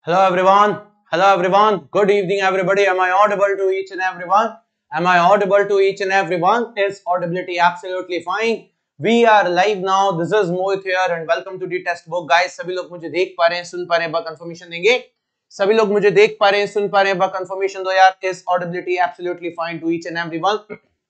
Hello everyone. Hello everyone. Good evening everybody. Am I audible to each and everyone? Am I audible to each and everyone? Is audibility absolutely fine? We are live now. This is Mohit here and welcome to the test book. Guys, सभी लोग मुझे देख पा रहे हैं, सुन पा रहे हैं, बस कंफर्मेशन देंगे. सभी लोग मुझे देख पा रहे हैं, सुन पा रहे हैं, बस कंफर्मेशन दो यार. Is audibility absolutely fine to each and everyone?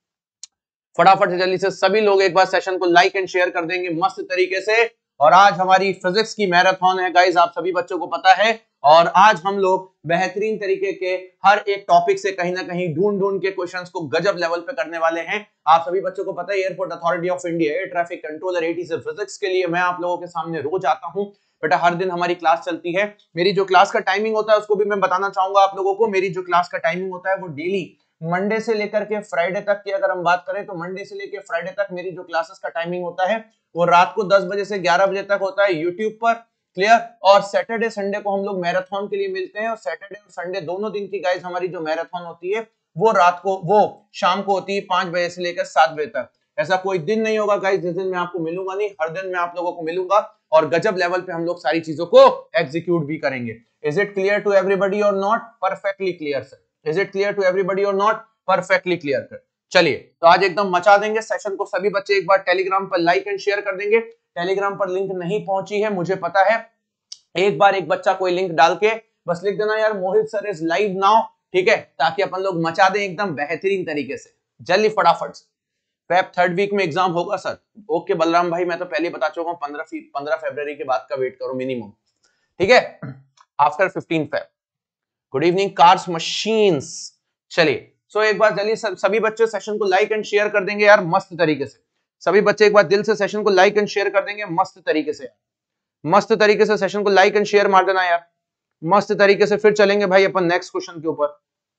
फटाफट से जल्दी से सभी लोग एक बार सेशन को लाइक एंड शेयर कर देंगे मस्त तरीके से. और आज हमारी फिजिक्स की मैराथन है गाइस, आप सभी बच्चों को पता है. और आज हम लोग बेहतरीन तरीके के हर एक टॉपिक से कहीं ना कहीं ढूंढ ढूंढ के क्वेश्चंस को गजब लेवल पे करने वाले हैं. आप सभी बच्चों को पता है airport authority of India air traffic controller AT से फिजिक्स के लिए मैं आप लोगों के सामने रोज आता हूं. बेटा हर दिन हमारी क्लास चलती है. मेरी जो क्लास का टाइमिंग होता है उसको भी मैं बताना चाहूंगा आप लोगों को. मेरी जो क्लास का टाइमिंग होता है वो डेली मंडे से लेकर के फ्राइडे तक की अगर हम बात करें तो मंडे से लेकर फ्राइडे तक मेरी जो क्लासेस का टाइमिंग होता है वो रात को 10 बजे से 11 बजे तक होता है यूट्यूब पर. क्लियर. और सैटरडे संडे को हम लोग मैराथन के लिए मिलते हैं. और सैटरडे और संडे दोनों दिन की गाइस हमारी जो मैराथन होती है वो शाम को होती है 5 बजे से लेकर 7 बजे तक. ऐसा कोई दिन नहीं होगा गाइस जिस दिन मैं आपको मिलूंगा नहीं. हर दिन मैं आप लोगों को मिलूंगा और गजब लेवल पे हम लोग सारी चीजों को एग्जीक्यूट भी करेंगे. Is it clear to everybody or not? Perfectly clear sir. Is it clear to everybody or not? Perfectly clear कर. चलिए तो आज एकदम मचा देंगे सेशन को. सभी बच्चे एक बार टेलीग्राम पर लाइक एंड शेयर कर देंगे. टेलीग्राम पर लिंक नहीं पहुंची है मुझे पता है. एक बार एक बच्चा कोई लिंक डाल के बस लिख देना यार Mohit sir is live now. ठीक है, ताकि अपन लोग मचा दें एकदम बेहतरीन तरीके से. जल्दी फटाफट. फेब थर्ड वीक में एग्जाम होगा सर. ओके बलराम भाई, मैं तो पहले बता चुका हूं 15 फरवरी के बाद का वेट करो मिनिमम. ठीक है, after 15 Feb. Good evening cars machines. चलिए सो एक बार जल्दी सभी बच्चे सेशन को लाइक एंड शेयर कर देंगे यार मस्त तरीके से. सभी बच्चे एक बार दिल से सेशन को लाइक एंड शेयर कर देंगे मस्त तरीके से. मस्त तरीके से सेशन को लाइक एंड शेयर मार देना यार मस्त तरीके से. फिर चलेंगे भाई अपन नेक्स्ट क्वेश्चन के ऊपर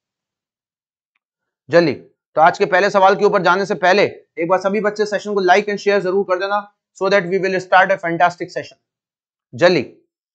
जल्दी. तो आज के पहले सवाल के ऊपर जाने से पहले एक बार सभी बच्चे सेशन को लाइक एंड शेयर जरूर कर देना so that we will start a fantastic session. जल्दी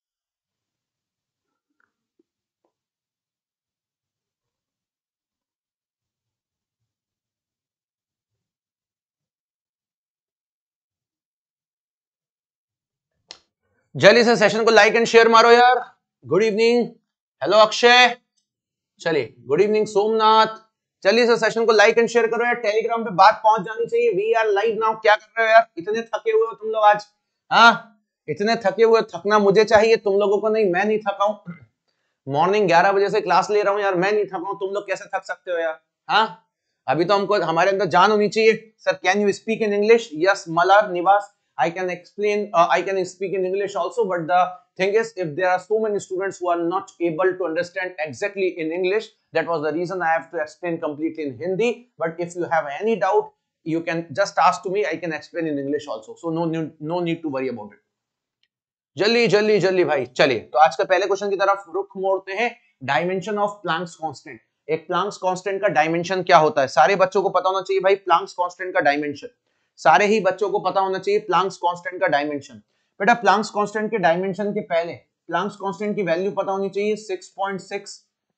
जल्दी से सेशन को लाइक एंड शेयर मारो यार. Good evening. हेलो अक्षय. चलिए गुड इवनिंग सोमनाथ. जल्दी से सेशन को लाइक एंड शेयर करो यार. टेलीग्राम पे बात पहुंच जानी चाहिए. We are live now. क्या कर रहे हो यार? इतने थके हुए हो तुम लोग आज? हाँ इतने थके हुए. थकना मुझे चाहिए, तुम लोगों को नहीं. मैं नहीं थका हूं. मॉर्निंग 11 बजे से क्लास ले रहा हूं यार. मैं नहीं थका हूं. तुम लोग कैसे थक सकते हो यार? हाँ अभी तो हमको हमारे अंदर जान होनी चाहिए. Sir can you speak in English? Yes Malar Niwas. I can explain, I can speak in English also, but the thing is, if there are so many students who are not able to understand exactly in English, that was the reason I have to explain completely in Hindi. But if you have any doubt, you can just ask to me. I can explain in English also. So no need to worry about it. जल्दी जल्दी जल्दी भाई. चलिए तो आज का पहले question की तरफ रुख मोड़ते हैं. Dimension of Planck's constant. एक प्लैंक्स कांस्टेंट का डायमेंशन क्या होता है? सारे बच्चों को पता होना चाहिए भाई प्लैंक्स कांस्टेंट का डायमेंशन. सारे ही बच्चों को पता होना चाहिए प्लैंक्स कांस्टेंट का डायमेंशन. बेटा प्लैंक्स कांस्टेंट के डायमेंशन के पहले प्लैंक्स कांस्टेंट की वैल्यू पता होनी चाहिए 6.6.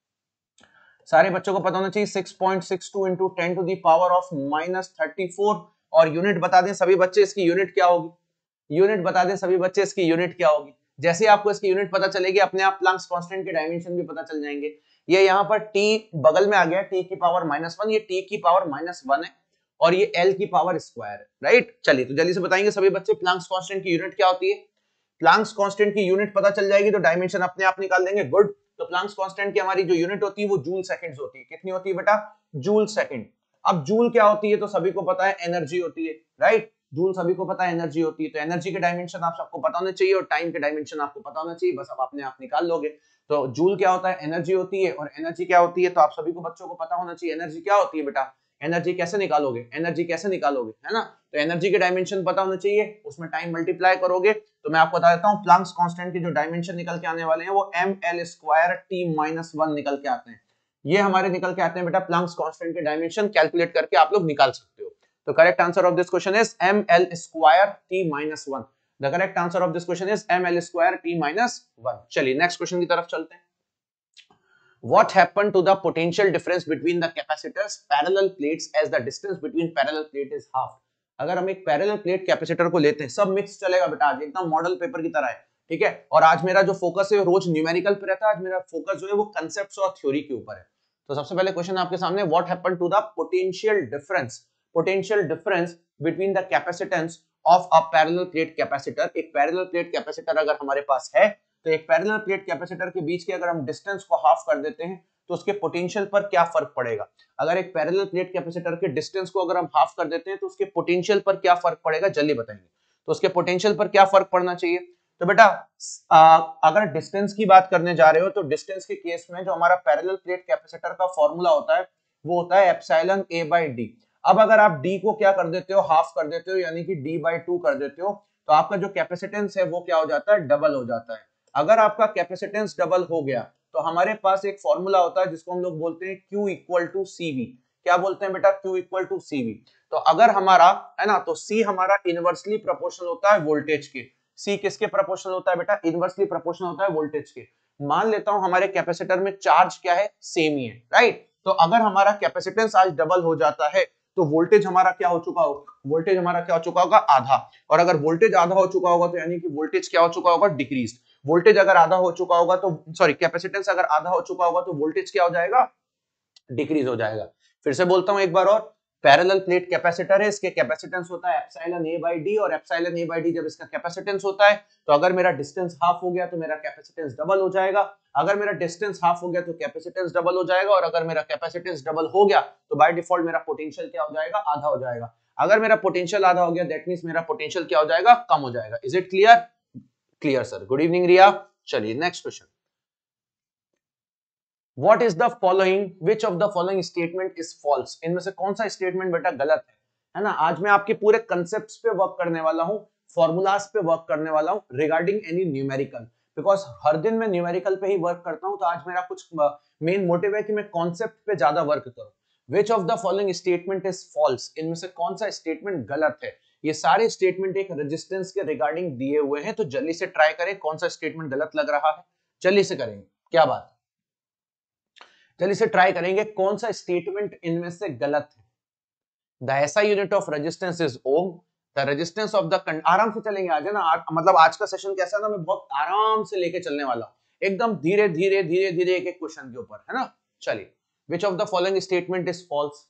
सारे बच्चों को पता होना चाहिए 6.62 into 10 to the power of -34. और यूनिट बता दें सभी बच्चे इसकी यूनिट क्या होगी. यूनिट बता दें सभी बच्चे इसकी यूनिट क्या होगी. जैसे आपको इसकी यूनिट पता चलेगी अपने आप प्लैंक्स कांस्टेंट के डायमेंशन भी पता चल जाएंगे. ये यहाँ पर t बगल में आ गया, t की पावर -1. ये t की पावर -1 है और ये L की पावर स्क्वायर है. राइट. चलिए तो जल्दी से बताएंगे सभी बच्चे प्लैंक्स कांस्टेंट की यूनिट क्या होती है. प्लैंक्स कांस्टेंट की यूनिट पता चल जाएगी तो डायमेंशन अपने आप निकाल देंगे. गुड. तो प्लैंक्स कांस्टेंट की हमारी जो यूनिट होती है वो जूल सेकंड्स होती है. कितनी होती है बेटा? Joule second. अब जूल क्या होती है तो सभी को पता है एनर्जी होती है. राइट. जूल सभी को पता है एनर्जी होती है. तो एनर्जी के डायमेंशन आप सबको पता होने चाहिए और टाइम के डायमेंशन आपको पता होना चाहिए. बस अब अपने आप निकाल लोगे. तो जूल क्या होता है? एनर्जी होती है. और एनर्जी क्या होती है तो आप सभी को बच्चों को पता होना चाहिए. एनर्जी क्या होती है बेटा? एनर्जी कैसे निकालोगे? एनर्जी कैसे निकालोगे, है ना? तो एनर्जी के डायमेंशन पता होने चाहिए. उसमें टाइम मल्टीप्लाई करोगे. तो मैं आपको बता देता हूं प्लैंक्स कांस्टेंट के जो डायमेंशन निकल के आने वाले हैं वो ml² t-1 निकल के आते हैं. ये हमारे निकल के आते हैं बेटा प्लैंक्स कांस्टेंट के डायमेंशन. कैलकुलेट करके आप लोग निकाल सकते हो. तो correct answer of this question is ml² t-1. The correct answer of this question is ml² t-1. चलिए नेक्स्ट क्वेश्चन की तरफ चलते हैं. What happened to the potential difference between the capacitors parallel plates as the distance between parallel plate is half? अगर हम एक parallel plate capacitor को लेते हैं, सब मिक्स चलेगा बेटा आज एकदम मॉडल पेपर की तरह है. ठीक है। और आज मेरा जो फोकस है रोज न्यूमेरिकल पे रहता है, आज मेरा फोकस जो है वो कंसेप्ट्स और थ्योरी के ऊपर है। तो सबसे पहले क्वेश्चन आपके सामने, what happened to the potential difference between the capacitance of a parallel plate capacitor. एक पैरेलल प्लेट कैपेसिटर अगर हमारे पास है, तो एक पैरेलल प्लेट कैपेसिटर के बीच के अगर हम डिस्टेंस को हाफ कर देते हैं तो उसके पोटेंशियल पर क्या फर्क पड़ेगा। अगर एक पैरेलल प्लेट कैपेसिटर के डिस्टेंस को अगर हम हाफ कर देते हैं तो उसके पोटेंशियल पर क्या फर्क पड़ेगा, जल्दी बताएंगे। तो उसके पोटेंशियल पर क्या फर्क पड़ना चाहिए। तो बेटा अगर डिस्टेंस की बात करने जा रहे हो तो डिस्टेंस के केस में जो हमारा पैरेलल प्लेट कैपेसिटर का फॉर्मूला होता है वो होता है एप्सिलॉन a बाई डी। अब अगर आप d को क्या कर देते हो, हाफ कर देते हो, यानी कि d/2 कर देते हो, तो आपका जो कैपेसिटेंस है वो क्या हो जाता है, डबल हो जाता है। अगर आपका कैपेसिटेंस डबल हो गया तो हमारे पास एक फॉर्मूला होता है जिसको हम लोग बोलते हैं Q इक्वल टू CV। क्या बोलते हैं बेटा, Q इक्वल टू CV। तो अगर हमारा है ना, तो C हमारा इनवर्सली प्रोपोर्शनल होता है वोल्टेज के। C किसके प्रोपोर्शनल होता है बेटा, इनवर्सली प्रोपोर्शनल होता है वोल्टेज के। मान लेता हूं हमारे कैपेसिटर में चार्ज क्या है, सेम ही है, राइट। तो अगर हमारा कैपेसिटेंस आज डबल हो जाता है तो वोल्टेज हमारा क्या हो चुका होगा, वोल्टेज हमारा क्या हो चुका होगा, आधा। और अगर वोल्टेज आधा हो चुका होगा तो यानी कि वोल्टेज क्या हो चुका होगा, डिक्रीज। वोल्टेज अगर आधा हो चुका होगा तो सॉरी, कैपेसिटेंस अगर आधा हो चुका होगा तो वोल्टेज क्या हो जाएगा, डिक्रीज हो जाएगा। फिर से बोलता हूं एक बार और, पैरेलल प्लेट कैपेसिटर है, इसके कैपेसिटेंस होता है एप्सिलॉन a बाई डी, और एप्सिलॉन a बाई डी जब इसका कैपेसिटेंस होता है तो अगर मेरा डिस्टेंस हाफ हो गया तो मेरा कैपेसिटेंस डबल हो जाएगा। अगर मेरा डिस्टेंस हाफ हो गया तो कैपेसिटेंस डबल हो जाएगा, और अगर मेरा कैपेसिटेंस डबल हो गया तो बाय डिफॉल्ट मेरा पोटेंशियल क्या हो जाएगा, आधा हो जाएगा। अगर मेरा पोटेंशियल आधा हो गया दैट मींस मेरा पोटेंशियल क्या हो जाएगा, कम हो जाएगा। Is it clear, clear sir, good evening Riya. चलिए next question, What is the following? Which of the following statement is false? इनमें से कौन सा स्टेटमेंट बेटा गलत है ना। आज मैं आपके पूरे कंसेप्ट्स पे वर्क करने वाला हूँ, फॉर्मूलाज पे वर्क करने वाला हूँ रिगार्डिंग एनी न्यूमेरिकल, बिकॉज हर दिन मैं न्यूमेरिकल पे ही वर्क करता हूँ। तो आज मेरा कुछ मेन मोटिव है कि मैं कॉन्सेप्ट पे ज्यादा वर्क करूँ। Which of the following statement is false? इनमें से कौन सा स्टेटमेंट गलत है। ये सारे स्टेटमेंट एक रेजिस्टेंस के रिगार्डिंग दिए हुए हैं, तो जल्दी से ट्राई करें कौन सा स्टेटमेंट गलत लग रहा है, जल्दी से करेंगे, क्या बात, चलिए इसे ट्राई करेंगे कौन सा स्टेटमेंट इनमें से गलत है। The SI unit of resistance is ohm. The resistance of the, आराम से चलेंगे आज, है ना। मतलब आज का सेशन कैसा है ना, मैं बहुत आराम से लेके चलने वाला हूं, एकदम धीरे धीरे धीरे धीरे एक एक क्वेश्चन के ऊपर, है ना। चलिए, which of the following statement is false.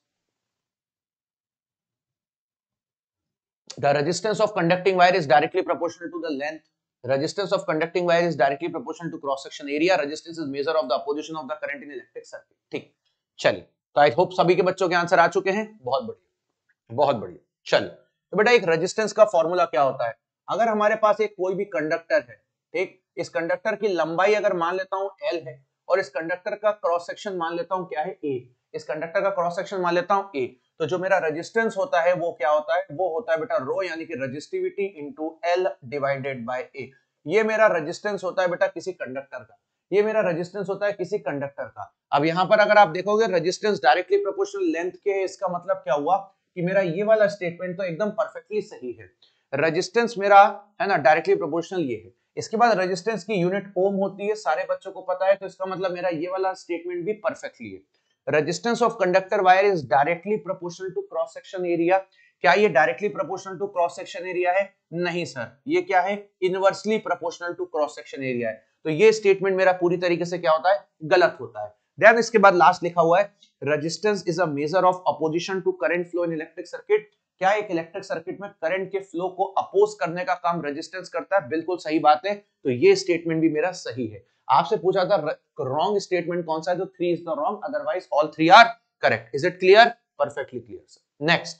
The resistance of conducting wire is directly proportional to the length. Resistance of conducting wire is directly proportional to cross section area. Resistance is measure of the opposition of the current in electric circuit. ठीक, चलिए, तो I hope सभी के बच्चों के answer आ चुके हैं, बहुत बढ़िया बहुत बढ़िया। चलिए, तो बेटा एक रेजिस्टेंस का फॉर्मूला क्या होता है। अगर हमारे पास एक कोई भी कंडक्टर है, ठीक, इस कंडक्टर की लंबाई अगर मान लेता हूं L है, और इस कंडक्टर का क्रॉस सेक्शन मान लेता हूं क्या है, A। इस कंडक्टर का क्रॉस सेक्शन मान लेता हूं A, तो जो मेरा रेजिस्टेंस होता है वो क्या होता है, वो होता है बेटा रो, यानी कि resistivity into L divided by A। ये मेरा रेजिस्टेंस होता है बेटा किसी कंडक्टर का, ये मेरा रेजिस्टेंस होता है किसी कंडक्टर का। अब यहां पर अगर आप देखोगे रेजिस्टेंस डायरेक्टली प्रोपोर्शनल लेंथ के है, इसका मतलब क्या हुआ कि मेरा ये वाला स्टेटमेंट तो एकदम परफेक्टली सही है। रेजिस्टेंस मेरा है ना डायरेक्टली प्रोपोर्शनल ये है। इसके बाद रेजिस्टेंस की यूनिट ओम होती है, सारे बच्चों को पता है, तो इसका मतलब मेरा ये वाला स्टेटमेंट भी परफेक्टली है। Resistance of conductor wire is directly proportional to cross section area. क्या ये directly proportional to cross section area है, नहीं सर, ये क्या है, inversely proportional to cross section area है। तो ये स्टेटमेंट मेरा पूरी तरीके से क्या होता है, गलत होता है। देन इसके बाद लास्ट लिखा हुआ है resistance is a measure of opposition to current flow in electric circuit. क्या एक इलेक्ट्रिक सर्किट में करंट के फ्लो को अपोज करने का काम रेजिस्टेंस करता है, बिल्कुल सही बात है। तो ये स्टेटमेंट भी मेरा सही है। आपसे पूछा था रॉन्ग स्टेटमेंट कौन सा है, तो 3 is the wrong, otherwise all 3 are correct. Is it clear, perfectly clear sir. Next,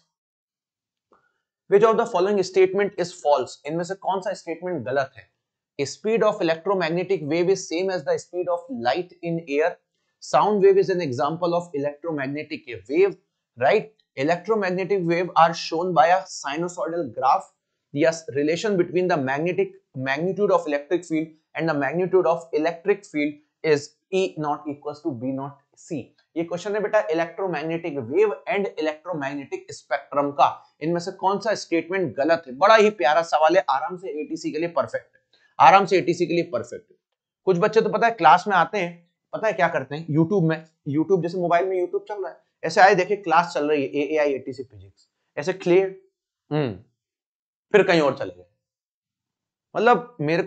which of the following statement is false? इनमें से कौन सा स्टेटमेंट गलत है। Speed of electromagnetic wave is same as the speed of light in air. Sound wave is an example of electromagnetic wave, right? Electromagnetic wave are shown by a sinusoidal graph. Yes, relation between the magnitude of electric field and the magnitude of electric field is E naught equals to B naught C. ये question है बेटा electromagnetic wave and electromagnetic spectrum का, इनमें से कौन सा statement गलत है। बड़ा ही प्यारा सवाल है, आराम से एटीसी के लिए परफेक्ट है, आराम से एटीसी के लिए परफेक्ट है। कुछ बच्चे तो पता है क्लास में आते हैं, पता है क्या करते हैं, यूट्यूब जैसे मोबाइल में यूट्यूब चल रहा है, ऐसे आए देखे क्लास चल रही है एआई एटीसी फिजिक्स, ऐसे क्लियर फिर कहीं और चले गए। मतलब मेरे को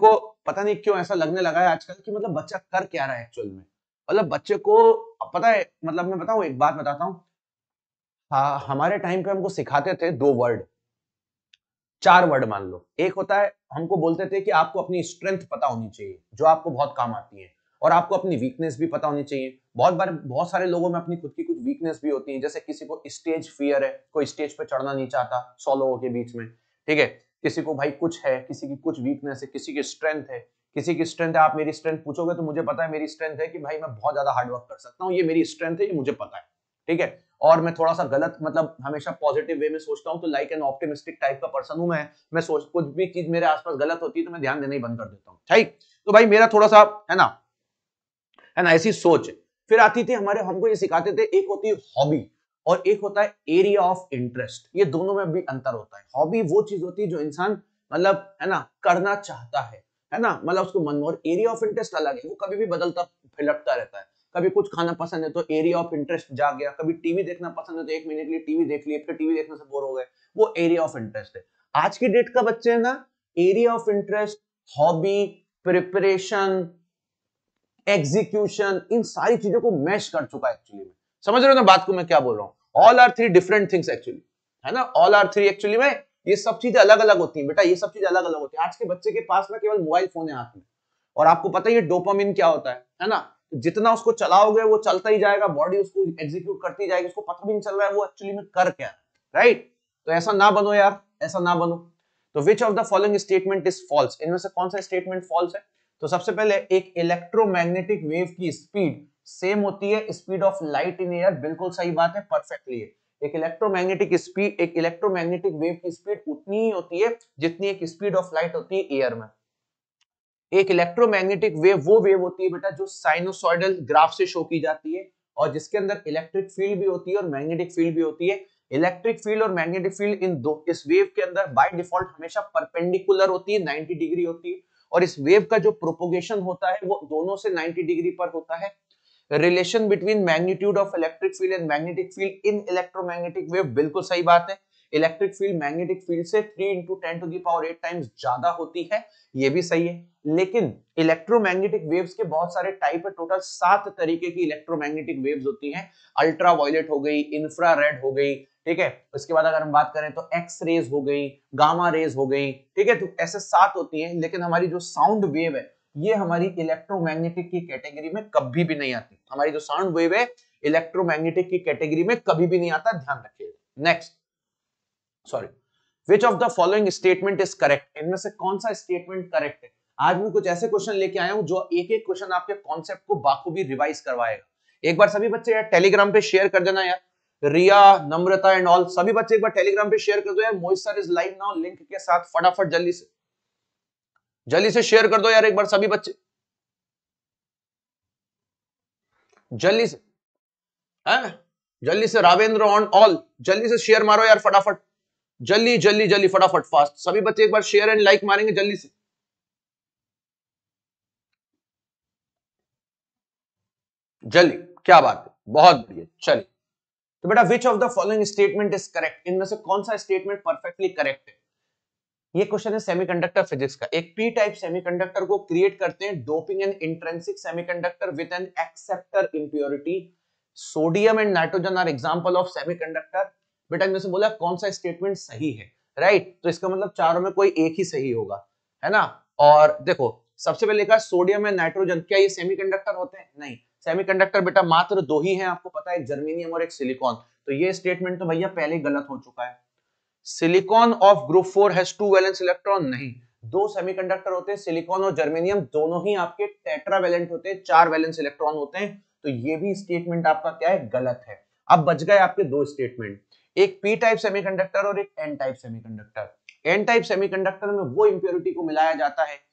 पता नहीं क्यों ऐसा लगने लगा है आजकल कि मतलब बच्चा कर क्या रहा है एक्चुअल में। मतलब बच्चे को पता है, मतलब मैं बताऊं, एक बात बताता हूं। हाँ, हमारे टाइम पे हमको सिखाते थे 2 वर्ड, 4 वर्ड मान लो। एक होता है, हमको बोलते थे कि आपको अपनी स्ट्रेंथ पता होनी चाहिए जो आपको बहुत काम आती है, और आपको अपनी वीकनेस भी पता होनी चाहिए। बहुत बार बहुत सारे लोगों में अपनी खुद की कुछ वीकनेस भी होती है, जैसे किसी को स्टेज फियर है, कोई स्टेज पे चढ़ना नहीं चाहता 100 लोगों के बीच में, ठीक है। किसी को भाई कुछ है, किसी की कुछ वीकनेस है, किसी की स्ट्रेंथ है। किसी की स्ट्रेंथ है, आप मेरी स्ट्रेंथ पूछोगे तो मुझे पता है मेरी स्ट्रेंथ है कि भाई मैं बहुत ज्यादा हार्ड वर्क कर सकता हूँ, ये मेरी स्ट्रेंथ है, ये मुझे पता है, ठीक है। और मैं थोड़ा सा गलत, मतलब हमेशा पॉजिटिव वे में सोचता हूँ, तो लाइक एन ऑप्टिमिस्टिक टाइप का पर्सन हूं मैं सोच कुछ भी चीज मेरे आसपास गलत होती है तो मैं ध्यान देना ही बंद कर देता हूँ, ठीक। तो भाई मेरा थोड़ा सा है ना ऐसी सोच है। फिर आती थी हमारे, हमको ये सिखाते थे, एक होती है हॉबी और एक होता है एरिया ऑफ इंटरेस्ट। ये दोनों में भी अंतर होता है। हॉबी वो चीज होती है जो इंसान मतलब है ना करना चाहता है ना, मतलब उसको मन में। और एरिया ऑफ इंटरेस्ट अलग है, वो कभी भी बदलता फिलटता रहता है। कभी कुछ खाना पसंद है तो एरिया ऑफ इंटरेस्ट जाग गया, कभी टीवी देखना पसंद है तो 1 महीने के लिए टीवी देख लिए, फिर टीवी देखने से बोर हो गए, वो एरिया ऑफ इंटरेस्ट है। आज की डेट का बच्चे है ना, area of interest, hobby, preparation, execution, इन सारी चीजों को मैश कर चुका है एक्चुअली में। समझ रहे हो ना बात को मैं क्या बोल रहा हूं? All are three different things actually, है ना। ऑल आर थ्री एक्चुअली में ये सब चीजें अलग अलग होती हैं बेटा, ये सब चीजें अलग अलग होती है। आज के बच्चे के पास ना केवल मोबाइल फोन है हाथ में, और आपको पता ही है डोपामिन क्या होता है ना। जितना उसको चलाओगे वो चलता ही जाएगा, बॉडी उसको एग्जीक्यूट करती जाएगी, उसको पता भी नहीं चल रहा है वो एक्चुअली में कर क्या है, राइट। तो ऐसा ना बनो यार, ऐसा ना बनो। तो which of the following statement is false, इनमें से कौन सा स्टेटमेंट फॉल्स है? तो सबसे पहले, एक इलेक्ट्रोमैग्नेटिक वेव की स्पीड सेम होती है speed of light in air, बिल्कुल सही बात है, परफेक्टली है। एक इलेक्ट्रोमैग्नेटिक वेव की स्पीड उतनी ही होती है जितनी एक स्पीड ऑफ लाइट होती है एयर में। एक इलेक्ट्रोमैग्नेटिक वेव वो वेव होती है बेटा जो साइनोसॉइडल ग्राफ से शो की जाती है, और जिसके अंदर इलेक्ट्रिक फील्ड भी होती है और मैग्नेटिक फील्ड भी होती है। इलेक्ट्रिक फील्ड और मैग्नेटिक फील्ड इन दो इस वेव के अंदर बाय डिफॉल्ट हमेशा परपेंडिकुलर होती है, 90 डिग्री होती है। और इस वेव का जो प्रोपोगेशन होता है वो दोनों से 90 डिग्री पर होता है। Relation between magnitude of electric field and magnetic field in electromagnetic wave, बिल्कुल सही बात है। इलेक्ट्रिक फील्ड मैग्नेटिक फील्ड से 3 × 10⁸ टाइम्स ज्यादा होती है, ये भी सही है। लेकिन इलेक्ट्रोमैग्नेटिक वेव्स के बहुत सारे टाइप है, टोटल 7 तरीके की इलेक्ट्रोमैग्नेटिक वेव्स होती हैं। अल्ट्रा वायलेट हो गई, इंफ्रारेड हो गई, ठीक है। उसके बाद अगर हम बात करें तो एक्स रेज हो गई, गामा रेज हो गई, ठीक है। तो ऐसे 7 होती हैं। लेकिन हमारी जो साउंड वेव है ये हमारी इलेक्ट्रोमैग्नेटिक की कैटेगरी में कभी भी नहीं आती। हमारी जो साउंड वेव है इलेक्ट्रोमैग्नेटिक की कैटेगरी में कभी भी नहीं आता, ध्यान रखिएगा। Next, sorry, which of the following statement is correct, इनमें से कौन सा स्टेटमेंट करेक्ट है? आज मैं कुछ ऐसे क्वेश्चन लेके आया हूं जो एक एक क्वेश्चन आपके कॉन्सेप्ट को बाखूबी रिवाइज करवाएगा। एक बार सभी बच्चे यार टेलीग्राम पे शेयर कर देना यार, रिया, नम्रता एंड ऑल, सभी बच्चे एक बार टेलीग्राम पे शेयर कर दो यार। Mohit sir is live now link के साथ, फटाफट जल्दी से शेयर कर दो यार एक बार सभी बच्चे, जल्दी से, है जल्दी से। रावेंद्र ऑन ऑल, जल्दी से शेयर मारो यार फटाफट, जल्दी जल्दी जल्दी फटाफट फास्ट। सभी बच्चे एक बार शेयर एंड लाइक मारेंगे जल्दी से, जल्दी। क्या बात है, बहुत बढ़िया, चलिए। तो बेटा which of the following statement is correct, इनमें से कौन सा स्टेटमेंट परफेक्टली करेक्ट है? ये क्वेश्चन है सेमीकंडक्टर फिजिक्स का। एक पी टाइप सेमीकंडक्टर को क्रिएट करते हैं doping an intrinsic semiconductor with an acceptor impurity. Sodium and nitrogen are example of semiconductor. बेटा इनमें से बोला कौन सा स्टेटमेंट सही है, राइट। तो इसका मतलब चारों में कोई एक ही सही होगा, है ना। और देखो सबसे पहले लिखा सोडियम एंड नाइट्रोजन, क्या ये सेमीकंडक्टर होते हैं? नहीं, सेमीकंडक्टर बेटा मात्र 2 ही हैं, आपको पता है, एक जर्मेनियम और एक सिलिकॉन। तो ये स्टेटमेंट तो भैया पहले ही गलत हो चुका है। Silicon of group 4 has 2 valence electron, नहीं, 2 सेमीकंडक्टर होते हैं, सिलिकॉन और जर्मेनियम दोनों ही आपके टेट्रावैलेंट होते हैं, 4 वैलेंस इलेक्ट्रॉन होते हैं। तो ये भी स्टेटमेंट आपका क्या है, गलत है। अब बच गए आपके 2 स्टेटमेंट, एक पी टाइप सेमीकंडक्टर और एक N type semiconductor. N type semiconductor में वो इंप्योरिटी को मिलाया जाता है,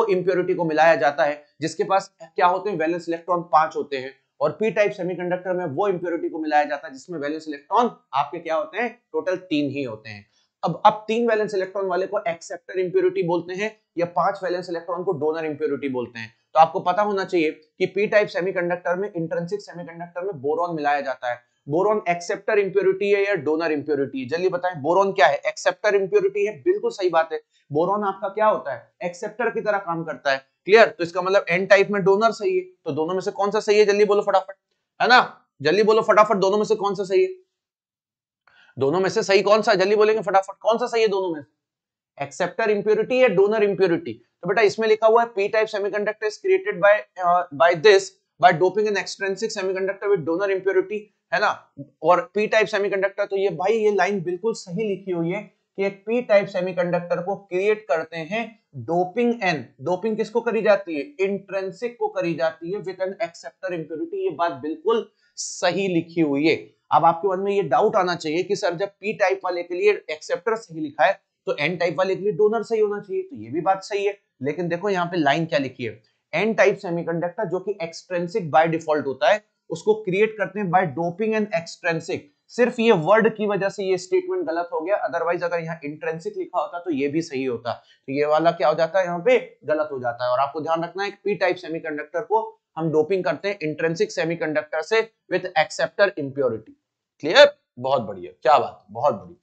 जिसके पास क्या होते हैं, वैलेंस इलेक्ट्रॉन 5 होते हैं। और पी टाइप सेमीकंडक्टर में वो इंप्योरिटी को मिलाया जाता है जिसमें वैलेंस इलेक्ट्रॉन आपके क्या होते हैं, टोटल 3 ही होते हैं। अब 3 वैलेंस इलेक्ट्रॉन वाले को एक्सेप्टर इंप्योरिटी बोलते हैं, या 5 वैलेंस इलेक्ट्रॉन को डोनर इंप्योरिटी बोलते हैं। तो आपको पता होना चाहिए कि पी टाइप सेमीकंडक्टर में, इंट्रिंसिक सेमीकंडक्टर में बोरॉन मिलाया जाता है। बोरॉन एक्सेप्टर इंप्योरिटी है या डोनर इंप्योरिटी है? जल्दी बताएं, बोरॉन क्या है? एक्सेप्टर इंप्योरिटी है, बिल्कुल सही बात है। बोरॉन आपका क्या होता है? एक्सेप्टर की तरह काम करता है। क्लियर? तो इसका मतलब एन टाइप में डोनर सही है। तो दोनों में से कौन सा सही है? जल्दी बोलो फटाफट, है ना? जल्दी बोलो फटाफट, दोनों में से कौन सा सही है? दोनों में से सही कौन सा? जल्दी बोलेंगे फटाफट, कौन सा सही है दोनों में से? एक्सेप्टर इंप्योरिटी या डोनर इंप्योरिटी? तो बेटा इसमें लिखा हुआ है P type semiconductor is created by this by doping an extrinsic semiconductor with donor impurity, है ना? और पी टाइप सेमीकंडक्टर, तो ये भाई ये लाइन बिल्कुल सही लिखी हुई है कि एक पी टाइप सेमीकंडक्टर को क्रिएट करते हैं डोपिंग एन, डोपिंग किसको करी जाती है? इंट्रिंसिक को करी जाती है विद एन एक्सेप्टर इंप्योरिटी। ये बात बिल्कुल सही लिखी हुई है। अब आपके मन में ये डाउट आना चाहिए कि सर जब पी टाइप वाले के लिए एक्सेप्टर सही लिखा है तो एन टाइप वाले के लिए डोनर सही होना चाहिए। तो ये भी बात सही है, लेकिन देखो यहाँ पे लाइन क्या लिखी है? एन टाइप सेमीकंडक्टर जो कि एक्सट्रिंसिक बाय डिफॉल्ट होता है उसको क्रिएट करते हैं बाय डोपिंग एंड एक्सट्रिंसिक। सिर्फ ये वर्ड की वजह से ये स्टेटमेंट गलत हो गया, अदरवाइज अगर यहाँ इंट्रिंसिक लिखा होता तो ये भी सही होता। तो ये वाला क्या हो जाता है? यहाँ पे गलत हो जाता है। और आपको ध्यान रखना है पी टाइप सेमीकंडक्टर को हम डोपिंग करते हैं इंट्रिंसिक सेमीकंडक्टर से विद एक्सेप्टर इंप्योरिटी। क्लियर? बहुत बढ़िया, क्या बात, बहुत बढ़िया।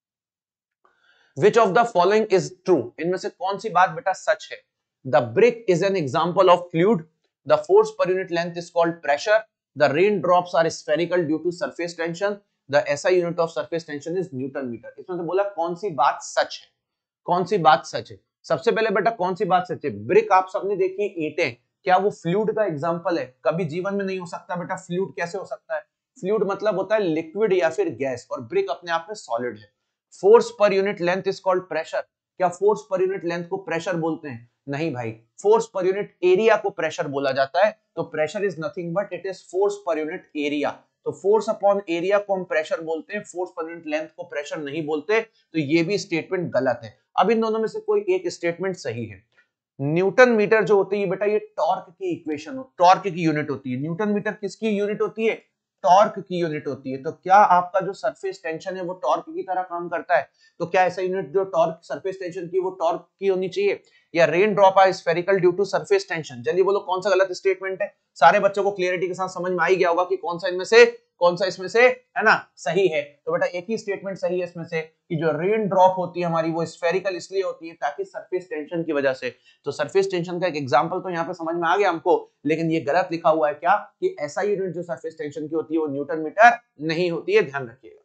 Which of the following is true? इनमें से कौन सी बात बेटा सच है? The brick is an example of fluid. The force per unit length is called pressure. The raindrops are spherical due to surface tension. The SI unit of surface tension is Newton meter. इसमें से बोला कौन सी बात सच है? कौन सी बात सच है? सबसे पहले बेटा कौन सी बात सच है? ब्रिक आप सबने देखी, ईंटें, क्या वो फ्लूइड का एग्जांपल है? कभी जीवन में नहीं हो सकता बेटा। फ्लूइड कैसे हो सकता है? फ्लूइड मतलब होता है लिक्विड या फिर गैस, और ब्रिक अपने आप में सॉलिड है। Force per unit length is called pressure. क्या फोर्स पर यूनिट लेंथ को प्रेशर बोलते हैं? नहीं भाई, फोर्स पर यूनिट एरिया को प्रेशर बोला जाता है। तो pressure is nothing but it is force per unit area. तो फोर्स अपॉन एरिया को हम प्रेशर बोलते हैं, फोर्स पर यूनिट लेंथ को प्रेशर नहीं बोलते। तो ये भी स्टेटमेंट गलत है। अब इन दोनों में से कोई एक स्टेटमेंट सही है। न्यूटन मीटर जो होती है बेटा ये टॉर्क की इक्वेशन, टॉर्क की यूनिट होती है। न्यूटन मीटर किसकी यूनिट होती है? टॉर्क की यूनिट होती है। तो क्या आपका जो सरफेस टेंशन है वो टॉर्क की तरह काम करता है? तो क्या ऐसा यूनिट जो टॉर्क सरफेस टेंशन की वो टॉर्क की होनी चाहिए? या rain drop are spherical due to surface tension? जल्दी बोलो कौन सा गलत स्टेटमेंट है? सारे बच्चों को क्लियरिटी के साथ समझ में आ ही गया होगा कि कौन सा इनमें से, कौन सा इसमें से, है ना, सही है। तो बेटा एक ही स्टेटमेंट सही है इसमें से कि जो रेन ड्रॉप होती है हमारी वो स्फेरिकल इसलिए होती है ताकि सरफेस टेंशन की वजह से। तो सरफेस टेंशन का एक एग्जांपल तो यहाँ पे समझ में आ गया हमको, लेकिन ये गलत लिखा हुआ है क्या कि ऐसा यूनिट जो सरफेस टेंशन की होती है वो न्यूटन मीटर नहीं होती है, ध्यान रखिएगा।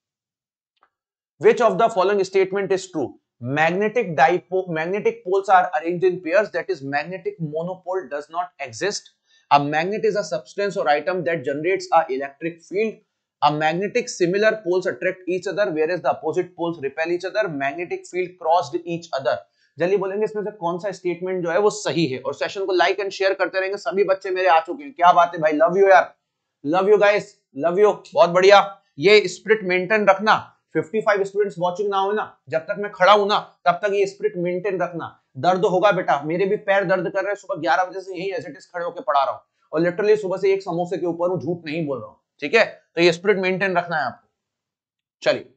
Which of the following statement is true? Magnetic poles are arranged in pairs, that is magnetic monopole does not exist. A magnet is a substance or item that generates a electric field. A magnetic similar poles attract each other whereas the opposite poles repel each other. Magnetic field crossed each other. जल्दी बोलेंगे इसमें से कौन सा statement जो है वो सही है। और सेशन को लाइक एंड शेयर करते रहेंगे। सभी बच्चे मेरे आ चुके हैं, क्या बात है भाई, लव यू यार, love you guys, love you, बहुत बढ़िया। ये स्पिरिट मेंटेन रखना। 55 स्टूडेंट्स वाचिंग ना हो ना, जब तक मैं खड़ा हूं ना तब तक ये स्पिरिट मेंटेन रखना। दर्द होगा बेटा, मेरे भी पैर दर्द कर रहे हैं, सुबह 11 बजे से यही एज इट इज खड़े होकर पढ़ा रहा हूं और लिटरली सुबह से एक समोसे के ऊपर हूं, झूठ नहीं बोल रहा हूं, ठीक है? तो ये स्पिरिट मेंटेन रखना है आपको। चलिए,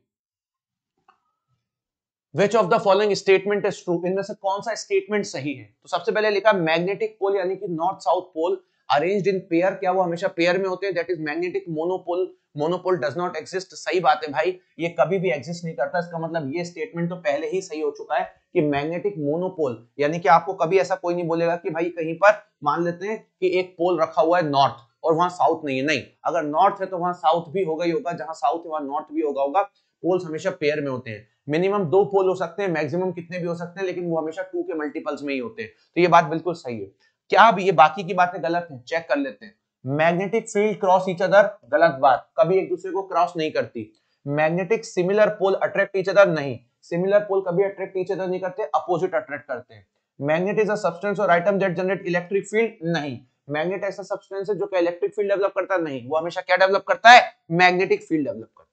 Which of the following statement is true? इनमें से कौन सा स्टेटमेंट सही है? तो सबसे पहले लिखा मैग्नेटिक पोल यानी कि north south pole arranged in pair, क्या वो हमेशा पेयर में होते हैं? That is magnetic monopole, monopole does not exist. सही बात है भाई, ये कभी भी एग्जिस्ट नहीं करता। इसका मतलब ये स्टेटमेंट तो पहले ही सही हो चुका है कि मैग्नेटिक मोनोपोल यानी कि आपको कभी ऐसा कोई नहीं बोलेगा कि भाई कहीं पर मान लेते हैं कि एक पोल रखा हुआ है नॉर्थ और वहां साउथ नहीं है। नहीं, अगर नॉर्थ है तो वहां साउथ भी होगा ही होगा, जहां साउथ है वहां नॉर्थ भी होगा। पोल्स हमेशा पेयर में होते हैं। मिनिमम 2 पोल हो सकते हैं, मैक्सिमम कितने भी हो सकते हैं, लेकिन वो हमेशा 2 के मल्टीपल्स में ही होते हैं। तो ये बात बिल्कुल सही है। क्या अब ये बाकी की बातें गलत हैं? चेक कर लेते हैं। Magnetic field cross each other, गलत बात, कभी एक दूसरे को क्रॉस नहीं करती। Magnetic similar pole attract each other, नहीं, सिमिलर पोल कभी अट्रैक्ट ईच अदर नहीं करते, अपोजिट अट्रैक्ट करते हैं। मैग्नेट इज अ सब्सटेंस और item that generate electric field, नहीं, मैग्नेट ऐसा सब्सटेंस है जो कि इलेक्ट्रिक फील्ड डेवलप करता है, नहीं, वो हमेशा क्या डेवलप करता है? मैग्नेटिक फील्ड डेवलप करता है।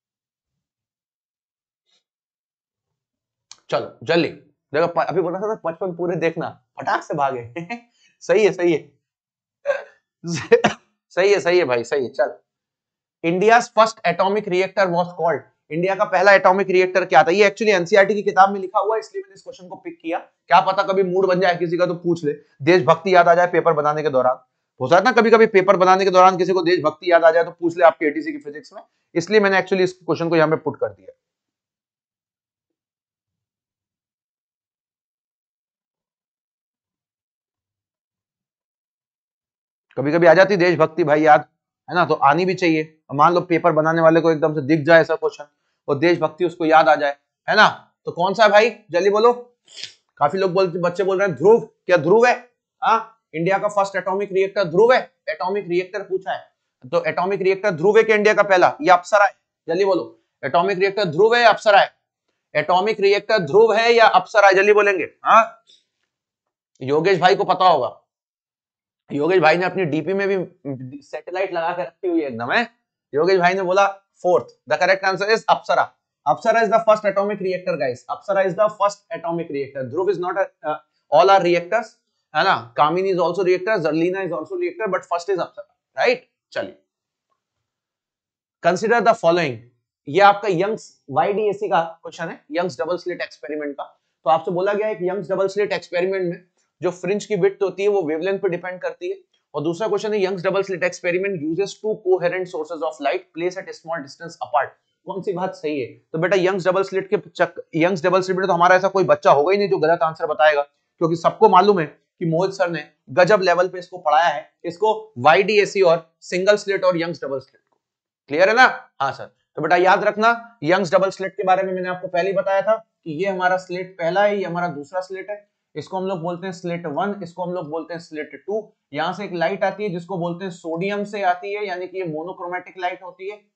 चलो जल्दी देखो, अभी बोला था 55 पूरे देखना, फटाक से भागे। सही है, सही है, सही है, सही है भाई, सही है। चल, India first atomic reactor was called, India का पहला एटॉमिक रिएक्टर क्या था? ये एक्चुअली एनसीईआरटी की किताब में लिखा हुआ है, इसलिए मैंने इस क्वेश्चन को पिक किया। क्या पता कभी मूड बन जाए किसी का तो पूछ ले, देशभक्ति याद आ जाए पेपर बनाने के दौरान। हो सकता है ना कभी कभी पेपर बनाने के दौरान किसी को देशभक्ति याद आ जाए तो पूछ ले आपके एटीसी की फिजिक्स में, इसलिए मैंने एक्चुअली इस क्वेश्चन को यहां पे पुट कर दिया। कभी कभी आ जाती देशभक्ति भाई याद, है ना, तो आनी भी चाहिए। मान लो पेपर बनाने वाले को एकदम से दिख जाए ऐसा क्वेश्चन और देशभक्ति उसको याद आ जाए, है ना, तो कौन सा है भाई, जल्दी बोलो। काफी लोग बच्चे बोल रहे हैं ध्रुव, क्या ध्रुव है? हाँ, इंडिया का फर्स्ट एटॉमिक रिएक्टर ध्रुव है। एटॉमिक रिएक्टर पूछा है तो एटॉमिक रिएक्टर ध्रुव है कि इंडिया का पहला, या अप्सरा है? जल्दी बोलो, एटॉमिक रिएक्टर ध्रुव है या अप्सरा है? एटॉमिक रिएक्टर ध्रुव है या अप्सरा है? जल्दी बोलेंगे। हाँ, योगेश भाई को पता होगा, योगेश भाई ने अपनी डीपी में भी सैटेलाइट लगा के रखी हुई है एकदम है। योगेश भाई ने बोला fourth, the correct answer is Apsara. Apsara is the first atomic reactor guys, Apsara is the first atomic reactor. Dhruva is not, all are reactors, है ना, Kamini is also reactor, Zerlina is also reactor, but first is Apsara, right. चलिए, consider the following, ये आपका Young's वाईडीएसी का question है, Young's double slit experiment का। तो आपसे बोला गया है कि यंग्स डबल स्लिट एक्सपेरिमेंट में जो फ्रिंज की विड्थ होती है वो वेवलेंथ पे डिपेंड करती है। और दूसरा क्वेश्चन है, Young's double slit experiment uses two coherent sources of light place at small distance apart. कौन सी बात सही है? तो बेटा Young's double slit Young's double slit में तो हमारा ऐसा कोई बच्चा होगा ही नहीं जो गलत आंसर बताएगा, क्योंकि सबको मालूम है कि मोहित सर ने गजब लेवल पे इसको पढ़ाया है, इसको वाईडीएसी और सिंगल स्लिट और यंग्स डबल स्लिट को। क्लियर है ना? हाँ सर। तो बेटा याद रखना, यंग्स डबल स्लिट के बारे में मैंने आपको पहले ही बताया था कि ये हमारा स्लिट पहला है, ये हमारा दूसरा स्लिट है। इसको हम लोग बोलते हैं स्लिट 1, इसको हम लोग बोलते हैं स्लिट 2। यहां से एक लाइट आती है जिसको बोलते हैं सोडियम से आती है, यानी कि ये मोनोक्रोमेटिक लाइट होती है।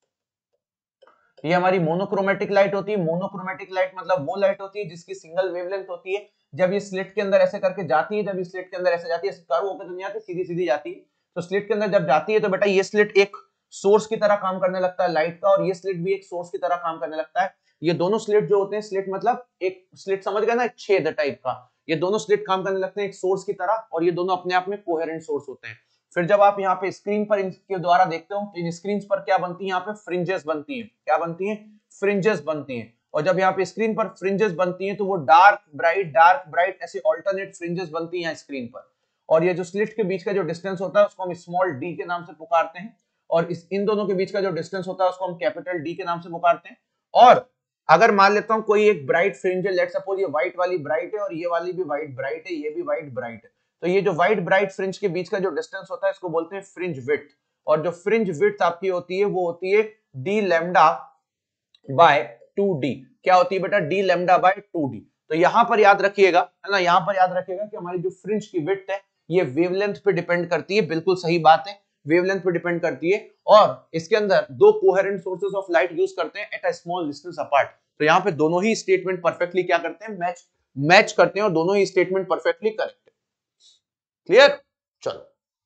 ये हमारी मोनोक्रोमेटिक लाइट होती है। मोनोक्रोमेटिक लाइट मतलब वो लाइट होती है जिसकी सिंगल वेवलेंथ होती है। जब ये स्लिट के अंदर ऐसे करके जाती है, जब ये स्लिट के अंदर ऐसे जाती है, कर्व होकर तो नहीं आती, सीधी सीधी जाती है। तो स्लिट के अंदर जब जाती है तो बेटा ये स्लिट एक सोर्स की तरह काम करने लगता है लाइट का, और ये स्लिट भी एक सोर्स की तरह काम करने लगता है। ये दोनों स्लिट जो होते हैं, स्लिट मतलब एक स्लिट समझ गए ना, एक छेद टाइप का, ये दोनों स्लिट काम करने लगते हैं एक सोर्स की तरह, और ये दोनों अपने आप में कोहेरेंट सोर्स होते हैं। फिर जब आप यहाँ पे स्क्रीन पर इनके द्वारा देखते हो, इन स्क्रीन पर क्या बनती है, यहाँ पे फ्रिंजेस बनती है। क्या बनती है? फ्रिंजेस बनती हैं। और जब यहाँ पे स्क्रीन पर फ्रिंजेस बनती हैं तो वो डार्क ब्राइट ऐसे ऑल्टरनेट फ्रिंजेस बनती हैं स्क्रीन पर। और ये जो स्लिट के बीच का जो डिस्टेंस होता है उसको हम स्मॉल डी के नाम से पुकारते हैं, और इन दोनों के बीच का जो डिस्टेंस होता है उसको हम कैपिटल डी के नाम से पुकारते हैं। और अगर मान लेता हूं कोई एक ब्राइट फ्रिंज है, लेट सपोज ये व्हाइट वाली ब्राइट है और ये वाली भी व्हाइट ब्राइट है, ये भी व्हाइट ब्राइट है, तो ये जो व्हाइट ब्राइट फ्रिंज के बीच का जो डिस्टेंस होता है इसको बोलते हैं फ्रिंज विड्थ। और जो फ्रिंज विड्थ आपकी होती है वो होती है डी लैम्डा बाय 2d। क्या होती है बेटा? D lambda by 2d। तो यहां पर याद रखिएगा, है ना, यहां पर याद रखिएगा कि हमारी जो फ्रिंज की विड्थ है ये वेवलेंथ पे डिपेंड करती है। बिल्कुल सही बात है, वेवलेंथ पे डिपेंड करती है। और इसके अंदर दो coherent sources of light use करते हैं at a small distance apart. तो यहां पे दोनों ही स्टेटमेंट परफेक्टली क्या करते हैं? मैच करते हैं, और दोनों ही स्टेटमेंट परफेक्टली करेक्ट है। क्लियर? चलो,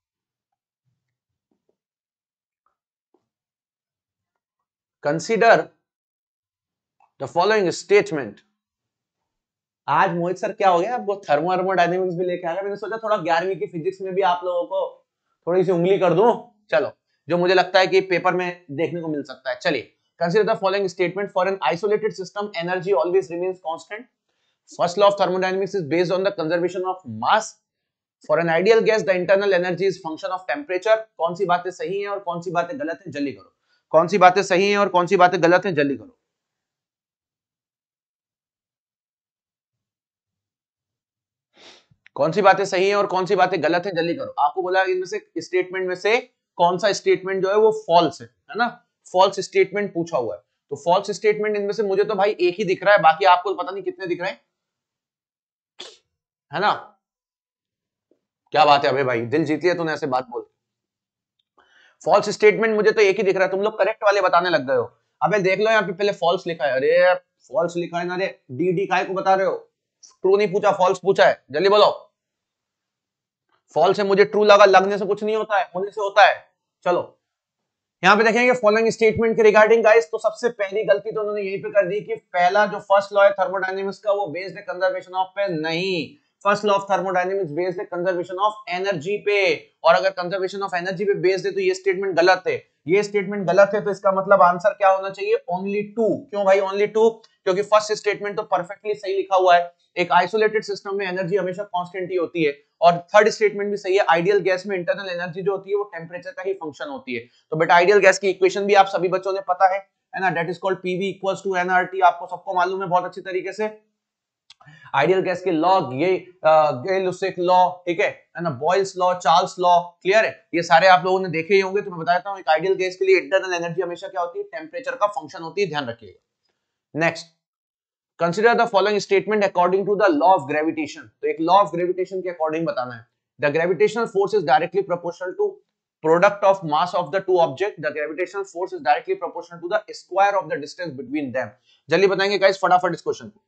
कंसीडर द फॉलोइंग स्टेटमेंट। आज मोहित सर क्या हो गया, आपको थर्मोडायनेमिक्स भी लेके आ गया। मैंने सोचा थोड़ा 11वीं की फिजिक्स में भी आप लोगों को थोड़ी सी उंगली कर दूं, चलो, जो मुझे लगता है कि पेपर में देखने को मिल सकता है। चलिए, consider the following statement, for an isolated system energy always remains constant. First law of thermodynamics is based on the conservation of mass. For an ideal gas the internal energy is function of temperature. कौन सी बातें सही हैं और कौन सी बातें गलत हैं? जल्दी करो, कौन सी बातें सही हैं और कौन सी बातें गलत हैं? जल्दी करो। कौन सी बातें सही हैं और कौन सी बातें गलत हैं? जल्दी करो। आपको बोला इनमें से स्टेटमेंट में से कौन सा स्टेटमेंट जो है वो फॉल्स है ना? फॉल्स स्टेटमेंट पूछा हुआ है। तो फॉल्स स्टेटमेंट इनमें से मुझे तो भाई एक ही दिख रहा है, बाकी आपको पता नहीं कितने दिख रहे हैं, है ना? क्या बात है अबे भाई, दिल जीत लिया तूने ऐसे बात बोल। फॉल्स स्टेटमेंट मुझे तो एक ही दिख रहा है, तुम लोग करेक्ट वाले बताने लग गए हो। अबे देख लो यहाँ पे पहले फॉल्स लिखा है, अरे फॉल्स लिखा है ना, अरे डी डी काय को बता रहे हो? ट्रू नहीं पूछा, फॉल्स पूछा है, जल्दी बोलो। फॉल्स है, मुझे ट्रू लगा, लगने से कुछ नहीं होता है, होने से होता है। चलो, यहाँ पे देखेंगे फॉलोइंग स्टेटमेंट के रिगार्डिंग गाइस, तो सबसे पहली गलती तो उन्होंने यही पे कर दी कि पहला जो फर्स्ट लॉ है थर्मोडायनेमिक्स का वो बेस्ड है कंजर्वेशन ऑफ पे। नहीं, first law of thermodynamics based है कंजर्वेशन ऑफ एनर्जी पे, और अगर कंजर्वेशन ऑफ एनर्जी पे बेस्ड है तो ये स्टेटमेंट गलत है। ये स्टेटमेंट गलत है, तो इसका मतलब आंसर क्या होना चाहिए? Only two. क्यों भाई ओनली टू? क्योंकि फर्स्ट स्टेटमेंट तो परफेक्टली सही लिखा हुआ है। एक आइसोलेटेड सिस्टम में एनर्जी हमेशा कांस्टेंट ही होती है, और थर्ड स्टेटमेंट भी सही है, आइडियल गैस में इंटरनल एनर्जी जो होती है वो टेम्परेचर का ही फंक्शन होती है। तो बेटा आइडियल गैस की इक्वेशन भी आप सभी बच्चों ने पता है ना, that is called PV equals to NRT, आपको सबको मालूम है बहुत अच्छी तरीके से। आइडियल गैस के लॉ, ये गेल-लुसाक लॉ, ठीक है ना, Boyle's law, Charles law, clear है, ये सारे आप लोगों ने देखे ही होंगे। तो मैं बताता हूं एक आइडियल गैस के लिए इंटरनल एनर्जी हमेशा क्या होती है, टेम्परेचर का फंक्शन होती है, ध्यान रखिएगा। Next, consider the following statement according to the law of gravitation. तो एक लॉ ऑफ ग्रेविटेशन के अकॉर्डिंग बताना है, the gravitational force is directly proportional to product of mass of the two object, the gravitational force is directly proportional to the square of the distance between them। जल्दी बताएंगे guys फटाफट इस question को।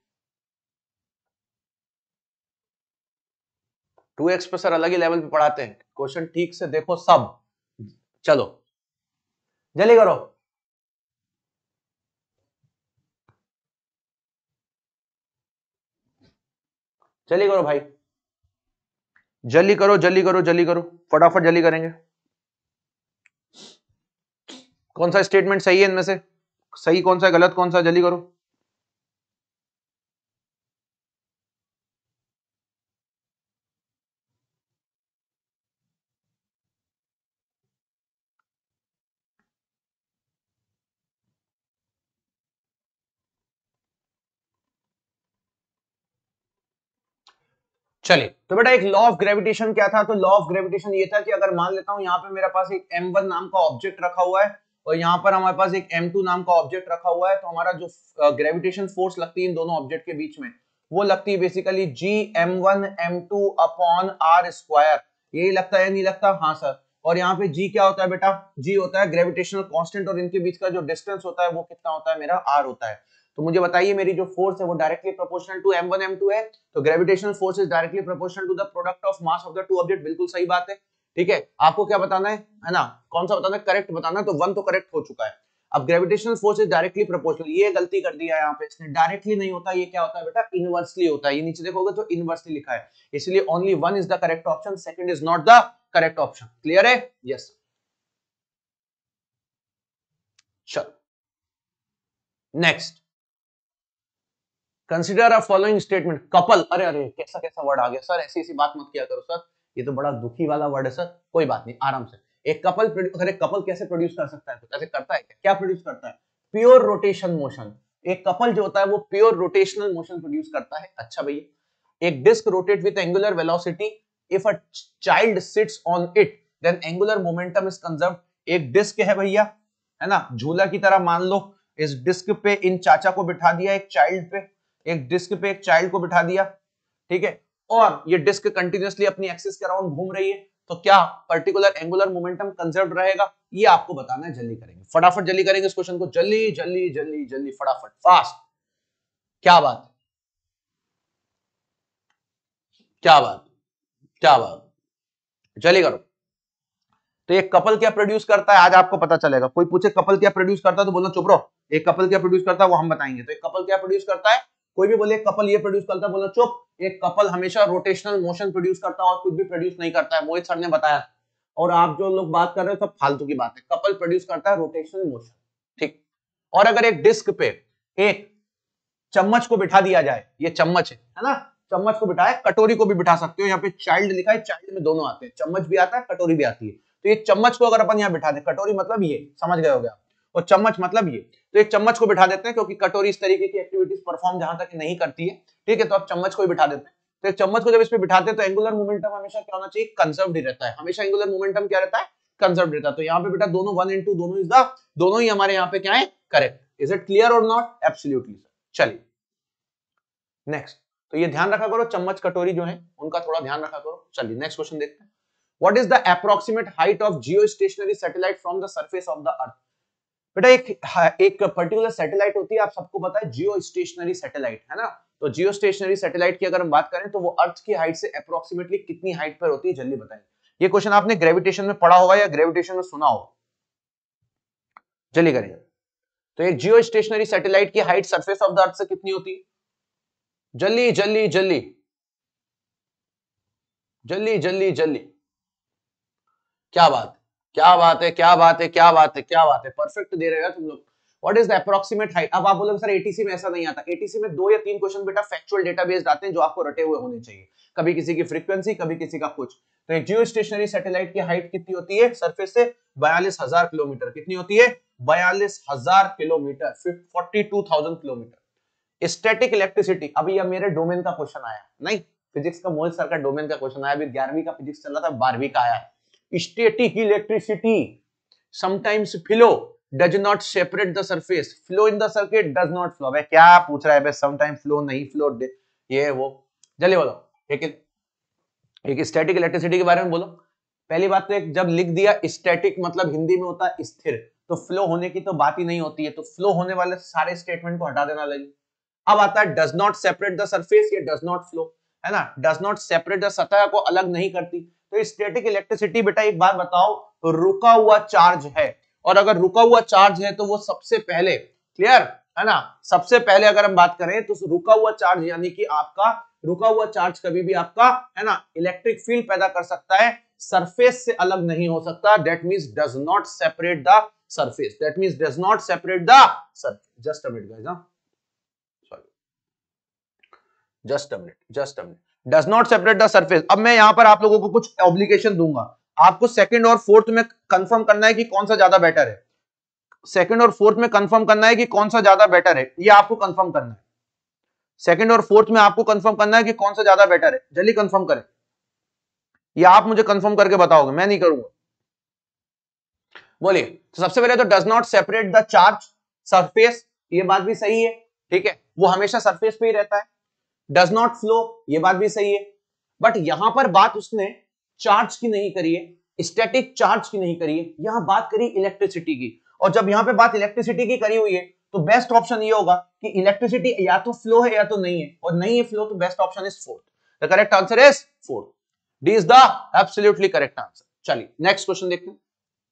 2x पे sir अलग ही level पे पढ़ाते हैं, क्वेश्चन ठीक से देखो सब, चलो जल्दी करो। जल्दी करो भाई, जल्दी करो जल्दी करो जल्दी करो, फटाफट जल्दी करेंगे। कौन सा स्टेटमेंट सही है इनमें से, सही कौन सा गलत कौन सा, जल्दी करो। चलिए तो बेटा एक लॉ ऑफ ग्रेविटेशन क्या था, तो लॉ ऑफ ग्रेविटेशन ये था कि अगर मान लेता हूं यहाँ पे मेरे पास एक m1 नाम का ऑब्जेक्ट रखा हुआ है और यहाँ पर हमारे पास एक m2 नाम का ऑब्जेक्ट रखा हुआ है, तो हमारा जो ग्रेविटेशन फोर्स लगती है इन दोनों ऑब्जेक्ट के बीच में वो लगती है basically G m1 m2 upon R square. यही लगता है नहीं लगता, हाँ सर। और यहाँ पे जी क्या होता है बेटा, जी होता है ग्रेविटेशनल कांस्टेंट और इनके बीच का जो डिस्टेंस होता है वो कितना होता है, मेरा आर होता है। तो मुझे बताइए मेरी जो फोर्स है वो directly proportional to m1 m2 है, तो gravitational force is directly proportional to the product of mass of the two object, बिल्कुल सही बात है। ठीक है, आपको क्या बताना है ना, कौन सा बताना है, करेक्ट बताना है। तो 1 तो करेक्ट हो चुका है। अब gravitational force is directly proportional, ये गलती कर दिया है यहाँ पे इसने, डायरेक्टली नहीं होता, ये क्या होता है बेटा, इनवर्सली होता है। ये नीचे देखोगे तो इनवर्सली लिखा है, इसलिए only 1 is the correct option, second is not the correct option. Clear है? यस। चलो next, consider a following statement, couple, अरे अरे कैसा कैसा वर्ड आ गया सर, ऐसी ऐसी बात मत किया करो सर, ये तो बड़ा दुखी वाला वर्ड है सर। कोई बात नहीं, आराम से। एक कपल, अरे कपल कैसे प्रोड्यूस कर सकता है, ऐसे करता है क्या प्रोड्यूस करता है, प्योर रोटेशन मोशन। एक कपल जो होता है वो प्योर रोटेशनल मोशन प्रोड्यूस करता है। अच्छा भैया, एक disc rotate with angular velocity, if a child sits on it then angular momentum is conserved. एक डिस्क है भैया, है ना, झूला की तरह मान लो, इस डिस्क पे इन चाचा को बिठा दिया, एक चाइल्ड पे, एक डिस्क पे एक चाइल्ड को बिठा दिया, ठीक है, और ये डिस्क कंटिन्यूअसली अपनी एक्सिस के अराउंड घूम रही है, तो क्या पर्टिकुलर एंगुलर मोमेंटम कंजर्व रहेगा, ये आपको बताना है। जल्दी करेंगे, फटाफट जल्दी करेंगे इस क्वेश्चन को, जल्दी जल्दी जल्दी जल्दी फटाफट फास्ट। क्या बात, क्या बात, क्या बात, जल्दी करो। तो एक कपल क्या प्रोड्यूस करता है आज आपको पता चलेगा। कोई पूछे कपल क्या प्रोड्यूस करता है तो बोलना चुप रहो, एक कपल क्या प्रोड्यूस करता है वो हम बताएंगे। तो एक कपल क्या प्रोड्यूस करता है, कोई भी बोले कपल ये प्रोड्यूस करता है, बोलना चुप। एक कपल हमेशा रोटेशनल मोशन प्रोड्यूस करता है और कुछ भी प्रोड्यूस नहीं करता है, मोहित सर ने बताया। और आप जो लोग बात कर रहे हो सब फालतू की बात है, कपल प्रोड्यूस करता है रोटेशनल मोशन, ठीक। और अगर एक डिस्क पे एक चम्मच को बिठा दिया जाए, ये चम्मच है ना, चम्मच को बिठाए, कटोरी को भी बिठा सकते हो, यहाँ पे चाइल्ड लिखा है, चाइल्ड में दोनों आते हैं, चम्मच भी आता है कटोरी भी आती है। तो ये चम्मच को अगर अपन यहाँ बिठा दें, कटोरी मतलब ये समझ गए हो गया, और चम्मच मतलब ये, तो एक चम्मच को बिठा देते हैं क्योंकि कटोरी इस तरीके की एक्टिविटीज परफॉर्म जहां तक नहीं करती है, ठीक है, तो आप चम्मच को ही बिठा देते हैं। तो एक चम्मच को जब इस पे बिठाते हैं तो एंगुलर मोमेंटम हमेशा क्या होना चाहिए, कंजर्व्ड रहता है, हमेशा एंगुलर मोमेंटम क्या रहता है, कंजर्व्ड रहता है। तो यहाँ पे बेटा दोनों 1 and 2 दोनों इज द, दोनों ही हमारे यहाँ पे क्या है, करेक्ट। इज इट क्लियर और नॉट? Absolutely sir. चलिए नेक्स्ट, तो ये ध्यान रखा करो, चम्मच कटोरी जो है उनका थोड़ा ध्यान रखा करो। चलिए नेक्स्ट क्वेश्चन देखते हैं, what is the approximate height of geostationary satellite from the surface of the earth. बेटा एक पर्टिकुलर सैटेलाइट होती है, आप सबको पता है, जियो स्टेशनरी सैटेलाइट, है ना। तो जियो स्टेशनरी सैटेलाइट की अगर हम बात करें तो वो अर्थ की हाइट से अप्रोक्सीमेटली कितनी हाइट पर होती है, जल्दी बताएं। ये क्वेश्चन आपने ग्रेविटेशन में पढ़ा होगा या ग्रेविटेशन में सुना होगा, जल्दी करेंगे। तो एक जियो स्टेशनरी सैटेलाइट की height surface of the earth से कितनी होती है, जल्दी जल्दी जल्दी जल्दी जल्दी जल्दी। क्या बात, क्या बात है, क्या बात है, क्या बात है, क्या बात है, परफेक्ट दे रहे हो तुम लोग। What is the approximate height. अब आप बोलोगे सर एटीसी में ऐसा नहीं आता, एटीसी में 2 या 3 क्वेश्चन बेटा फैक्चुअल डेटा बेस्ड आते हैं जो आपको रटे हुए होने चाहिए, कभी किसी की फ्रीक्वेंसी, कभी किसी का कुछ। तो एक जियो स्टेशनरी सैटेलाइट की हाइट कितनी होती है सरफेस से, 42,000 किलोमीटर। कितनी होती है, 42,000 किलोमीटर, 42,000 किलोमीटर। स्टैटिक इलेक्ट्रिसिटी, अभी अब मेरे डोमेन का क्वेश्चन आया नहीं, फिजिक्स का मोहित सर का डोमेन का क्वेश्चन आया, अभी 11वीं का फिजिक्स चल रहा था, 12वीं का आया। Static electricity sometimes flow does not separate the surface, flow in the circuit does not flow. भाई क्या पूछ रहा है बे, समटाइम फ्लो नहीं फ्लो, ये वो। जल्दी बोलो, एक स्टैटिक इलेक्ट्रिसिटी के बारे में बोलो। पहली बात तो एक जब लिख दिया स्टैटिक मतलब हिंदी में होता है स्थिर, तो फ्लो होने की तो बात ही नहीं होती है, तो फ्लो होने वाले सारे स्टेटमेंट को हटा देना लगी। अब आता है does not separate the surface, ये डज नॉट फ्लो है ना, डज नॉट सेपरेट द, सतह को अलग नहीं करती। तो स्टैटिक इलेक्ट्रिसिटी बेटा एक बात बताओ, रुका हुआ चार्ज है, और अगर रुका हुआ चार्ज है तो वो सबसे पहले, क्लियर है ना, सबसे पहले अगर हम बात करें तो रुका हुआ चार्ज यानी कि आपका रुका हुआ चार्ज कभी भी आपका है ना इलेक्ट्रिक फील्ड पैदा कर सकता है, सरफेस से अलग नहीं हो सकता। That means does not separate the surface, that means does not separate the surface. Just a minute guys, sorry, just a minute, does not separate the surface. अब मैं यहां पर आप लोगों को कुछ ऑब्लिगेशन दूंगा, आपको सेकंड और फोर्थ में कंफर्म करना है कि कौन सा ज्यादा बेटर है, सेकंड और फोर्थ में कंफर्म करना है कि कौन सा ज्यादा बेटर है, ये आपको कंफर्म करना है। सेकंड और फोर्थ में आपको कंफर्म करना है कि कौन सा ज्यादा बेटर है, जल्दी कंफर्म करें, ये आप मुझे कंफर्म करके बताओगे, मैं नहीं करूंगा। बोलिए, तो सबसे पहले तो does not separate the charge surface, ये बात भी सही है, ठीक है, वो हमेशा सरफेस पे ही रहता है। डज नॉट फ्लो, ये बात भी सही है, बट यहां पर बात उसने चार्ज की नहीं करी है, स्टैटिक चार्ज की नहीं करी है, यहां बात करी इलेक्ट्रिसिटी की। और जब यहां पे बात इलेक्ट्रिसिटी की करी हुई है तो बेस्ट ऑप्शन ये होगा कि इलेक्ट्रिसिटी या तो फ्लो है या तो नहीं है, और नहीं है फ्लो तो best option is fourth. The correct answer is fourth, D is the absolutely correct answer. चलिए नेक्स्ट क्वेश्चन देखते हैं।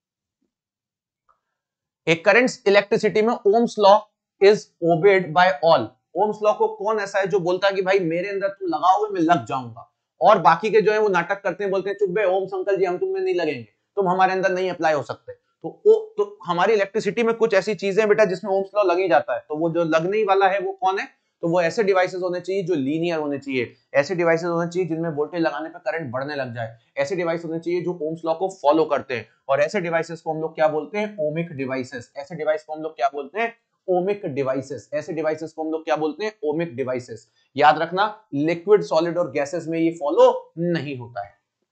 एक करंट इलेक्ट्रिसिटी में Ohm's law is obeyed by all. Ohm's law को कौन ऐसा है जो बोलता है कि भाई मेरे अंदर तुम लगाओगे मैं लग जाऊंगा, और बाकी के जो है वो नाटक करते हैं, बोलते हैं चुप बे ओम्स अंकल जी हम तुम में नहीं लगेंगे, तुम हमारे अंदर नहीं अप्लाई हो सकते। तो हमारी इलेक्ट्रिसिटी में कुछ ऐसी चीजें बेटा जिसमें ओम्स लॉ लग ही जाता है, तो वो जो लगने वाला है वो कौन है, तो वो ऐसे डिवाइसेस होने चाहिए जो लीनियर होने चाहिए, ऐसे डिवाइसेस होने चाहिए जिनमें वोल्टेज लगाने पर करंट बढ़ने लग जाए, ऐसे डिवाइस होने चाहिए जो ओम्स लॉ को फॉलो करते हैं, और ऐसे डिवाइसेस को हम लोग क्या बोलते हैं, ओमिक डिवाइसेस। ऐसे डिवाइस को हम लोग क्या बोलते हैं, ओमिक डिवाइसेस। ऐसे डिवाइसेस को हम लोग क्या बोलते हैं, ओमिक डिवाइसेस। याद रखना लिक्विड, सॉलिड और गैसेस में ये फॉलो नहीं होता है।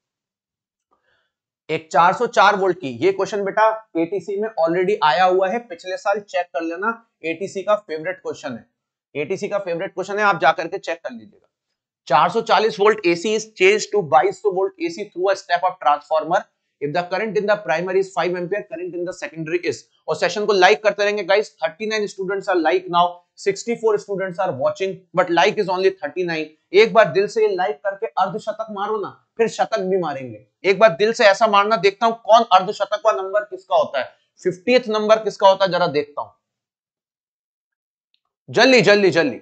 एक 404 वोल्ट की, ये क्वेश्चन बेटा एटीसी में ऑलरेडी आया हुआ है, पिछले साल चेक कर लेना, एटीसी का फेवरेट क्वेश्चन है, एटीसी का फेवरेट क्वेश्चन है, आप जाकर के चेक कर लीजिएगा। 440 volt AC is changed to 2200 volt AC through a step up transformer if the current in the primary is 5 ampere, current in the secondary is। और session को लाइक करते रहेंगे guys, 39 students are like now, 64 students are watching but like is only 39। एक बार दिल से ये like करके अर्धशतक मारो ना, फिर शतक भी मारेंगे। एक बार दिल से ऐसा मारना, देखता हूं कौन अर्धशतक का नंबर किसका होता है, 50th नंबर किसका होता है, जरा देखता हूं, जल्दी जल्दी जल्दी।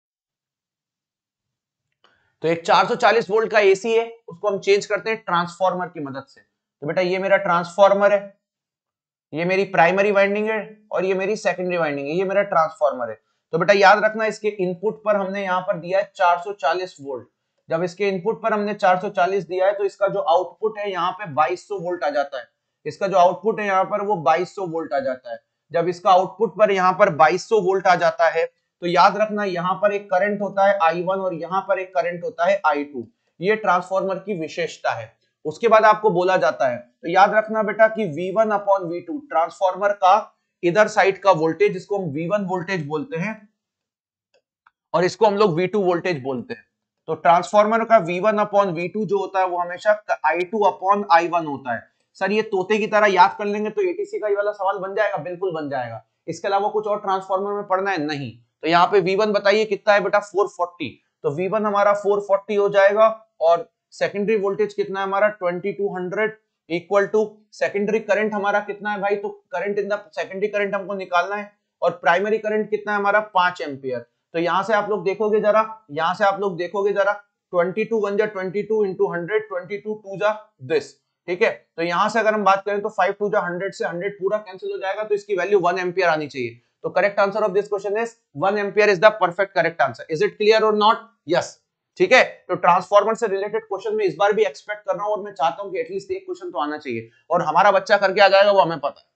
तो एक 440 वोल्ट का एसी है, उसको हम चेंज करते हैं ट्रांसफार्मर की मदद से। तो बेटा ये मेरा ट्रांसफार्मर है, ये मेरी प्राइमरी वाइंडिंग है, और ये मेरी सेकेंडरी वाइंडिंग है, ये मेरा ट्रांसफार्मर है। तो बेटा याद रखना इसके इनपुट पर हमने यहां पर दिया है 440 वोल्ट। जब इसके इनपुट पर हमने 440 दिया है तो इसका जो आउटपुट है यहाँ पे 2200 वोल्ट आ जाता है, इसका जो आउटपुट है यहाँ पर वो 2200 वोल्ट आ जाता है। जब इसका आउटपुट पर यहाँ पर 2200 वोल्ट आ जाता है तो याद रखना यहाँ पर एक करंट होता है I1 और यहाँ पर एक करंट होता है I2, ये ट्रांसफार्मर की विशेषता है। उसके बाद आपको बोला जाता है, तो याद रखना बेटा कि V1 अपॉन V2 ट्रांसफार्मर का इधर साइड का वोल्टेज, इसको हम V1 वोल्टेज बोलते हैं और इसको हम लोग V2 वोल्टेज बोलते हैं। तो ट्रांसफार्मर का V1 अपॉन V2 जो होता है वो हमेशा I2 अपॉन I1 होता है। सर ये तोते की तरह याद कर लेंगे तो एटीसी का ये वाला सवाल बन जाएगा, बिल्कुल बन जाएगा। इसके अलावा कुछ और ट्रांसफार्मर में पढ़ना है नहीं। तो यहाँ पे V1 बताइए कितना है बेटा, 440। तो V1 हमारा 440 हो जाएगा, और सेकेंडरी वोल्टेज कितना है हमारा 2200 इक्वल टू सेकेंडरी करंट हमारा कितना है भाई, तो current in the secondary current हमको निकालना है, और प्राइमरी करंट कितना है हमारा 5 एम्पियर। तो यहां से आप लोग देखोगे जरा, यहां से आप लोग देखोगे जरा, 22 1 जा 22 इंटू 100, 22 2 जा दिस, ठीक है। तो यहां से अगर हम बात करें तो 5 2 जा 100 से 100 पूरा कैंसिल हो जाएगा, तो इसकी वैल्यू 1 एम्पियर आनी चाहिए। तो correct answer of this question is 1 ampere is the perfect correct answer. Is it clear और नॉट? यस. ठीक है, तो ट्रांसफॉर्मर से रिलेटेड क्वेश्चन में इस बार भी एक्सपेक्ट कर रहा हूं और मैं चाहता हूं कि एटलीस्ट एक क्वेश्चन तो आना चाहिए और हमारा बच्चा करके आ जाएगा वो हमें पता है.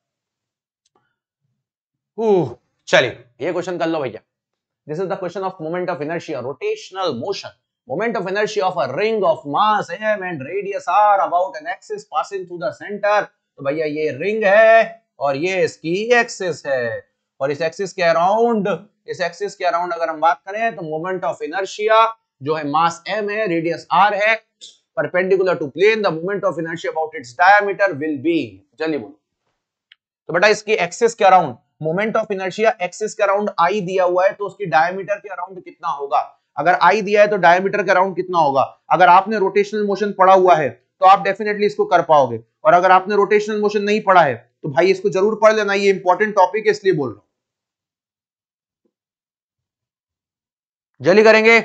चलिए ये क्वेश्चन कर लो भैया. This is the question of moment of inertia, rotational motion. Moment of inertia of a ring of mass m and radius r about an axis passing through the center. तो भैया ये रिंग है और ये इसकी axis है और इस एक्सिस के अराउंड अगर हम बात करें तो मोमेंट ऑफ इनर्शिया जो है मास m है, रेडियस r है, perpendicular to plane, the moment of inertia about its diameter will be. चलिए बोलो. तो बेटा इसकी एक्सिस के around moment of inertia axis के अराउंड आई दिया हुआ है तो उसकी डायमीटर के अराउंड कितना होगा? अगर आई दिया है तो डायमीटर के अराउंड कितना होगा? अगर आपने रोटेशनल मोशन पढ़ा हुआ है तो आप डेफिनेटली इसको कर पाओगे और अगर आपने रोटेशनल मोशन नहीं पढ़ा है तो भाई इसको जरूर पढ़ लेना. ये इंपॉर्टेंट टॉपिक है इसलिए बोल रहा हूं. जल्दी करेंगे.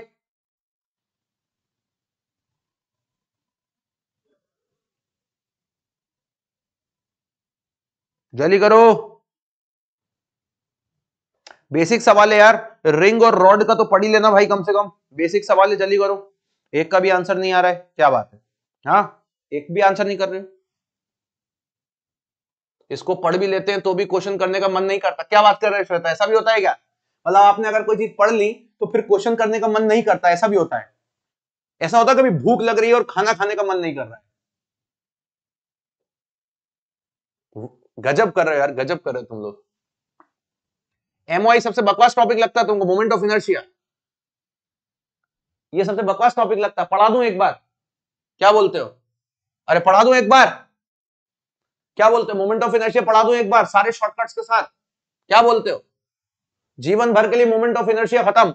जल्दी करो. बेसिक सवाल है यार, रिंग और रॉड का तो पढ़ ही लेना भाई कम से कम. बेसिक सवाल है, जल्दी करो. एक का भी आंसर नहीं आ रहा है, क्या बात है? हाँ, एक भी आंसर नहीं कर रहे. इसको पढ़ भी लेते हैं तो भी क्वेश्चन करने का मन नहीं करता. क्या बात कर रहे हो? ऐसा भी होता है क्या? मतलब आपने अगर कोई चीज पढ़ ली तो फिर क्वेश्चन करने का मन नहीं करता, ऐसा भी होता है? ऐसा होता है कभी भूख लग रही है और खाना खाने का मन नहीं कर रहा है? गजब कर रहे हो यार, गजब कर रहे हो तुम लोग. एमओआई सबसे बकवास टॉपिक लगता है तुमको? मोमेंट ऑफ इनर्शिया ये सबसे बकवास टॉपिक लगता है? पढ़ा दूं एक बार? क्या बोलते हो? अरे पढ़ा दूं एक बार? क्या बोलते हो? मोमेंट ऑफ इनर्शिया पढ़ा दूं एक बार सारे शॉर्टकट्स के साथ? क्या बोलते हो? जीवन भर के लिए मोमेंट ऑफ इनर्शिया खत्म.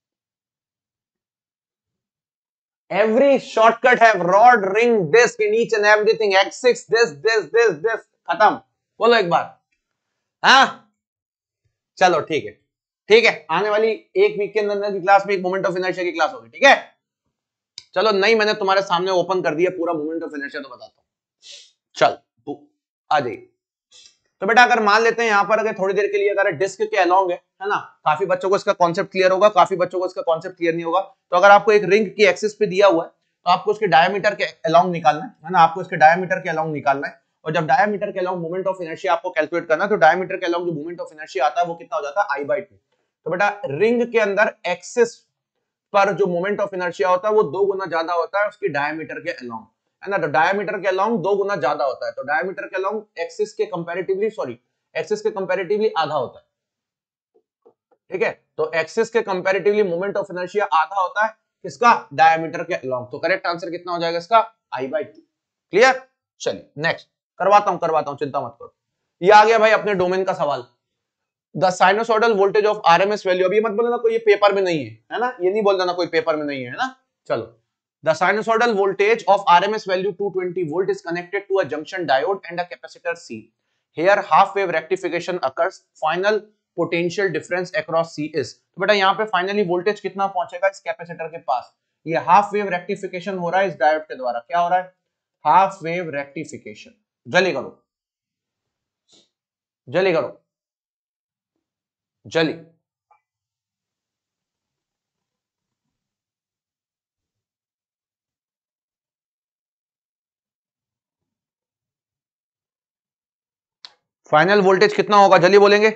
Every shortcut have rod, ring, disc in each and everything, axis, this खत्म. बोलो एक बार. हाँ चलो ठीक है, ठीक है. आने वाली एक वीक के अंदर की क्लास में एक मोमेंट ऑफ इनर्शिया की क्लास होगी. ठीक है, चलो. नहीं, मैंने तुम्हारे सामने ओपन कर दिया पूरा मोमेंट ऑफ इनर्शिया, तो बताता हूं. चल तू आ जाइए. तो बेटा अगर मान लेते हैं यहां पर अगर थोड़ी देर के लिए अगर डिस्क के अलोंग है ना, काफी बच्चों को इसका कॉन्सेप्ट क्लियर होगा, काफी बच्चों को इसका कॉन्सेप्ट क्लियर नहीं होगा. तो अगर आपको एक रिंग की एक्सिस पे दिया हुआ है तो आपको उसके डायमीटर के अलोंग निकालना है ना, आपको इसके डायमीटर के अलोंग निकालना है. और जब डायमीटर के अलोंग मोमेंट ऑफ इनर्शिया आपको कैलकुलेट करना है तो डायमीटर के अलोंग जो मोमेंट ऑफ इनर्शिया आता है वो कितना हो जाता है? I/2. तो बेटा रिंग के अंदर एक्सिस पर जो मोमेंट ऑफ इनर्शिया होता है वो 2 गुना ज्यादा होता है उसकी डायमीटर के अलोंग, है ना. तो डायमीटर के अलोंग 2 गुना ज्यादा होता है, तो डायमीटर के अलोंग एक्सिस के कंपैरेटिवली आधा होता है. ठीक है, तो एक्सिस के कंपैरेटिवली मोमेंट ऑफ इनर्शिया आधा होता है किसका? डायमीटर के अलोंग. तो करेक्ट आंसर कितना हो जाएगा इसका? I/2. क्लियर? चलिए नेक्स्ट करवाता हूं, चिंता मत करो. ये आ गया भाई अपने डोमेन का सवाल. The sinusoidal voltage of RMS value. अभी मत बोलना कोई ये पेपर में नहीं है ना, ये नहीं बोल देना कोई पेपर में नहीं है ना. चलो. The sinusoidal voltage of RMS value 220 volt is connected to a junction diode and a capacitor C. Here half wave rectification occurs. Final potential difference across C is. तो बेटा यहाँ पे फाइनली वोल्टेज कितना पहुंचेगा इस कैपेसिटर के पास? ये half wave rectification हो रहा है इस डायोड के द्वारा. क्या हो रहा है? Half wave rectification. जल्दी करो, जल्दी करो, जल्दी. फाइनल वोल्टेज कितना होगा? जल्दी बोलेंगे,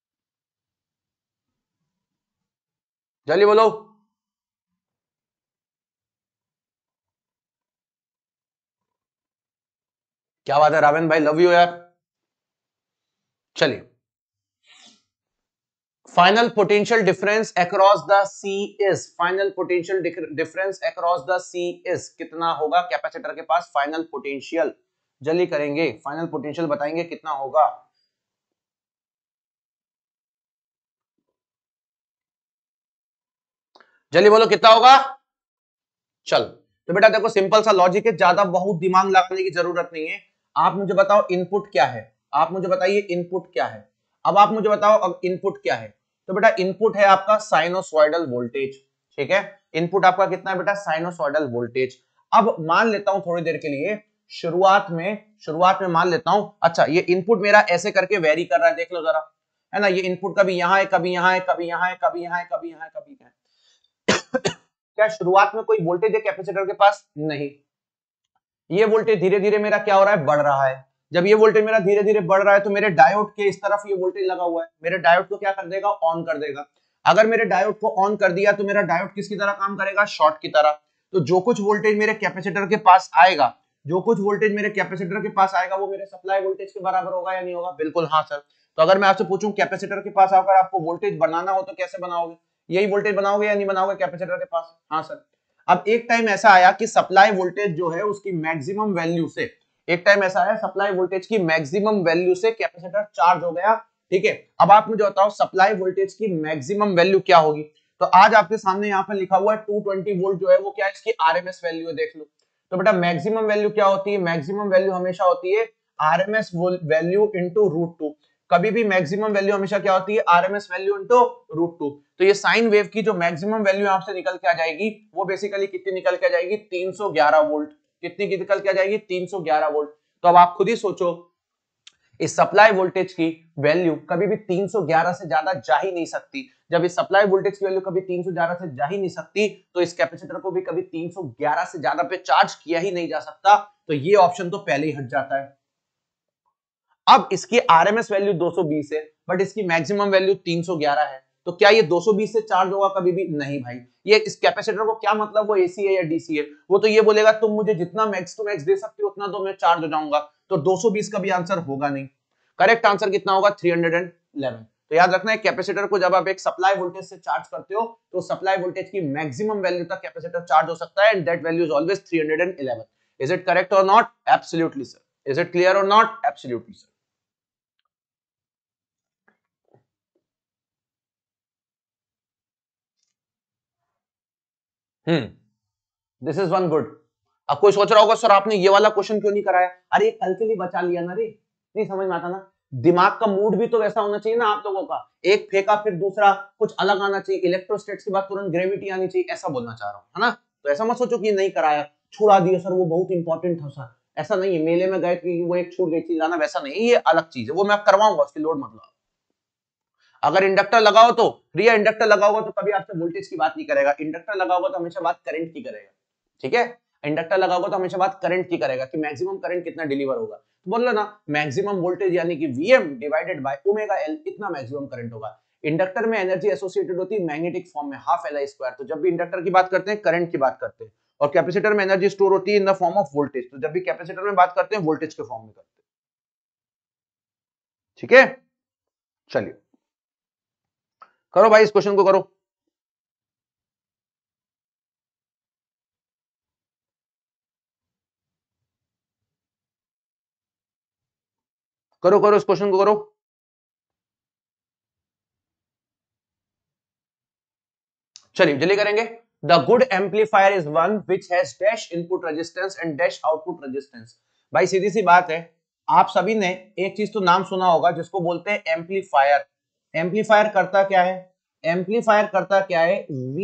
जल्दी बोलो. क्या बात है रावेन भाई, लव यू यार. चलिए. Final potential difference across the C is. Final potential difference across the C is कितना होगा कैपेसिटर के पास? Final potential. जल्दी करेंगे, फाइनल पोटेंशियल बताएंगे कितना होगा. जल्दी बोलो कितना होगा. चल तो बेटा देखो सिंपल सा लॉजिक है, ज्यादा बहुत दिमाग लगाने की जरूरत नहीं है. आप मुझे बताओ इनपुट क्या है, आप मुझे बताइए इनपुट क्या है. अब आप मुझे बताओ अब इनपुट क्या है. तो बेटा इनपुट है आपका साइनोसॉइडल वोल्टेज. ठीक है, इनपुट आपका कितना है बेटा? Sinusoidal voltage. अब मान लेता हूं थोड़ी देर के लिए शुरुआत में मान लेता हूं, अच्छा ये इनपुट मेरा ऐसे करके वेरी कर रहा है, देख लो जरा. है ना, ये इनपुट कभी यहाँ है, कभी यहाँ है, कभी यहाँ है, कभी यहाँ है, कभी यहाँ है, कभी यहाँ है। क्या शुरुआत में कोई वोल्टेज है कैपेसिटर के पास? नहीं। ये वोल्टेज धीरे धीरे मेरा क्या हो रहा है, बढ़ रहा है। जब ये वोल्टेज मेरा धीरे धीरे बढ़ रहा है तो मेरे डायोड के इस तरफ ये वोल्टेज लगा हुआ है, मेरे डायोड को क्या कर देगा, ऑन कर देगा। अगर मेरे डायोड को ऑन कर दिया तो मेरा डायोड किसकी तरह काम करेगा, शॉर्ट की तरह। तो जो कुछ वोल्टेज मेरे कैपेसिटर के पास आएगा, जो कुछ वोल्टेज मेरे कैपेसिटर के पास आएगा वो मेरे सप्लाई वोल्टेज के बराबर होगा या नहीं होगा? बिल्कुल हाँ सर। तो अगर मैं आपसे पूछूं कैपेसिटर के पास आकर आपको वोल्टेज बनाना हो तो कैसे बनाओगे? यही वोल्टेज बनाओगे या नहीं बनाओगे कैपेसिटर के पास? हाँ सर। अब एक टाइम ऐसा आया कि सप्लाई वोल्टेज जो है उसकी मैक्सिमम वैल्यू से, एक टाइम ऐसा आया सप्लाई वोल्टेज की मैक्सिमम वैल्यू से कैपेसिटर चार्ज हो गया, ठीक है। अब आप मुझे बताओ सप्लाई वोल्टेज की मैक्सिमम वैल्यू क्या होगी? तो आज आपके सामने यहाँ पर लिखा हुआ है 220 वोल्ट जो है वो क्या है, इसकी आरएमएस वैल्यू है, देख लो। तो बेटा मैक्सिमम वैल्यू क्या होती है? मैक्सिमम वैल्यू हमेशा होती है आरएमएस वैल्यू इंटू √2। कभी भी मैक्सिमम वैल्यू हमेशा क्या होती है, आरएमएस वैल्यू इंटू √2। तो ये साइन वेव की जो मैक्सिमम वैल्यू यहां से निकल के आ जाएगी वो बेसिकली कितनी निकल के आ जाएगी, 311 वोल्ट। कितनी की निकल के आ जाएगी, 311 वोल्ट। तो अब आप खुद ही सोचो इस सप्लाई वोल्टेज की वैल्यू कभी भी 311 से ज्यादा जा ही नहीं सकती। जब इस सप्लाई वोल्टेज की वैल्यू कभी 311 से जा ही नहीं सकती तो इस कैपेसिटर को भी कभी 311 से ज्यादा पे चार्ज किया ही नहीं जा सकता। तो ये ऑप्शन तो पहले ही हट जाता है। अब इसकी आरएमएस वैल्यू 220 है बट इसकी मैक्सिमम वैल्यू 311 है, तो क्या ये 220 से चार्ज होगा? कभी भी नहीं भाई। ये इस कैपेसिटर को क्या मतलब वो एसी है या डीसी है? वो तो ये बोलेगा तुम मुझे जितना मैक्स टू मैक्स दे सकते हो उतना तो मैं चार्ज हो जाऊंगा। तो 220 का भी आंसर होगा नहीं। करेक्ट आंसर कितना होगा, 311। तो याद रखना है कैपेसिटर को जब आप एक सप्लाई वोल्टेज से चार्ज करते हो तो सप्लाई वोल्टेज की मैक्सिमम वैल्यू तक कैपेसिटर चार्ज हो सकता है and that value is always 311। Is it correct और not? Absolutely sir. Is it clear और not? Absolutely sir. This is one good. अब कोई सोच रहा होगा सर आपने ये वाला क्वेश्चन क्यों नहीं कराया? अरे कल के लिए बचा लिया ना रे, नहीं समझ में आता ना। दिमाग का मूड भी तो वैसा होना चाहिए ना आप लोगों का, एक फेंका फिर दूसरा कुछ अलग आना चाहिए। इलेक्ट्रोस्टैट्स के बाद तुरंत ग्रेविटी आनी चाहिए, ऐसा बोलना चाह रहा हूँ, है ना। तो ऐसा मत सोचो कि नहीं कराया, छुड़ा दिया सर वो बहुत इंपॉर्टेंट था सर, ऐसा नहीं है। मेले में गए कि वो एक छूट गई चीज लाना, वैसा नहीं, ये अलग चीज है, वो मैं करवाऊंगा, उसकी लोड मत लो। अगर इंडक्टर लगाओ तो रिया, इंडक्टर लगाओगे तो कभी आपसे वोल्टेज की बात नहीं करेगा, इंडक्टर लगाओगे तो हमेशा बात करंट की करेगा, ठीक है। इंडक्टर लगाओगे तो हमेशा बात करंट की करेगा कि मैक्सिमम करंट कितना डिलीवर होगा। तो बोल लो ना मैक्सिमम वोल्टेज यानी कि Vm divided by omega L, इतना मैक्सिमम करंट होगा। इंडक्टर में एनर्जी एसोसिएटेड होती है मैग्नेटिक फॉर्म में, हाफ Li²। तो जब भी इंडक्टर की बात करते हैं करंट की बात करते हैं, और कैपेसिटर में एनर्जी स्टोर होती है in the form of voltage. तो जब भी कैपेसिटर में बात करते हैं वोल्टेज के फॉर्म में करते हैं, ठीक है। चलिए करो भाई, इस क्वेश्चन को करो। करो करो इस क्वेश्चन को करो। चलिए जल्दी करेंगे। The good amplifier is one which has dash input resistance and dash output resistance. भाई सीधी सी बात है, आप सभी ने एक चीज तो नाम सुना होगा जिसको बोलते हैं एम्पलीफायर। एम्पलीफायर करता क्या है? एम्पलीफायर करता क्या है,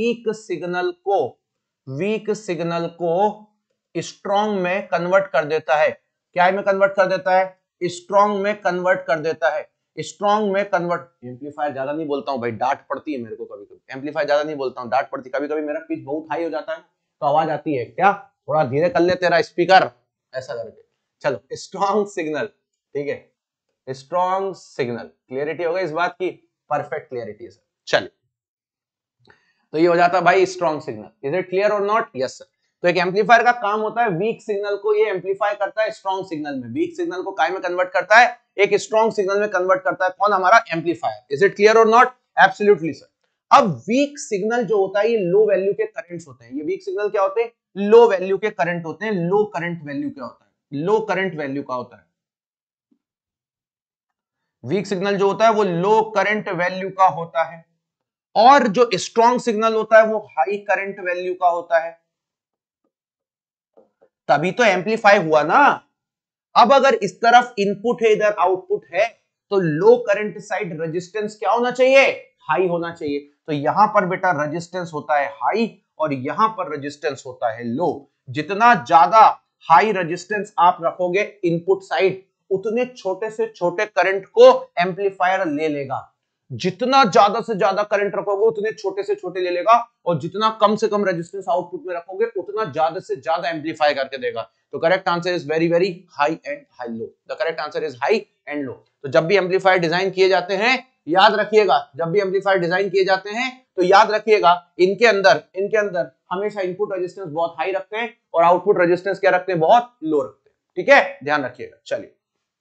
वीक सिग्नल को स्ट्रॉन्ग में कन्वर्ट कर देता है। क्या में कन्वर्ट कर देता है? स्ट्रॉन्ग में कन्वर्ट कर देता है। स्ट्रॉन्ग में कन्वर्ट, एम्पलीफायर ज्यादा नहीं बोलता हूं भाई, डांट पड़ती है मेरे को कभी कभी। एम्पलीफायर ज्यादा नहीं बोलता हूं, डांट पड़ती, कभी कभी मेरा पिच बहुत हाई हो जाता है तो आवाज आती है, क्या थोड़ा धीरे कर ले तेरा स्पीकर, ऐसा करके। चलो स्ट्रॉन्ग सिग्नल, ठीक है, स्ट्रॉन्ग सिग्नल, क्लियरिटी हो गई इस बात की? परफेक्ट क्लियरिटी है सर। चलिए तो ये हो जाता है भाई strong signal. Is it clear और नॉट? Yes sir. तो एक एम्पलीफायर का काम होता है वीक सिग्नल को ये एम्पलीफाई करता है स्ट्रॉन्ग सिग्नल में, वीक सिग्नल को काय में कन्वर्ट करता है, एक स्ट्रॉन्ग सिग्नल में कन्वर्ट करता है। कौन? हमारा एम्पलीफायर। इज इट क्लियर और नॉट? Absolutely sir. अब वीक सिग्नल जो होता है ये लो वैल्यू के करंट्स होते हैं। ये वीक सिग्नल क्या होते हैं? लो वैल्यू के करंट होते हैं। लो करंट वैल्यू क्या होता है? लो करंट वैल्यू का होता है। वीक सिग्नल जो होता है वो लो करंट वैल्यू का होता है, और जो स्ट्रॉन्ग सिग्नल होता है वो हाई करंट वैल्यू का होता है। तभी तो एम्पलीफाई हुआ ना। अब अगर इस तरफ इनपुट है इधर आउटपुट है तो लो करंट साइड रेजिस्टेंस क्या होना चाहिए? हाई होना चाहिए। तो यहां पर बेटा रेजिस्टेंस होता है हाई और यहां पर रेजिस्टेंस होता है लो। जितना ज्यादा हाई रेजिस्टेंस आप रखोगे इनपुट साइड उतने छोटे से छोटे करंट को एम्पलीफायर ले लेगा। जितना ज्यादा से ज्यादा करंट रखोगे उतने छोटे से छोटे ले लेगा, और जितना कम से कम रेजिस्टेंस आउटपुट में रखोगे उतना ज्यादा से ज्यादा एम्पलीफाई करके देगा। तो correct answer is very very high and high low. The correct answer is high and low. तो जब भी एम्पलीफायर डिजाइन किए जाते हैं, याद रखिएगा, जब भी एम्पलीफायर डिजाइन किए जाते हैं तो याद रखिएगा इनके अंदर हमेशा इनपुट रेजिस्टेंस बहुत हाई रखते हैं और आउटपुट रेजिस्टेंस क्या रखते हैं, बहुत लो रखते हैं। ठीक है, ध्यान रखिएगा। चलिए,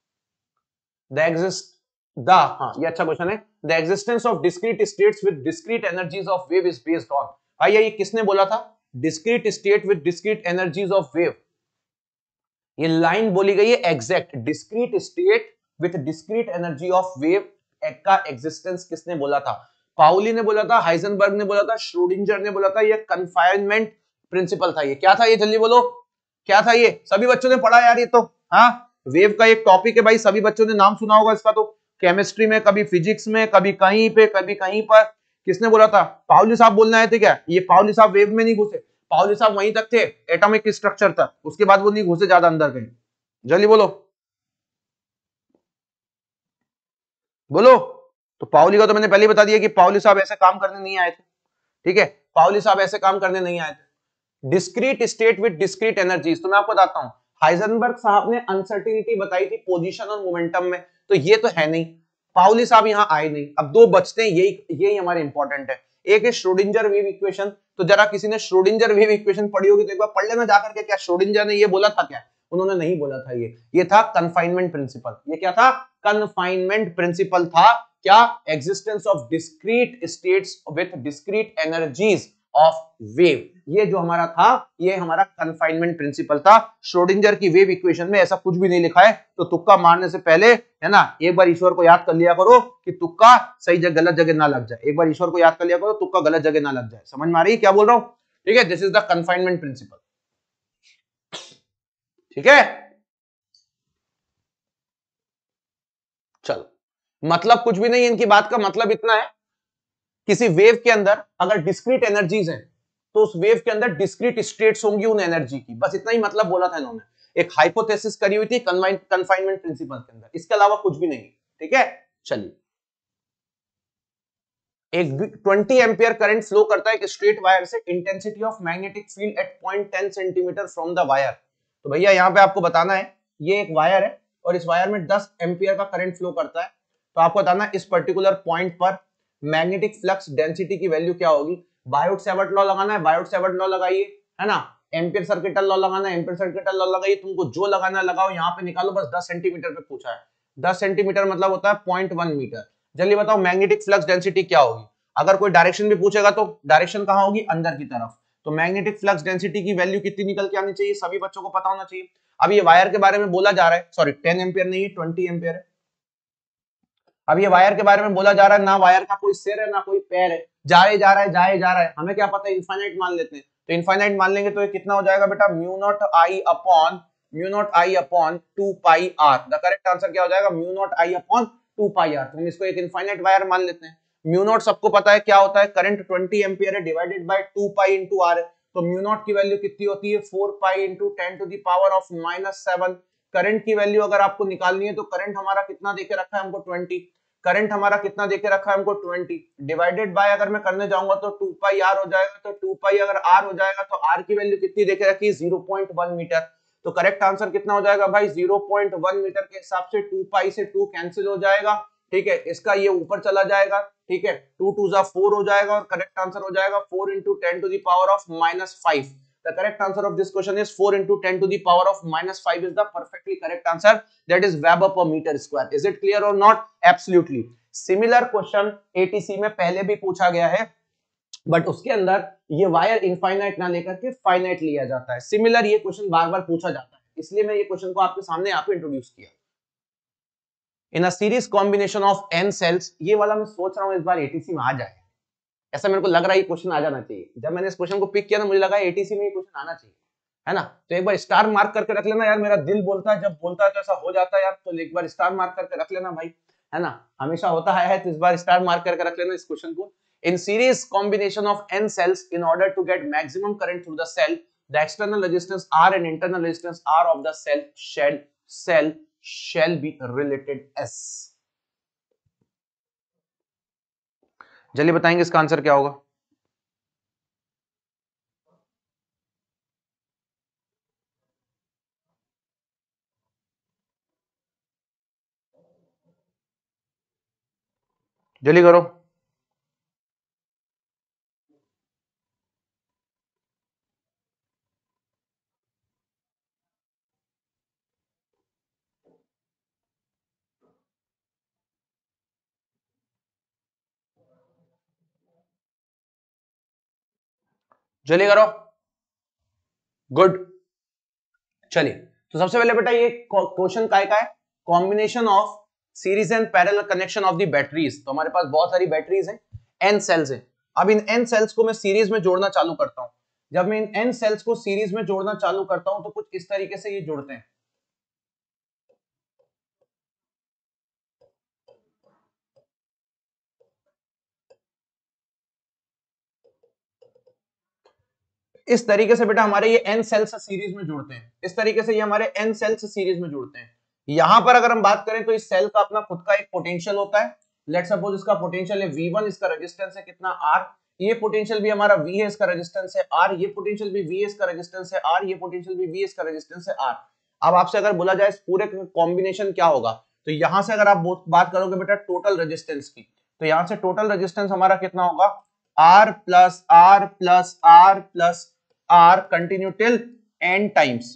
ये अच्छा क्वेश्चन है। The existence of discrete states with discrete energies of wave is based on. भाई ये किसने बोला था, discrete state with discrete energies of wave. ये लाइन बोली गई है exact, discrete state with discrete energy of wave का एग्जिस्टेंस किसने बोला था? पाउली ने बोला था, हाइजेनबर्ग ने बोला था, श्रोडिंगर ने बोला था, ये कन्फाइनमेंट प्रिंसिपल था। ये क्या था, ये जल्दी बोलो क्या था? ये सभी बच्चों ने पढ़ा यार, ये तो हाँ वेव का एक टॉपिक है भाई, सभी बच्चों ने नाम सुना होगा इसका, तो केमिस्ट्री में, कभी फिजिक्स में, कभी कहीं पे, कभी कहीं पर। किसने बोला था? पाउली साहब बोलने आए थे क्या? ये पाउली साहब वेव में नहीं घुसे, पाउली साहब वहीं तक थे, एटॉमिक स्ट्रक्चर तक, उसके बाद वो नहीं घुसे ज्यादा अंदर कहीं। जल्दी बोलो बोलो। तो पाउली का तो मैंने पहले ही बता दिया कि पाउली साहब ऐसे काम करने नहीं आए थे। ठीक है, पाउली साहब ऐसे काम करने नहीं आए थे। Discrete state with discrete energies, तो मैं आपको बताता हूं, हाइजेनबर्ग साहब ने अनसर्टिनिटी बताई थी पोजीशन और मोमेंटम में, तो ये तो है नहीं, पाउली साहब यहां आए नहीं। अब दो बचते हैं, यही हमारे इंपॉर्टेंट है। एक है श्रोडिंगर वेव इक्वेशन, तो जरा किसी ने श्रोडिंगर वेव इक्वेशन पढ़ी होगी तो एक बार पढ़ लेना जाकर के, क्या श्रोडिंगर ने ये बोला था क्या? उन्होंने नहीं बोला था, ये था कन्फाइनमेंट प्रिंसिपल। ये क्या था? कन्फाइनमेंट प्रिंसिपल था। क्या? Existence of discrete states with discrete energies of wave, ये जो हमारा था, ये हमारा कन्फाइनमेंट प्रिंसिपल था। श्रोडिंगर की वेव इक्वेशन में ऐसा कुछ भी नहीं लिखा है, तो तुक्का मारने से पहले है ना, एक बार ईश्वर को याद कर लिया करो कि तुक्का सही जगह गलत जगह ना लग जाए। एक बार ईश्वर को याद कर लिया करो, तुक्का गलत जगह ना लग जाए। समझ में आ रही है क्या बोल रहा हूं? ठीक है, this is the confinement principle. ठीक है, चलो, मतलब कुछ भी नहीं, इनकी बात का मतलब इतना है, किसी वेव के अंदर अगर डिस्क्रीट एनर्जीज हैं तो उस वेव के अंदर डिस्क्रीट स्टेट्स होंगी उन एनर्जी की, बस इतना ही मतलब बोला था इन्होंने। एक हाइपोथेसिस करी हुई थी कन्फाइनमेंट प्रिंसिपल के अंदर, इसके अलावा कुछ भी नहीं। ठीक है, चलिए, एक 20 एम्पियर करंट फ्लो करता है एक स्ट्रेट वायर से, intensity of magnetic field at 0.10 centimetre from the wire. तो भैया यहाँ पे आपको बताना है, ये एक वायर है और इस वायर में 10 एम्पियर का करंट फ्लो करता है, तो आपको बताना है इस पर्टिकुलर पॉइंट पर मैग्नेटिक फ्लक्स डेंसिटी की वैल्यू क्या होगी। बायोट सेवर्ट लॉ लगाना है, बायोट सेवर्ट लॉ लगाइए, है ना। एम्पियर सर्किटल लॉ लगाना है, एम्पियर सर्किटल लॉ लगाइए, तुमको जो लगाना है लगाओ, यहाँ पे निकालो, बस 10 सेंटीमीटर पे पूछा है। 10 सेंटीमीटर मतलब होता है 0.1 मीटर। जल्दी बताओ मैग्नेटिक फ्लक्स डेंसिटी क्या होगी। अगर कोई डायरेक्शन भी पूछेगा तो डायरेक्शन कहां होगी, अंदर की तरफ। तो मैग्नेटिक फ्लक्स डेंसिटी की वैल्यू कितनी निकल के आनी चाहिए, सभी बच्चों को पता होना चाहिए। अब ये वायर के बारे में बोला जा रहा है, सॉरी 10 एम्पियर नहीं, 20 एम्पियर है। अब ये वायर के बारे में बोला जा रहा है, ना वायर का कोई सिर है ना कोई पैर है, जाए जा रहा है, जाए जा रहा है, हमें क्या पता है, इनफाइनाइट मान लेते हैं। तो इनफाइनाइट मान लेंगे तो ये कितना हो जाएगा बेटा, mu naught I upon 2 pi R. The correct answer क्या हो जाएगा, mu naught I upon 2 pi R. तो हम इसको एक इनफाइनाइट वायर मान लेते हैं। म्यू नॉट सबको पता है क्या होता है, करंट 20 एम्पियर है divided by 2 pi into R है। तो म्यू नॉट की वैल्यू कितनी होती है, 4 pi into 10 to the power of -7। Current की वैल्यू अगर आपको निकालनी है तो करंट हमारा कितना देके रखा है हमको, 20। करंट हमारा कितना देके रखा है हमको, 20 डिवाइडेड बाय, अगर मैं करने जाऊंगा तो 2 पाई आर हो जाएगा। तो 2 पाई अगर आर हो जाएगा तो आर की वैल्यू कितनी देके रखी है, 0.1 मीटर। तो करेक्ट आंसर कितना हो जाएगा भाई, 0.1 मीटर के हिसाब से 2 पाई से 2 कैंसिल हो जाएगा। ठीक है, इसका ये ऊपर चला जाएगा। ठीक है, 2 2 जा 4 हो जाएगा और करेक्ट आंसर हो जाएगा 4 into 10 to the power of -5। The correct answer of this question is 4 into 10 to the power of -5 is the perfectly correct answer. That is Weber per meter square. Is it clear or not? Absolutely. Similar question ATC में पहले भी पूछा गया है, but उसके अंदर ये wire infinite ना लेकर के फाइनाइट लिया जाता है। सिमिलर ये क्वेश्चन बार बार पूछा जाता है, इसलिए मैं ये क्वेश्चन को आपके सामने यहाँ पे इंट्रोड्यूस किया। In a series combination of n cells, ये वाला मैं सोच रहा हूँ इस बार एटीसी में आ जाए, ऐसा मेरे को लग रहा है ये क्वेश्चन आ जाना चाहिए। जब मैंने इस क्वेश्चन को पिक किया ना मुझे लगा एटीसी में ये क्वेश्चन आना चाहिए, है ना। तो एक बार स्टार मार्क करके रख लेना यार, मेरा दिल बोलता है जब बोलता है तो ऐसा हो जाता है यार, तो एक बार स्टार मार्क करके रख लेना भाई, है ना, हमेशा होता है तो इस बार स्टार मार्क करके रख लेना इस क्वेश्चन को। In series combination of n cells in order to get maximum current through the cell, the external resistance R and internal resistance R of the cell shall be related S. जल्दी बताएंगे इसका answer क्या होगा। जल्दी करो। जल्दी करो। Good. चलिए, तो सबसे पहले बेटा ये क्वेश्चन काय का है, combination of series and parallel connection of the batteries. तो हमारे पास बहुत सारी बैटरीज हैं, एन सेल्स हैं। अब इन एन सेल्स को मैं सीरीज में जोड़ना चालू करता हूं। जब मैं इन एन सेल्स को सीरीज में जोड़ना चालू करता हूं तो कुछ इस तरीके से ये जुड़ते हैं। इस तरीके से बेटा हमारे ये एन सेल्स सीरीज में जुड़ते हैं। इस तरीके से ये हमारे एन सेल्स सीरीज में जुड़ते हैं। यहां पर अगर हम बात करें तो इस सेल का अपना खुद का एक पोटेंशियल होता है। लेट्स सपोज इसका पोटेंशियल है V1, इसका रेजिस्टेंस है कितना R। ये पोटेंशियल भी हमारा V है, इसका रेजिस्टेंस है R। ये पोटेंशियल भी V है, इसका रेजिस्टेंस है R। ये पोटेंशियल भी V है, इसका रेजिस्टेंस है R। अब आपसे अगर बोला जाए इस पूरे कॉम्बिनेशन क्या होगा, तो यहां से अगर आप बात करोगे बेटा टोटल रेजिस्टेंस की, तो यहां से टोटल रेजिस्टेंस हमारा कितना होगा, R plus R plus R plus R continue till n times.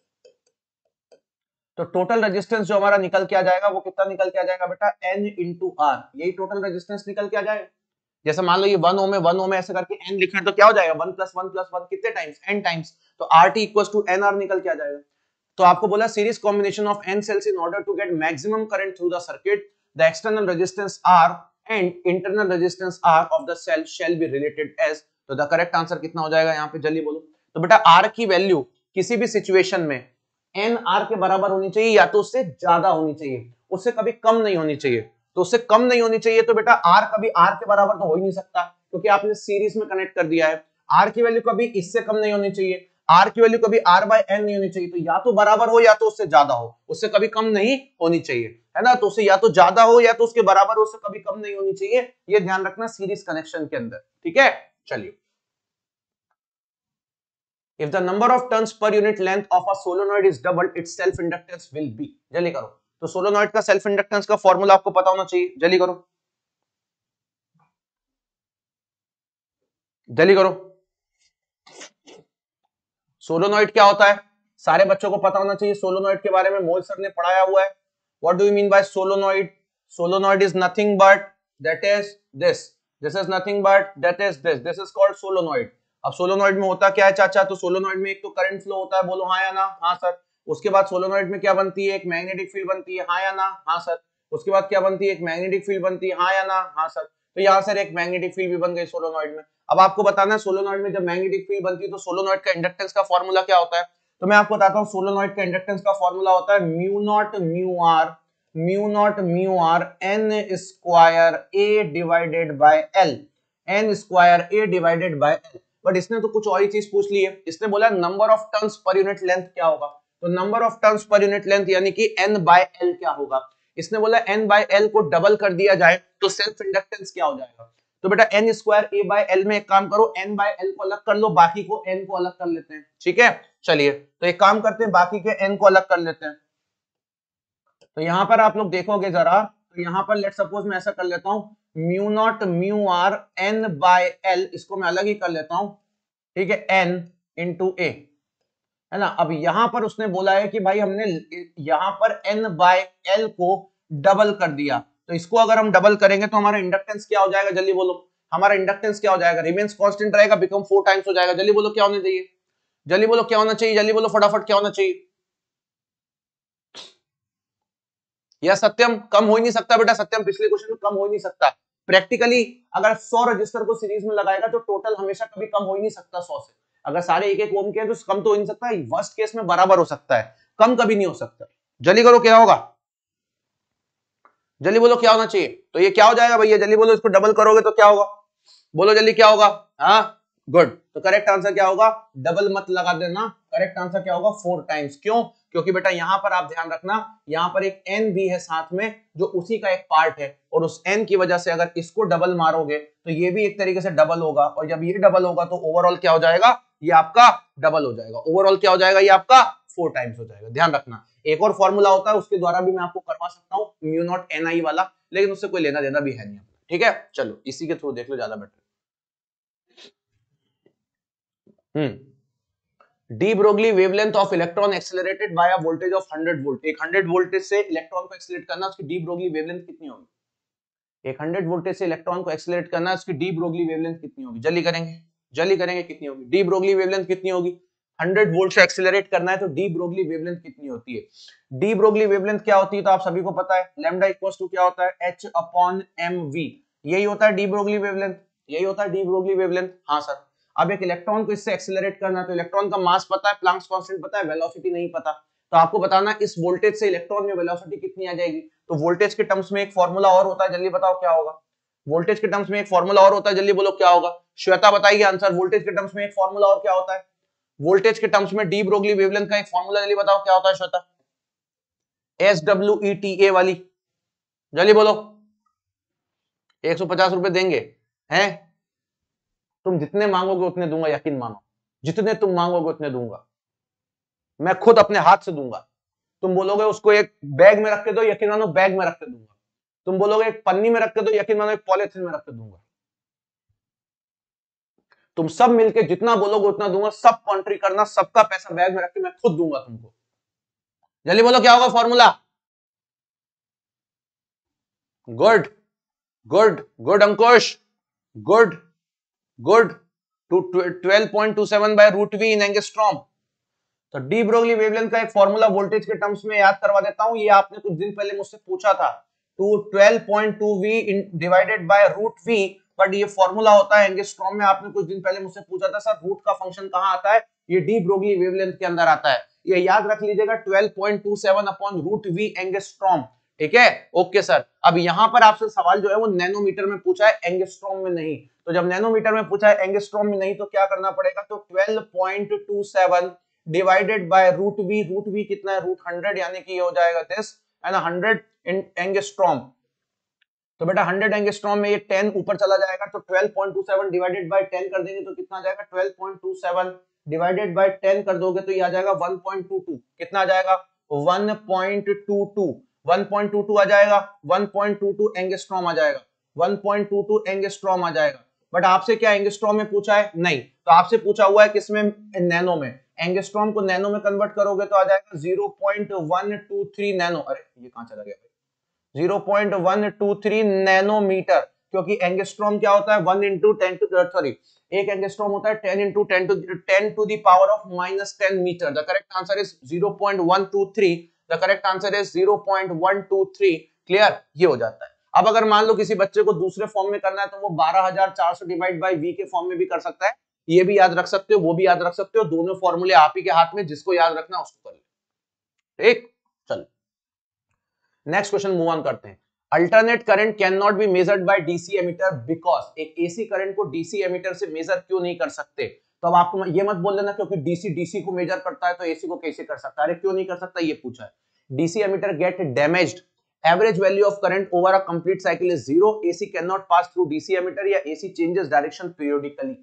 तो टोटल रेजिस्टेंस जो हमारा निकल के आ जाएगा वो कितना निकल के आ जाएगा बेटा, n इंटू आर। यही टोटल रेजिस्टेंस निकल के आ जाएगा। जैसे मान लो ये 1 ओम है, 1 ओम ऐसे करके n लिखें तो क्या हो जाएगा, 1 प्लस 1 प्लस 1 कितने टाइम्स, n टाइम्स। तो RT इक्वल्स टू nr निकल के आ जाएगा। तो आपको बोला series combination of n cells in order to get maximum current through the circuit, the external resistance R and internal resistance R of the cell shall be related as. तो the correct answer कितना हो जाएगा यहाँ पे, जल्दी बोलो। तो बेटा R की वैल्यू किसी भी सिचुएशन में एन आर के बराबर होनी चाहिए, या तो उससे ज्यादा होनी चाहिए, उससे कभी कम नहीं होनी चाहिए। तो उससे कम नहीं होनी चाहिए, तो बेटा आर कभी आर के बराबर तो हो ही नहीं सकता, क्योंकि आपने सीरीज में कनेक्ट कर दिया है। आर की वैल्यू कभी इससे कम नहीं होनी चाहिए, आर की वैल्यू कभी आर बाय एन नहीं होनी चाहिए। तो या तो बराबर हो या तो उससे ज्यादा हो, उससे कभी कम नहीं होनी चाहिए, है ना। तो उससे या तो ज्यादा हो या तो उसके बराबर हो, उससे कभी कम नहीं होनी चाहिए। ये ध्यान रखना सीरीज कनेक्शन के अंदर, ठीक है। चलिए, if the number of turns per unit length of a solenoid is doubled, its self inductance will be। जल्दी करो। तो सोलोनॉइड का सेल्फ इंडक्टेंस का फॉर्मूला आपको पता होना चाहिए, जल्दी करो जल्दी करो। सोलोनॉइड क्या होता है, सारे बच्चों को पता होना चाहिए। सोलोनॉइड के बारे में मोल सर ने पढ़ाया हुआ है। What do you mean by solenoid? Solenoid is nothing but that is this, this is nothing but that is this, this is called solenoid. अब सोलोनॉइड में होता क्या है चाचा, तो सोलोनॉइड में एक तो करंट फ्लो होता है, बोलो हाँ या ना, हाँ सर। उसके बाद सोलोनॉइड में क्या बनती है, एक मैग्नेटिक फील्ड बनती है, हाँ या ना, हाँ सर। उसके बाद क्या बनती है, एक मैग्नेटिक फील्ड बनती है, हाँ या ना, हाँ सर। तो यहाँ सर एक मैग्नेटिक फील्ड भी बन गई सोलोनॉइड में। अब आपको बताना है सोलोनॉइड में जब मैग्नेटिक फील्ड बनती है तो सोलोनॉइड का इंडक्टेंस का फॉर्मूला क्या होता है। तो मैं आपको बताता हूँ, सोलोनॉइड का इंडक्टेंस का फॉर्मूला होता है mu naught mu R N square A divided by L, N square A divided by L. But इसने तो कुछ और ही चीज पूछ ली है, इसने बोला number of turns per unit length क्या होगा। तो number of turns per unit length यानी कि n बाय एल क्या होगा। इसने बोला n बाय एल को डबल कर दिया जाए तो सेल्फ इंडक्टेंस क्या हो जाएगा। तो बेटा n square A by L में एक काम करो, n बाय एल को अलग कर लो, बाकी को n को अलग कर लेते हैं, ठीक है। चलिए, तो एक काम करते हैं, बाकी के n को अलग कर लेते हैं। तो यहां पर आप लोग देखोगे जरा, तो यहां पर लेट सपोज मैं ऐसा कर लेता हूं, mu naught mu R n by L, इसको मैं अलग ही कर लेता हूं, ठीक है, n इंटू ए, है ना। अब यहां पर उसने बोला है कि भाई हमने यहां पर n बाय एल को डबल कर दिया, तो इसको अगर हम डबल करेंगे तो हमारा इंडक्टेंस क्या हो जाएगा, जल्दी बोलो। हमारा इंडक्टेंस क्या हो जाएगा, रिमेन्स कांस्टेंट रहेगा, बिकम 4 टाइम्स हो जाएगा। जल्दी बोलो क्या होना चाहिए, जल्दी बोलो क्या होना चाहिए, जल्दी बोलो फटाफट क्या होना चाहिए। या सत्यम कम हो ही नहीं सकता बेटा, सत्यम पिछले क्वेश्चन में कम हो ही नहीं सकता। प्रैक्टिकली अगर 100 रजिस्टर को सीरीज में लगाएगा तो टोटल हमेशा कभी कम हो ही नहीं सकता 100 से। अगर सारे एक एक ओम के हैं तो कम तो हो ही नहीं सकता, वर्स्ट केस में बराबर हो सकता है, कम कभी नहीं हो सकता। जल्दी करो क्या होगा, जल्दी बोलो क्या होना चाहिए। तो ये क्या हो जाएगा भैया, जल्दी बोलो, इसको डबल करोगे तो क्या होगा, बोलो जल्दी क्या होगा। हाँ गुड। तो करेक्ट आंसर क्या होगा, डबल मत लगा देना, करेक्ट आंसर क्या होगा 4 टाइम्स। क्यों, क्योंकि बेटा यहां पर आप ध्यान रखना, यहां पर एक n भी है साथ में जो उसी का एक पार्ट है, और उस n की वजह से अगर इसको डबल मारोगे तो ये भी एक तरीके से डबल होगा, और जब ये डबल होगा तो ओवरऑल क्या हो जाएगा, ये आपका डबल हो जाएगा, ओवरऑल क्या हो जाएगा, ये आपका 4 टाइम्स हो जाएगा। ध्यान रखना, एक और फॉर्मूला होता है उसके द्वारा भी मैं आपको करवा सकता हूँ, म्यू नॉट ni वाला, लेकिन उससे कोई लेना देना भी है नहीं। ठीक है, चलो इसी के थ्रू देख लो, ज्यादा better. De Broglie wavelength of electron accelerated by a voltage of 100 volt. एक 100 वोल्टेज से इलेक्ट्रॉन को एक्सेलरेट करना, उसकी डी ब्रोगली वेवलेंथ कितनी होगी। एक 100 वोल्टेज से इलेक्ट्रॉन को एक्सेलरेट करना, उसकी डी ब्रोगली वेवलेंथ कितनी होगी, जल्दी करेंगे, जल्दी करेंगे, कितनी होगी डी ब्रोगली वेवलेंथ, कितनी होगी। 100 वोल्ट से एक्सेलरेट करना है तो डी ब्रोगली वेवलेंथ कितनी होती है। डी ब्रोगली वेवलेंथ क्या होती है, तो आप सभी को पता है, लैम्डा इक्वल्स टू क्या होता है, h अपॉन mv, यही होता है डी ब्रोगली वेवलेंथ, यही होता है डी ब्रोगली वेवलेंथ। हाँ सर, अब एक इलेक्ट्रॉन को इससे एक्सेलरेट करना है तो इलेक्ट्रॉन का मास पता है, प्लैंक्स कांस्टेंट पता है, वेलोसिटी नहीं पता, तो आपको बताना इस वोल्टेज से इलेक्ट्रॉन में वेलोसिटी कितनी आ जाएगी। तो वोल्टेज के टर्म्स में एक फॉर्मूला और होता है, जल्दी बताओ क्या होगा। वोल्टेज के टर्म्स में एक फॉर्मूला और होता है, जल्दी बोलो क्या होगा। श्वेता बताइए आंसर, वोल्टेज के टर्म्स में एक फॉर्मूला और क्या होता है। वोल्टेज के टर्म्स में डी ब्रोगली वेवलेंथ का एक फॉर्मूला, जल्दी बताओ क्या होता है श्वेता। SWETA वाली, जल्दी बोलो। 150 रुपए देंगे हैं, तुम जितने मांगोगे उतने दूंगा, यकीन मानो, जितने तुम मांगोगे उतने दूंगा, मैं खुद अपने हाथ से दूंगा। तुम बोलोगे उसको एक बैग में रख के दो, यकीन मानो बैग में रख के दूंगा। तुम बोलोगे एक पन्नी में रख के दो, यकीन मानो एक पॉलिथीन में रख के दूंगा। तुम सब मिलके जितना बोलोगे उतना दूंगा, सब कॉन्ट्री करना, सबका पैसा बैग में रख के मैं खुद दूंगा तुमको। जल्दी बोलो क्या होगा formula. Good good good Ankush, good good, 12.27 by root V in angstrom. तो डी ब्रोगली वेवलेंथ का एक फॉर्मूला वोल्टेज के टर्म्स में याद करवा देता हूं, ये आपने कुछ दिन पहले मुझसे पूछा था, 12.2 v divided by root V, but ये फॉर्मूला होता है एंगस्ट्रॉम में। आपने कुछ दिन पहले मुझसे पूछा था सर रूट का फंक्शन कहां आता है, ये डी ब्रोगली वेवलेंथ के अंदर आता है, ये याद रख लीजिएगा, 12.27 अपॉन रूट वी एंगस्ट्रॉम। ठीक है, ओके सर। अब यहां पर आपसे सवाल जो है वो नैनोमीटर में पूछा है, एंगस्ट्रॉम में नहीं, तो जब नैनोमीटर में पूछा है एंगस्ट्रॉम में नहीं तो क्या करना पड़ेगा, तो 12.27 डिवाइडेड बाय रूट वी कितना है, रूट 100, यानी कि ये हो जाएगा दिस है ना 100 एंगस्ट्रॉम। तो बेटा 100 एंगस्ट्रॉम में ये 10 ऊपर चला जाएगा, तो 12.27 डिवाइडेड बाय 10 कर देंगे तो कितना आ जाएगा, 12.27 डिवाइडेड बाय 10 कर दोगे तो ये आ जाएगा 1.22, कितना आ जाएगा 1.22, 1.22 आ जाएगा, 1.22 एंगस्ट्रॉम आ जाएगा, 1.22 एंगस्ट्रॉम आ जाएगा। बट आपसे क्या एंगस्ट्रॉम में पूछा है, नहीं, तो आपसे पूछा हुआ है किसमें, नैनो में। एंगस्ट्रॉम को नैनो में कन्वर्ट करोगे तो आ जाएगा 0.123 नैनो, अरे ये कहां चला गया, 0.123 नैनोमीटर, क्योंकि एंगस्ट्रॉम क्या होता है 1 इंटू 10 टू सॉरी, एक एंगस्ट्रॉम होता है 10 into 10 to the power of -10 metre. The correct answer is 0.123, the correct answer is 0.123। Clear, ये हो जाता है। अब अगर मान लो किसी बच्चे को दूसरे फॉर्म में करना है तो वो 12400 डिवाइड बाय v के फॉर्म में भी कर सकता है, ये भी याद रख सकते हो, वो भी याद रख सकते हो, दोनों फॉर्मूले आप ही के हाथ में, जिसको याद रखना उसको कर ले। ठीक, चलो नेक्स्ट क्वेश्चन मूव ऑन करते हैं। Alternate current can not be measured by DC ammeter because, एक एसी करंट को डीसी एमिटर से मेजर क्यों नहीं कर सकते। तो अब आपको ये मत बोल देना क्योंकि डीसी डीसी को मेजर करता है तो एसी को कैसे कर सकता है, अरे क्यों नहीं कर सकता ये पूछा है। DC ammeter get damaged, average value of current over a complete cycle is 0, AC can not pass through DC ammeter, या एसी चेंजेस डायरेक्शन पीरियोडिकली।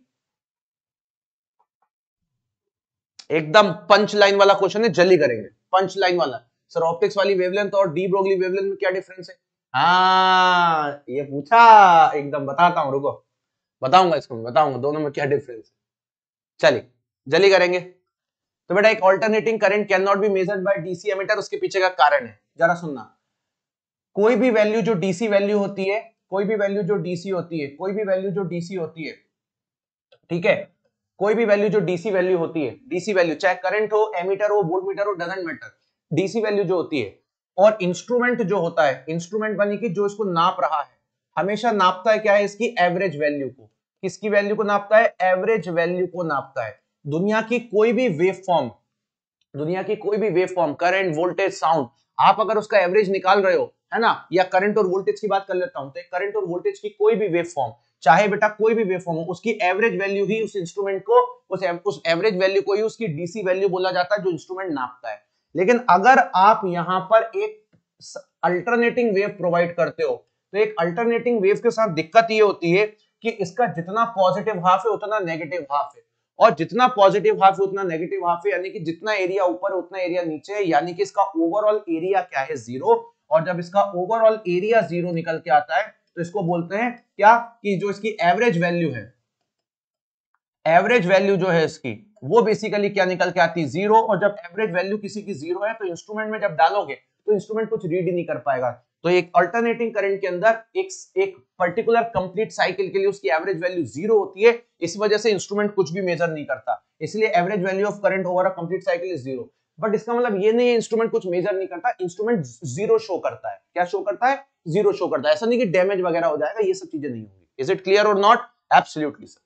एकदम पंच लाइन वाला क्वेश्चन है, जल्दी करेंगे, पंच लाइन वाला। सर ऑप्टिक्स वाली wavelength और de Broglie wavelength में क्या डिफरेंस है, हाँ ये पूछा, एकदम बताता हूं, रुको बताऊंगा, इसको बताऊंगा दोनों में क्या डिफरेंस है। चलिए जल्दी करेंगे। तो बेटा एक alternating current can not be measured by DC ammeter, उसके पीछे का कारण है, जरा सुनना। कोई भी वैल्यू जो डीसी वैल्यू होती है, कोई भी वैल्यू जो डीसी होती है, कोई भी वैल्यू जो डीसी होती है, ठीक है, कोई भी वैल्यू जो डीसी वैल्यू होती है, डीसी वैल्यू चाहे करंट हो, एमीटर हो, वोल्टमीटर हो, डजंट मैटर, डीसी वैल्यू जो होती है, और इंस्ट्रूमेंट जो होता है, इंस्ट्रूमेंट बनी कि जो इसको नाप रहा है, हमेशा नापता है क्या है, इसकी एवरेज वैल्यू को। किसकी वैल्यू को नापता है, एवरेज वैल्यू को नापता है। दुनिया की कोई भी वेव फॉर्म, दुनिया की कोई भी wave form, current, voltage, sound, आप अगर उसका एवरेज निकाल रहे हो, है ना, या करंट और वोल्टेज की बात कर लेता हूं, तो करंट और वोल्टेज की कोई भी वेव फॉर्म, चाहे बेटा कोई भी वेवफॉर्म हो, उसकी एवरेज वैल्यू ही उस इंस्ट्रूमेंट को, उस एवरेज वैल्यू को ही उसकी डीसी वैल्यू बोला जाता है जो इंस्ट्रूमेंट नापता है। लेकिन अगर आप यहां पर एक अल्टरनेटिंग वेव प्रोवाइड करते हो, तो एक अल्टरनेटिंग वेव के साथ दिक्कत ये होती है कि इसका जितना पॉजिटिव हाफ है उतना नेगेटिव हाफ है, और जितना पॉजिटिव हाफ है उतना नेगेटिव हाफ है, यानी कि जितना एरिया ऊपर है उतना एरिया नीचे है, यानी कि इसका ओवरऑल एरिया क्या है, 0। और जब इसका ओवरऑल एरिया 0 निकल के आता है तो इसको बोलते हैं क्या, कि जो इसकी एवरेज वैल्यू है, एवरेज वैल्यू जो है इसकी, वो बेसिकली क्या निकल के आती है, 0। और जब एवरेज वैल्यू किसी की 0 है तो इंस्ट्रूमेंट में जब डालोगे तो इंस्ट्रूमेंट कुछ रीड ही नहीं कर पाएगा। तो एक अल्टरनेटिंग करंट के अंदर एक पर्टिकुलर कंप्लीट साइकिल के लिए उसकी एवरेज वैल्यू 0 होती है, इस वजह से इंस्ट्रूमेंट कुछ भी मेजर नहीं करता, इसलिए average value of current over a complete cycle is 0। But इसका मतलब ये नहीं है इंस्ट्रूमेंट कुछ मेजर नहीं करता, इंस्ट्रूमेंट 0 शो करता है। क्या शो करता है, 0 शो करता है। ऐसा नहीं कि डैमेज वगैरह हो जाएगा, ये सब चीजें नहीं होंगी। इज इट क्लियर और नॉट? Absolutely sir.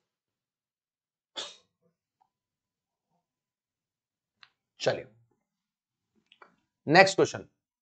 चलिए next question.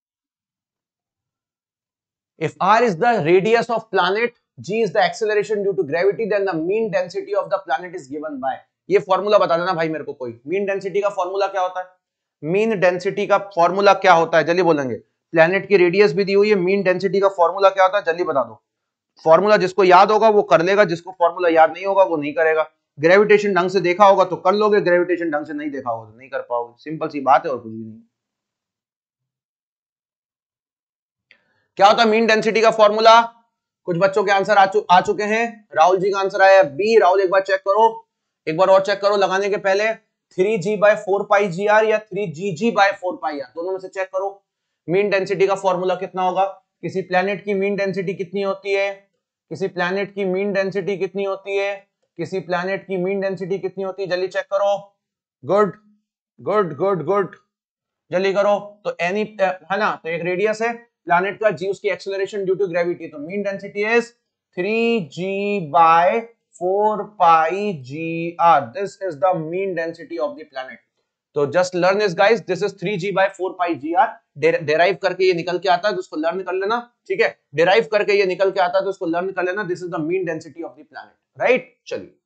If r is the radius of planet, g is the acceleration due to gravity, then the mean density of the planet is given by। ये formula बता देना भाई मेरे को कोई। Mean density का formula क्या होता है? मीन डेंसिटी का फॉर्मूला क्या होता है, जल्दी बोलेंगे। प्लेनेट की रेडियस भी दी हुई है, मीन डेंसिटी का फॉर्मूला क्या होता है, जल्दी बता दो। फॉर्मूला जिसको याद होगा वो कर लेगा, जिसको फॉर्मूला याद नहीं होगा वो नहीं करेगा। ग्रेविटेशन ढंग से देखा होगा तो कर लोगे, ग्रेविटेशन ढंग से नहीं देखा होगा तो नहीं कर पाओगे। सिंपल सी बात है और कुछ भी नहीं। क्या होता है मीन डेंसिटी का फॉर्मूला? कुछ बच्चों के आंसर आ चुके हैं। राहुल जी का आंसर आया बी। राहुल एक बार चेक करो, एक बार और चेक करो लगाने के पहले। 3g/4πgr या 3gg/4πr, दोनों में से चेक करो। मीन डेंसिटी का फॉर्मूला कितना होगा? किसी प्लेनेट की मीन डेंसिटी कितनी होती है? किसी प्लेनेट की मीन डेंसिटी कितनी होती है? किसी प्लेनेट की मीन डेंसिटी कितनी होती है? जल्दी चेक करो। गुड गुड गुड गुड, जल्दी करो। तो एनी है ना, तो एक रेडियस है प्लैनेट का, जी उसकी एक्सेलरेशन ड्यू टू ग्रेविटी, तो mean density is 3g/4πgr। This is the mean density of the planet. तो just learn this guys, this is 3g/4πgr। Derive करके ये निकल के आता है तो उसको लर्न कर लेना, ठीक है। डेराइव करके ये निकल के आता है तो उसको लर्न कर लेना। This is the mean density of the planet, right. चलिए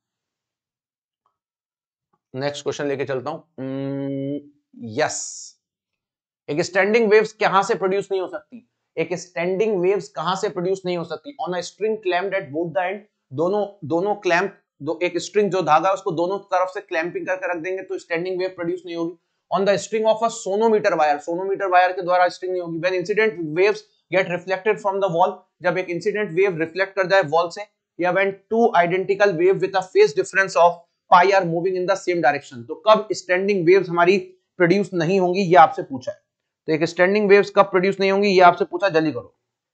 नेक्स्ट क्वेश्चन लेके चलता हूं। यस, एक स्टैंडिंग वेव्स कहां से प्रोड्यूस नहीं हो सकती? एक स्टैंडिंग वेव्स कहां से प्रोड्यूस नहीं हो सकती? On a string clamped at both the end, दोनों क्लैंप, एक स्ट्रिंग जो धागा है उसको दोनों तरफ से क्लैंपिंग करके रख देंगे तो स्टैंडिंग वेव प्रोड्यूस नहीं होगी। On the string of a sonometer wire, sonometer wire के द्वारा स्ट्रिंग नहीं होगी। When incident waves get reflected from the wall, जब एक इंसिडेंट वेव रिफ्लेक्ट कर जाए वॉल से, या when two identical wave with a phase difference of pi are moving in the same direction, तो कब स्टैंडिंग वेव्स हमारी प्रोड्यूस नहीं होंगी, ये आपसे पूछा है। तो एक स्टैंडिंग वेव्स कब प्रोड्यूस नहीं होंगी ये आपसे पूछा, जल्दी करो।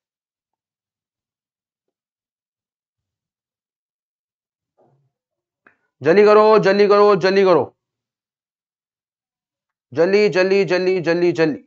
जल्दी करो जल्दी करो जल्दी करो, जल्दी जल्दी जल्दी जल्दी जल्दी।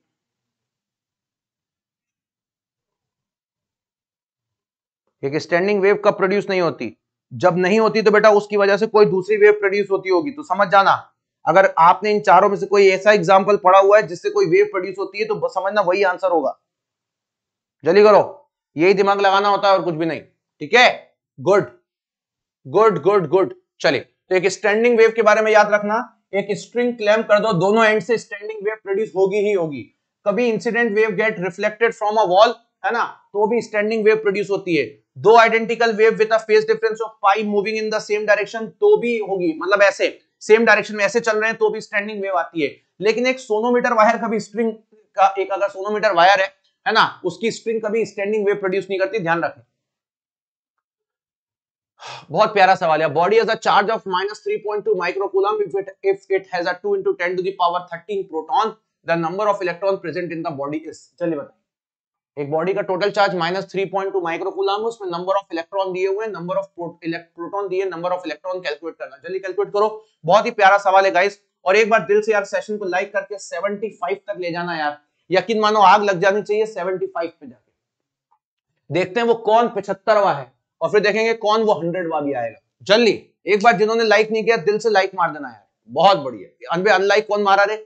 एक स्टैंडिंग वेव कब प्रोड्यूस नहीं होती? जब नहीं होती तो बेटा उसकी वजह से कोई दूसरी वेव प्रोड्यूस होती होगी, तो समझ जाना। अगर आपने इन चारों में से कोई ऐसा एग्जांपल पढ़ा हुआ है जिससे कोई वेव प्रोड्यूस होती है तो समझना वही आंसर होगा। जल्दी करो, यही दिमाग लगाना होता है और कुछ भी नहीं, ठीक है। Good good good good. चलिए, तो एक स्टैंडिंग वेव के बारे में याद रखना, एक स्ट्रिंग क्लैम्प कर दो, दोनों एंड से स्टैंडिंग वेव प्रोड्यूस होगी ही होगी। कभी incident wave get reflected from a wall, है ना, तो भी स्टैंडिंग वेव प्रोड्यूस होती है। दो identical wave with a phase difference of pi moving in the same direction, तो भी होगी, मतलब ऐसे सेम डायरेक्शन में ऐसे चल रहे हैं तो भी स्टैंडिंग वेव आती है। लेकिन एक सोनोमीटर वायर कभी स्ट्रिंग का, एक अगर सोनोमीटर वायर है ना, उसकी स्ट्रिंग कभी स्टैंडिंग वेव प्रोड्यूस नहीं करती, ध्यान रखें। बहुत प्यारा सवाल है। Body has a charge of -3.2 microcoulomb if it has a 2 × 10 to the power 13 proton, the number of electron present in the body is. चलिए बताइए, एक बॉडी का टोटल चार्ज -3.2 माइक्रोकूलम है, उसमें नंबर ऑफ इलेक्ट्रॉन दिए हुए हैं, नंबर ऑफ प्रोटॉन दिए, नंबर ऑफ इलेक्ट्रॉन कैलकुलेट करना। जल्दी कैलकुलेट करो। बहुत ही प्यारा सवाल है गाइस, और एक बार दिल से यार सेशन को लाइक करके 75 तक ले जाना यार, यकीन मानो आग लग जानी चाहिए 75 पे जाके। देखते हैं वो कौन 75वां है और फिर देखेंगे कौन वो 100वां भी आएगा। जल्दी एक बार जिन्होंने लाइक नहीं किया दिल से लाइक मार देना यार, बहुत बढ़िया। अनबे अनलाइक कौन मारा रे?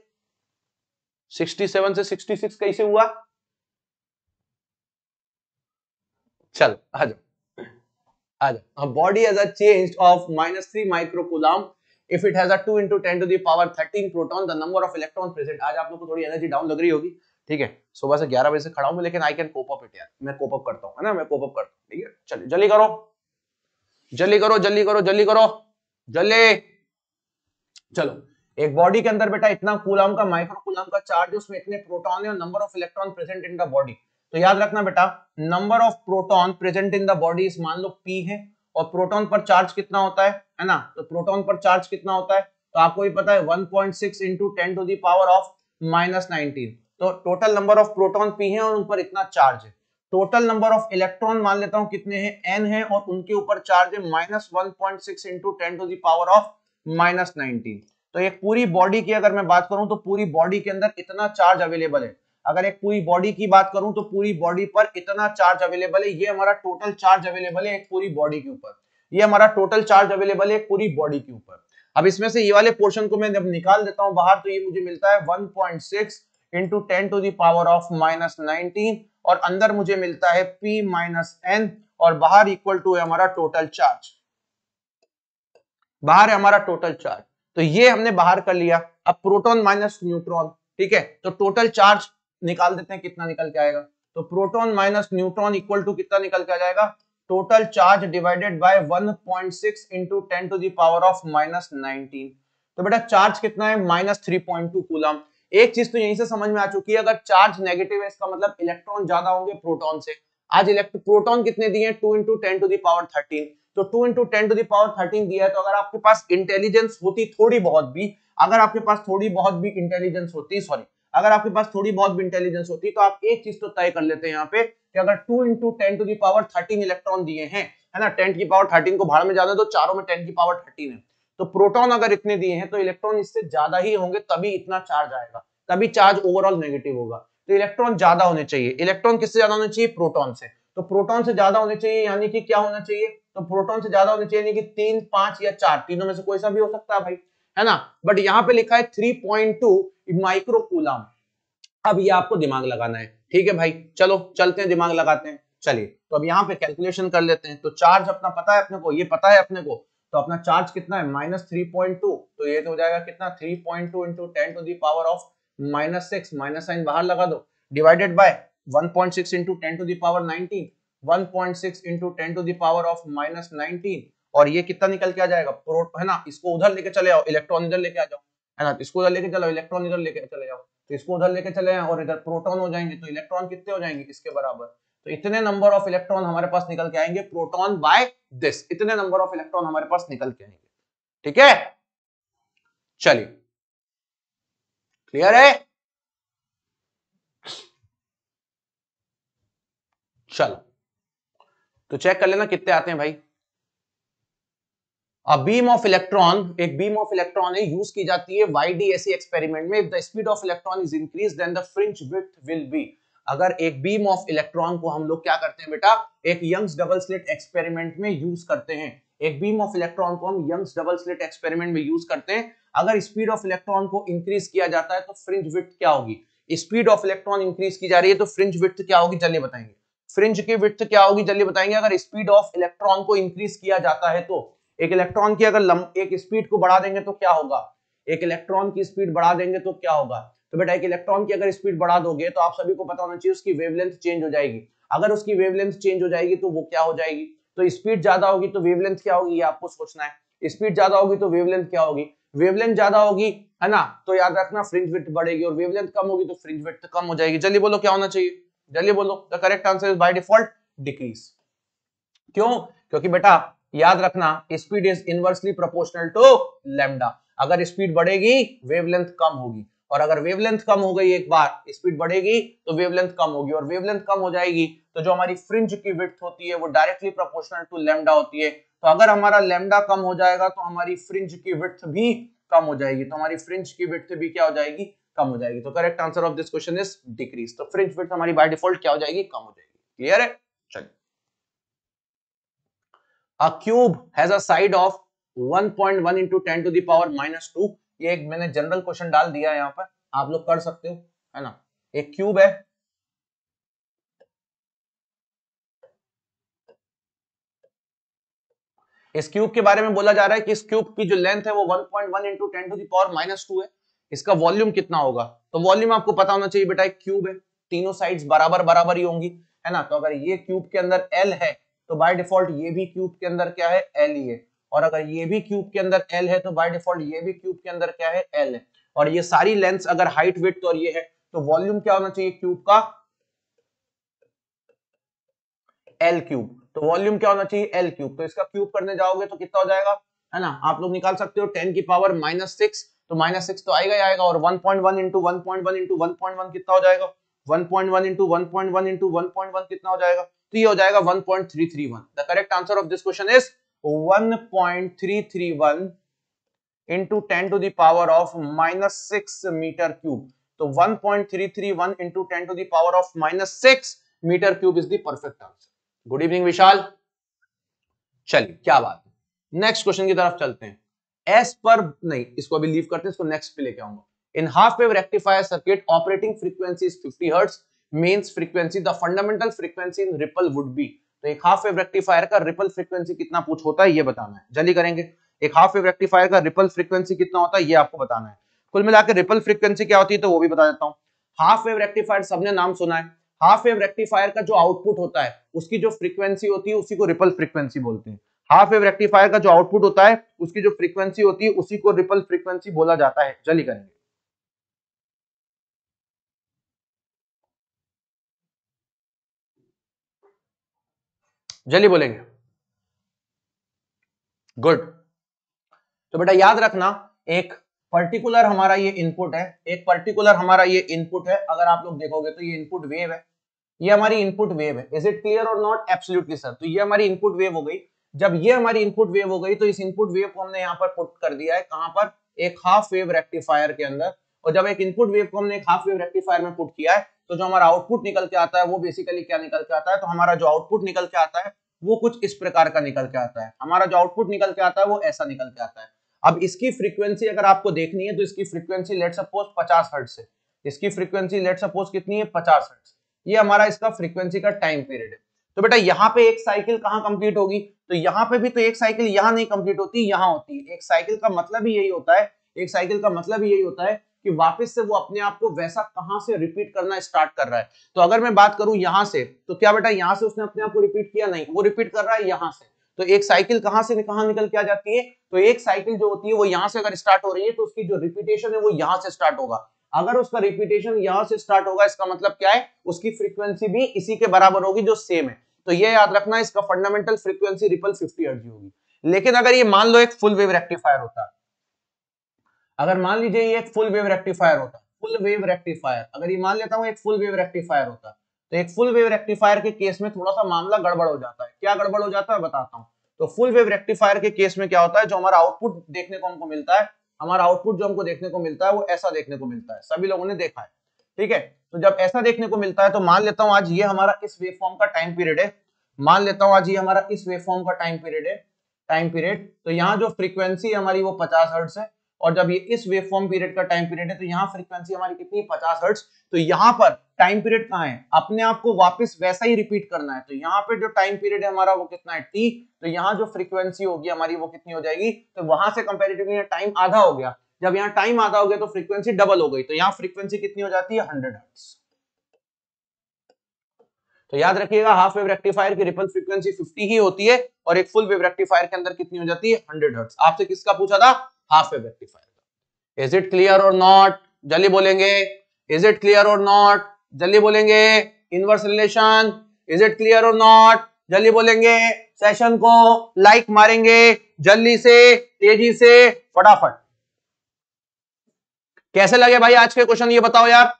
67 से 66 कैसे हुआ? चल आ जाओ आ जाओ, body has a change of -3 microcoulomb if it has a 2 × 10⁻13 proton, the number of electron present. आज आप लोग को थोड़ी एनर्जी डाउन लग रही होगी, ठीक है, सुबह से 11 बजे से खड़ा हूं मैं, लेकिन I can cope up it यार, मैं कोप अप करता हूं, है ना, मैं कोप अप करता हूं, ठीक है। चलिए जल्दी करो, जल्दी करो, जल्दी करो, जल्दी करो, जल्दी। चलो, एक बॉडी के अंदर बेटा इतना कूलम का, माइक्रो कूलम का चार्ज है, उसमें इतने प्रोटॉन है और number of electron present in the body. तो याद रखना बेटा, number of proton present in the body इस मान लो P है, और प्रोटॉन पर चार्ज कितना होता है ना, तो प्रोटॉन पर चार्ज कितना होता है, तो आपको भी पता है 1.6 × 10⁻19। तो total number of proton P है और उन पर इतना चार्ज है। टोटल नंबर ऑफ इलेक्ट्रॉन मान लेता हूं कितने हैं, n है, और उनके ऊपर चार्ज है -1.6 × 10⁻19। तो एक पूरी बॉडी की अगर मैं बात करूं तो पूरी बॉडी के अंदर इतना चार्ज अवेलेबल है। अगर एक पूरी बॉडी की बात करूं तो पूरी बॉडी पर इतना चार्ज अवेलेबल है, ये हमारा टोटल चार्ज अवेलेबल है एक पूरी बॉडी के ऊपर, ये हमारा टोटल चार्ज अवेलेबल है एक पूरी बॉडी के ऊपर। अब इसमें से ये वाले पोर्शन को मैं जब निकाल देता हूं बाहर, तो ये मुझे मिलता है 1.6 × 10⁻19, और अंदर मुझे मिलता है P - n, और बाहर इक्वल टू है हमारा टोटल चार्ज, बाहर है हमारा टोटल चार्ज। तो ये हमने बाहर कर लिया। अब प्रोटॉन माइनस न्यूट्रॉन, ठीक है, तो टोटल चार्ज निकाल देते हैं, कितना निकल के आएगा, तो proton minus neutron equal to कितना निकल के आ जाएगा, टोटल चार्ज डिवाइडेड बाय 1.6 × 10⁻19। तो बेटा चार्ज कितना है, -3.2 कूलम। एक चीज तो यहीं से समझ में आ चुकी है, अगर चार्ज नेगेटिव है इसका मतलब इलेक्ट्रॉन ज्यादा होंगे प्रोटॉन से। आज प्रोटॉन कितने दिए, 2 × 10⁻13, तो 2 × 10⁻13 दिया है। तो अगर आपके पास इंटेलिजेंस होती थोड़ी बहुत भी, अगर आपके पास थोड़ी बहुत भी इंटेलिजेंस होती, सॉरी, अगर आपके पास थोड़ी बहुत भी इंटेलिजेंस होती, तो आप एक चीज तो तय कर लेते हैं यहाँ पे कि अगर 2 × 10⁻13 इलेक्ट्रॉन दिए हैं, है ना, 10⁻13 को भाड़ में जाने दो, चारों में 10⁻13 है, तो प्रोटॉन अगर इतने दिए हैं तो इलेक्ट्रॉन इससे ज्यादा ही होंगे, तभी इतना चार्ज आएगा, तभी चार्ज ओवरऑल नेगेटिव होगा। तो इलेक्ट्रॉन ज्यादा होने चाहिए। इलेक्ट्रॉन किससे ज्यादा होने चाहिए, प्रोटॉन से। तो प्रोटॉन से ज्यादा होने चाहिए, यानी कि क्या होना चाहिए, तो प्रोटॉन से ज्यादा होने चाहिए, यानी कि 3, 5 या 4, तीनों में से कोई सा भी हो सकता है भाई, है ना। बट यहाँ पे लिखा है 3.2 माइक्रोकूलम। अब ये आपको दिमाग लगाना है, ठीक है भाई, चलो चलते हैं, दिमाग लगाते हैं। चलिए, तो अब यहाँ पे कैलकुलेशन कर लेते हैं। तो चार्ज अपना पता है अपने को, ये पता है अपने को, तो अपना चार्ज कितना है, -3.2, तो ये तो हो जाएगा कितना, 3.2 × 10⁻6, माइनस साइन बाहर लगा दो, डिवाइडेड बाय 1.6 × 10⁻19, 1.6 × 10⁻19, और ये कितना निकल के आ जाएगा, है ना, इसको उधर लेके चले आओ, इलेक्ट्रॉन इधर लेके आ जाओ, है ना, इसको उधर लेके चलो, इलेक्ट्रॉन इधर लेके चले जाओ, तो इसको उधर लेके चले जाएं, और इधर प्रोटॉन हो जाएंगे, तो इलेक्ट्रॉन कितने हो जाएंगे, इसके बराबर। तो इतने नंबर ऑफ इलेक्ट्रॉन हमारे पास निकल के आएंगे, प्रोटॉन बाय दिस, इतने नंबर ऑफ इलेक्ट्रॉन हमारे पास निकल के आएंगे, ठीक है। चलिए, क्लियर है, चलो तो चेक कर लेना कितने आते हैं भाई। बीम ऑफ इलेक्ट्रॉन, एक बीम ऑफ इलेक्ट्रॉन है, यूज की जाती है YDSE एक्सपेरिमेंट में। If the speed of electron is increase then the fringe width will be. अगर एक बीम ऑफ इलेक्ट्रॉन को हम लोग क्या करते हैं बेटा, एक यंग्स डबल स्लिट एक्सपेरिमेंट में यूज करते हैं। एक बीम ऑफ इलेक्ट्रॉन को हम यंग्स डबल स्लिट एक्सपेरिमेंट में यूज करते हैं। अगर स्पीड ऑफ इलेक्ट्रॉन को इंक्रीज किया जाता है तो फ्रिंज विड्थ क्या होगी, स्पीड ऑफ इलेक्ट्रॉन इंक्रीज की जा रही है तो फ्रिंज विड्थ क्या होगी, जल्दी बताएंगे। फ्रिंज की विड्थ क्या होगी, जल्दी बताएंगे। अगर स्पीड ऑफ इलेक्ट्रॉन को इंक्रीज किया जाता है तो एक इलेक्ट्रॉन की अगर एक स्पीड को बढ़ा देंगे तो क्या होगा, एक इलेक्ट्रॉन की स्पीड बढ़ा देंगे तो क्या होगा, तो बेटा एक इलेक्ट्रॉन की अगर स्पीड बढ़ा दोगे तो आप सभी को पता होना चाहिए उसकी वेवलेंथ चेंज हो जाएगी। अगर उसकी वेवलेंथ चेंज हो जाएगी तो वो क्या हो जाएगी, तो स्पीड ज्यादा होगी तो वेवलेंथ क्या होगी, ये आपको सोचना है। स्पीड ज्यादा होगी तो वेवलेंथ क्या होगी, वेवलेंथ ज्यादा होगी, है ना, तो याद रखना फ्रिंज विड्थ बढ़ेगी, और वेवलेंथ कम होगी तो फ्रिंज विड्थ कम हो जाएगी। जल्दी बोलो क्या होना चाहिए, जल्दी बोलो। The correct answer is by default decrease. क्यों, क्योंकि बेटा याद रखना speed is inversely proportional to lambda. अगर स्पीड बढ़ेगी वेवलेंथ कम होगी, और अगर वेवलेंथ कम हो गई, एक बार स्पीड बढ़ेगी तो वेवलेंथ कम होगी, और वेवलेंथ कम हो जाएगी तो जो हमारी फ्रिंज की विड्थ होती है वो डायरेक्टली प्रोपोर्शनल टू लैम्डा होती है। तो अगर हमारा लैम्डा कम हो जाएगा तो हमारी फ्रिंज की विड्थ भी कम हो जाएगी, तो हमारी फ्रिंज की विड्थ भी क्या हो जाएगी, कम हो जाएगी। तो correct answer of this question is decrease. तो फ्रिंज विड्थ हमारी बाय डिफॉल्ट क्या हो जाएगी, कम हो जाएगी। क्लियर है, चलिए। A cube has a side of 1.1 into 10 to the power -2। ये एक मैंने जनरल क्वेश्चन डाल दिया है यहाँ पर, आप लोग कर सकते हो, है ना। एक क्यूब है, इस क्यूब के बारे में बोला जा रहा है कि इस क्यूब की जो लेंथ है वो 1.1 इंटू 10 टू द पावर -2 है। इसका वॉल्यूम कितना होगा? तो वॉल्यूम आपको पता होना चाहिए बेटा, एक क्यूब है, तीनों साइड्स बराबर बराबर ही होंगी, है ना। तो अगर ये क्यूब के अंदर L है तो बाय डिफॉल्ट ये भी क्यूब के अंदर क्या है? L ही है। और अगर ये भी क्यूब के अंदर L है तो बाय डिफॉल्ट ये भी क्यूब के अंदर क्या है? L है। और ये सारी लेंथ्स अगर हाइट विड्थ और ये है तो वॉल्यूम क्या होना चाहिए क्यूब का? L cube. तो वॉल्यूम क्या होना चाहिए? L cube. तो इसका क्यूब करने जाओगे तो कितना हो जाएगा, है ना, आप लोग निकाल सकते हो 10 की पावर -6, तो -6 तो आएगा ही आएगा। और 1.1 इंटू 1.1 इंटू 1.1 कितना हो जाएगा? 1.1 इंटू 1.1 इंटू 1.1 कितना हो जाएगा? तो ये हो जाएगा 1.331। The correct answer of this question is 1.331 into 10 to the power of -6 metre cube. तो 1.331 into 10 to the power of -6 metre cube is the perfect answer. Good evening Vishal. चलिए क्या बात है, नेक्स्ट क्वेश्चन की तरफ चलते हैं। एस पर नहीं, इसको अभी लीव करते हैं, इसको नेक्स्ट पे लेके आऊंगा। In half wave rectifier circuit operating frequency is 50 hertz, mains frequency the fundamental frequency in ripple would be. तो एक हाफ वेव रेक्टिफायर का रिपल फ्रीक्वेंसी कितना पूछ होता है ये बताना है, जल्दी करेंगे। एक हाफ वेव रेक्टिफायर का रिपल फ्रीक्वेंसी कितना होता है ये आपको बताना है। कुल मिलाकर रिपल फ्रीक्वेंसी क्या होती है तो वो भी बता देता हूं। हाफ वेव रेक्टिफायर सबने नाम सुना है। हाफ वेव रेक्टिफायर का जो आउटपुट होता है उसकी जो फ्रीक्वेंसी होती है उसी को रिपल फ्रीक्वेंसी बोलते हैं। हाफ वेव रेक्टिफायर का जो आउटपुट होता है उसकी जो फ्रीक्वेंसी होती है उसी को रिपल फ्रीक्वेंसी बोला जाता है। जल्दी करेंगे, जल्दी बोलेंगे। गुड। तो बेटा याद रखना, एक पर्टिकुलर हमारा ये इनपुट है, एक पर्टिकुलर हमारा ये इनपुट है। अगर आप लोग देखोगे तो ये इनपुट वेव है, ये हमारी इनपुट वेव है। इज इट क्लियर और नॉट? Absolutely sir. तो ये हमारी इनपुट वेव हो गई। जब ये हमारी इनपुट वेव हो गई तो इस इनपुट वेव को हमने यहाँ पर पुट कर दिया है, कहां पर? एक हाफ वेव रेक्टिफायर के अंदर। और जब एक इनपुट वेव को हमने एक हाफ वेव रेक्टिफायर में पुट किया है तो जो हमारा आउटपुट निकल के आता है वो बेसिकली क्या निकल के आता है? तो हमारा जो आउटपुट निकल के आता है वो कुछ इस प्रकार का निकल के आता है। हमारा जो आउटपुट निकल के आता है वो ऐसा निकल के आता है। अब इसकी फ्रीक्वेंसी अगर आपको देखनी है तो इसकी फ्रीक्वेंसी लेट सपोज 50 हर्ट्ज है। इसकी फ्रीक्वेंसी लेट सपोज कितनी है? 50 हर्ट्ज। ये हमारा इसका फ्रीक्वेंसी का टाइम पीरियड है। तो बेटा यहाँ पे एक साइकिल कहाँ कंप्लीट होगी? तो यहाँ पे भी तो एक साइकिल यहाँ नहीं कंप्लीट होती, यहाँ होती है। एक साइकिल का मतलब ही यही होता है, एक साइकिल का मतलब यही होता है कि वापस से वो अपने आप को वैसा कहां से रिपीट करना स्टार्ट कर रहा है। तो अगर मैं बात करूं यहां से, तो क्या बेटा यहां से उसने अपने आप को रिपीट किया? नहीं, वो रिपीट कर रहा है यहां से। तो एक साइकिल कहां से कहां निकल के आ जाती है? तो एक साइकिल जो होती है वो यहां से अगर स्टार्ट हो रही है तो उसकी जो रिपीटेशन है वो यहां से स्टार्ट होगा। अगर उसका रिपीटेशन यहां से स्टार्ट होगा इसका मतलब क्या है? उसकी फ्रीक्वेंसी भी इसी के बराबर होगी जो सेम है। तो ये याद रखना, इसका फंडामेंटल फ्रीक्वेंसी रिपल 50 हर्ट्ज होगी। लेकिन अगर ये मान लो एक फुल वेव रेक्टिफायर होता है, अगर मान लीजिए ये एक फुल वेव रेक्टिफायर होता, फुल वेव रेक्टिफायर, अगर ये मान लेता हूं एक फुल वेव रेक्टिफायर होता, तो एक फुल वेव रेक्टिफायर के केस में थोड़ा सा मामला गड़बड़ हो जाता है। क्या गड़बड़ हो जाता है बताता हूं। तो फुल वेव रेक्टिफायर के केस में क्या होता है, जो हमारा आउटपुट देखने को हमको मिलता है, हमारा आउटपुट जो हमको देखने को मिलता है वो ऐसा देखने को मिलता है। सभी लोगों ने देखा है, ठीक है। तो जब ऐसा देखने को मिलता है तो मान लेता हूं आज ये हमारा इस वेवफॉर्म का टाइम पीरियड है, मान लेता हूं आज ये हमारा इस वेवफॉर्म का टाइम पीरियड है, टाइम पीरियड। तो यहाँ जो फ्रीक्वेंसी हमारी वो 50 हर्ट्ज है, और जब ये इस वेवफॉर्म पीरियड का टाइम पीरियड है तो यहाँ फ्रीक्वेंसी हमारी कितनी? 50 हर्ट्ज। तो यहाँ पर टाइम पीरियड कहाँ है? अपने आप को वापस वैसा ही रिपीट करना है। तो यहाँ पे जो टाइम पीरियड है हमारा वो कितना है? टी। तो यहाँ जो फ्रीक्वेंसी होगी हमारी वो कितनी हो जाएगी? तो वहां से कंपेरेटिवली टाइम आधा हो गया। जब यहाँ टाइम आधा हो गया तो फ्रीक्वेंसी डबल हो गई। तो यहाँ फ्रीक्वेंसी कितनी हो जाती है? 100 हर्ट्ज। तो याद रखिएगा, हाफ वेव रेक्टिफायर की रिपल फ्रीक्वेंसी 50 ही होती है और एक फुल वेव रेक्टिफायर के अंदर कितनी हो जाती है? 100 हर्ट्ज। आपसे किसका पूछा था? हाफ वेव रेक्टिफायर का। इज इट क्लियर और नॉट? जल्दी बोलेंगे। इज इट क्लियर और नॉट? जल्दी बोलेंगे। Inverse relation, is it clear और नॉट? जल्दी बोलेंगे। सेशन को लाइक मारेंगे जल्दी से, तेजी से, फटाफट। कैसे लगे भाई आज के क्वेश्चन, ये बताओ यार,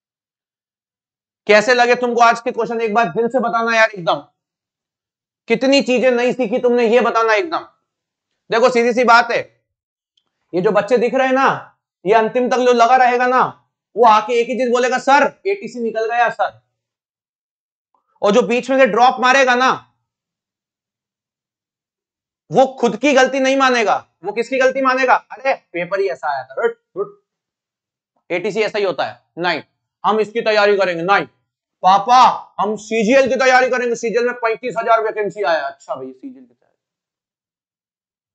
कैसे लगे तुमको आज के क्वेश्चन? एक बार दिल से बताना यार, एकदम कितनी चीजें नई सीखी तुमने ये बताना एकदम। देखो सीधी सी बात है, ये जो बच्चे दिख रहे हैं ना, ये अंतिम तक जो लगा रहेगा ना, वो आके एक ही चीज बोलेगा, सर एटीसी निकल गया सर। और जो बीच में से ड्रॉप मारेगा ना, वो खुद की गलती नहीं मानेगा, वो किसकी गलती मानेगा? अरे पेपर ही ऐसा आया था, एटीसी ऐसा ही होता है, नहीं हम इसकी तैयारी करेंगे, नहीं पापा हम सीजीएल की तैयारी करेंगे, सीजीएल में 35,000 वैकेंसी आया। अच्छा भाई सीजीएल की तैयारी,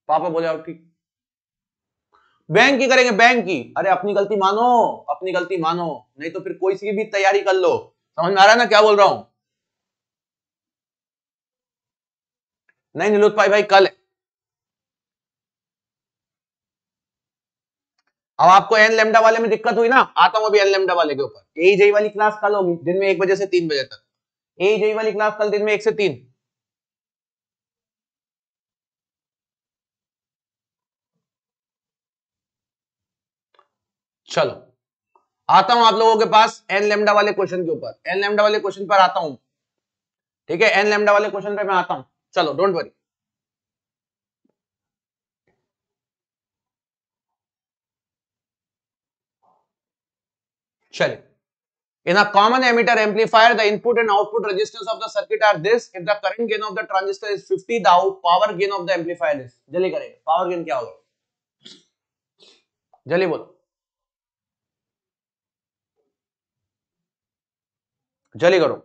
पापा बोले आउट की। बैंक की करेंगे, बैंक की। अरे अपनी गलती मानो, अपनी गलती मानो, नहीं तो फिर कोई सी भी तैयारी कर लो। समझ में आ रहा है ना क्या बोल रहा हूं? नहीं निलोत भाई कल है। अब आपको एन लेमडा वाले में दिक्कत हुई ना, आता हूं अभी एन लेमडा वाले के ऊपर। ए जेई वाली क्लास कल होगी दिन में 1 बजे से 3 बजे तक। ए जेई वाली क्लास कल दिन में 1 से 3। चलो आता हूं आप लोगों के पास एन लेमडा वाले क्वेश्चन के ऊपर, एन लेमडा वाले क्वेश्चन पर आता हूं। ठीक है, एन लेमडा वाले क्वेश्चन पे मैं आता हूं। चलो डोंट वरी। चलिए, in a common emitter amplifier the input and output resistance of the circuit are this. If the current gain of the transistor is 50, the out power gain of the amplifier is, जल्दी करेंगे, power gain क्या होगा, जल्दी बोलो, जल्दी करो।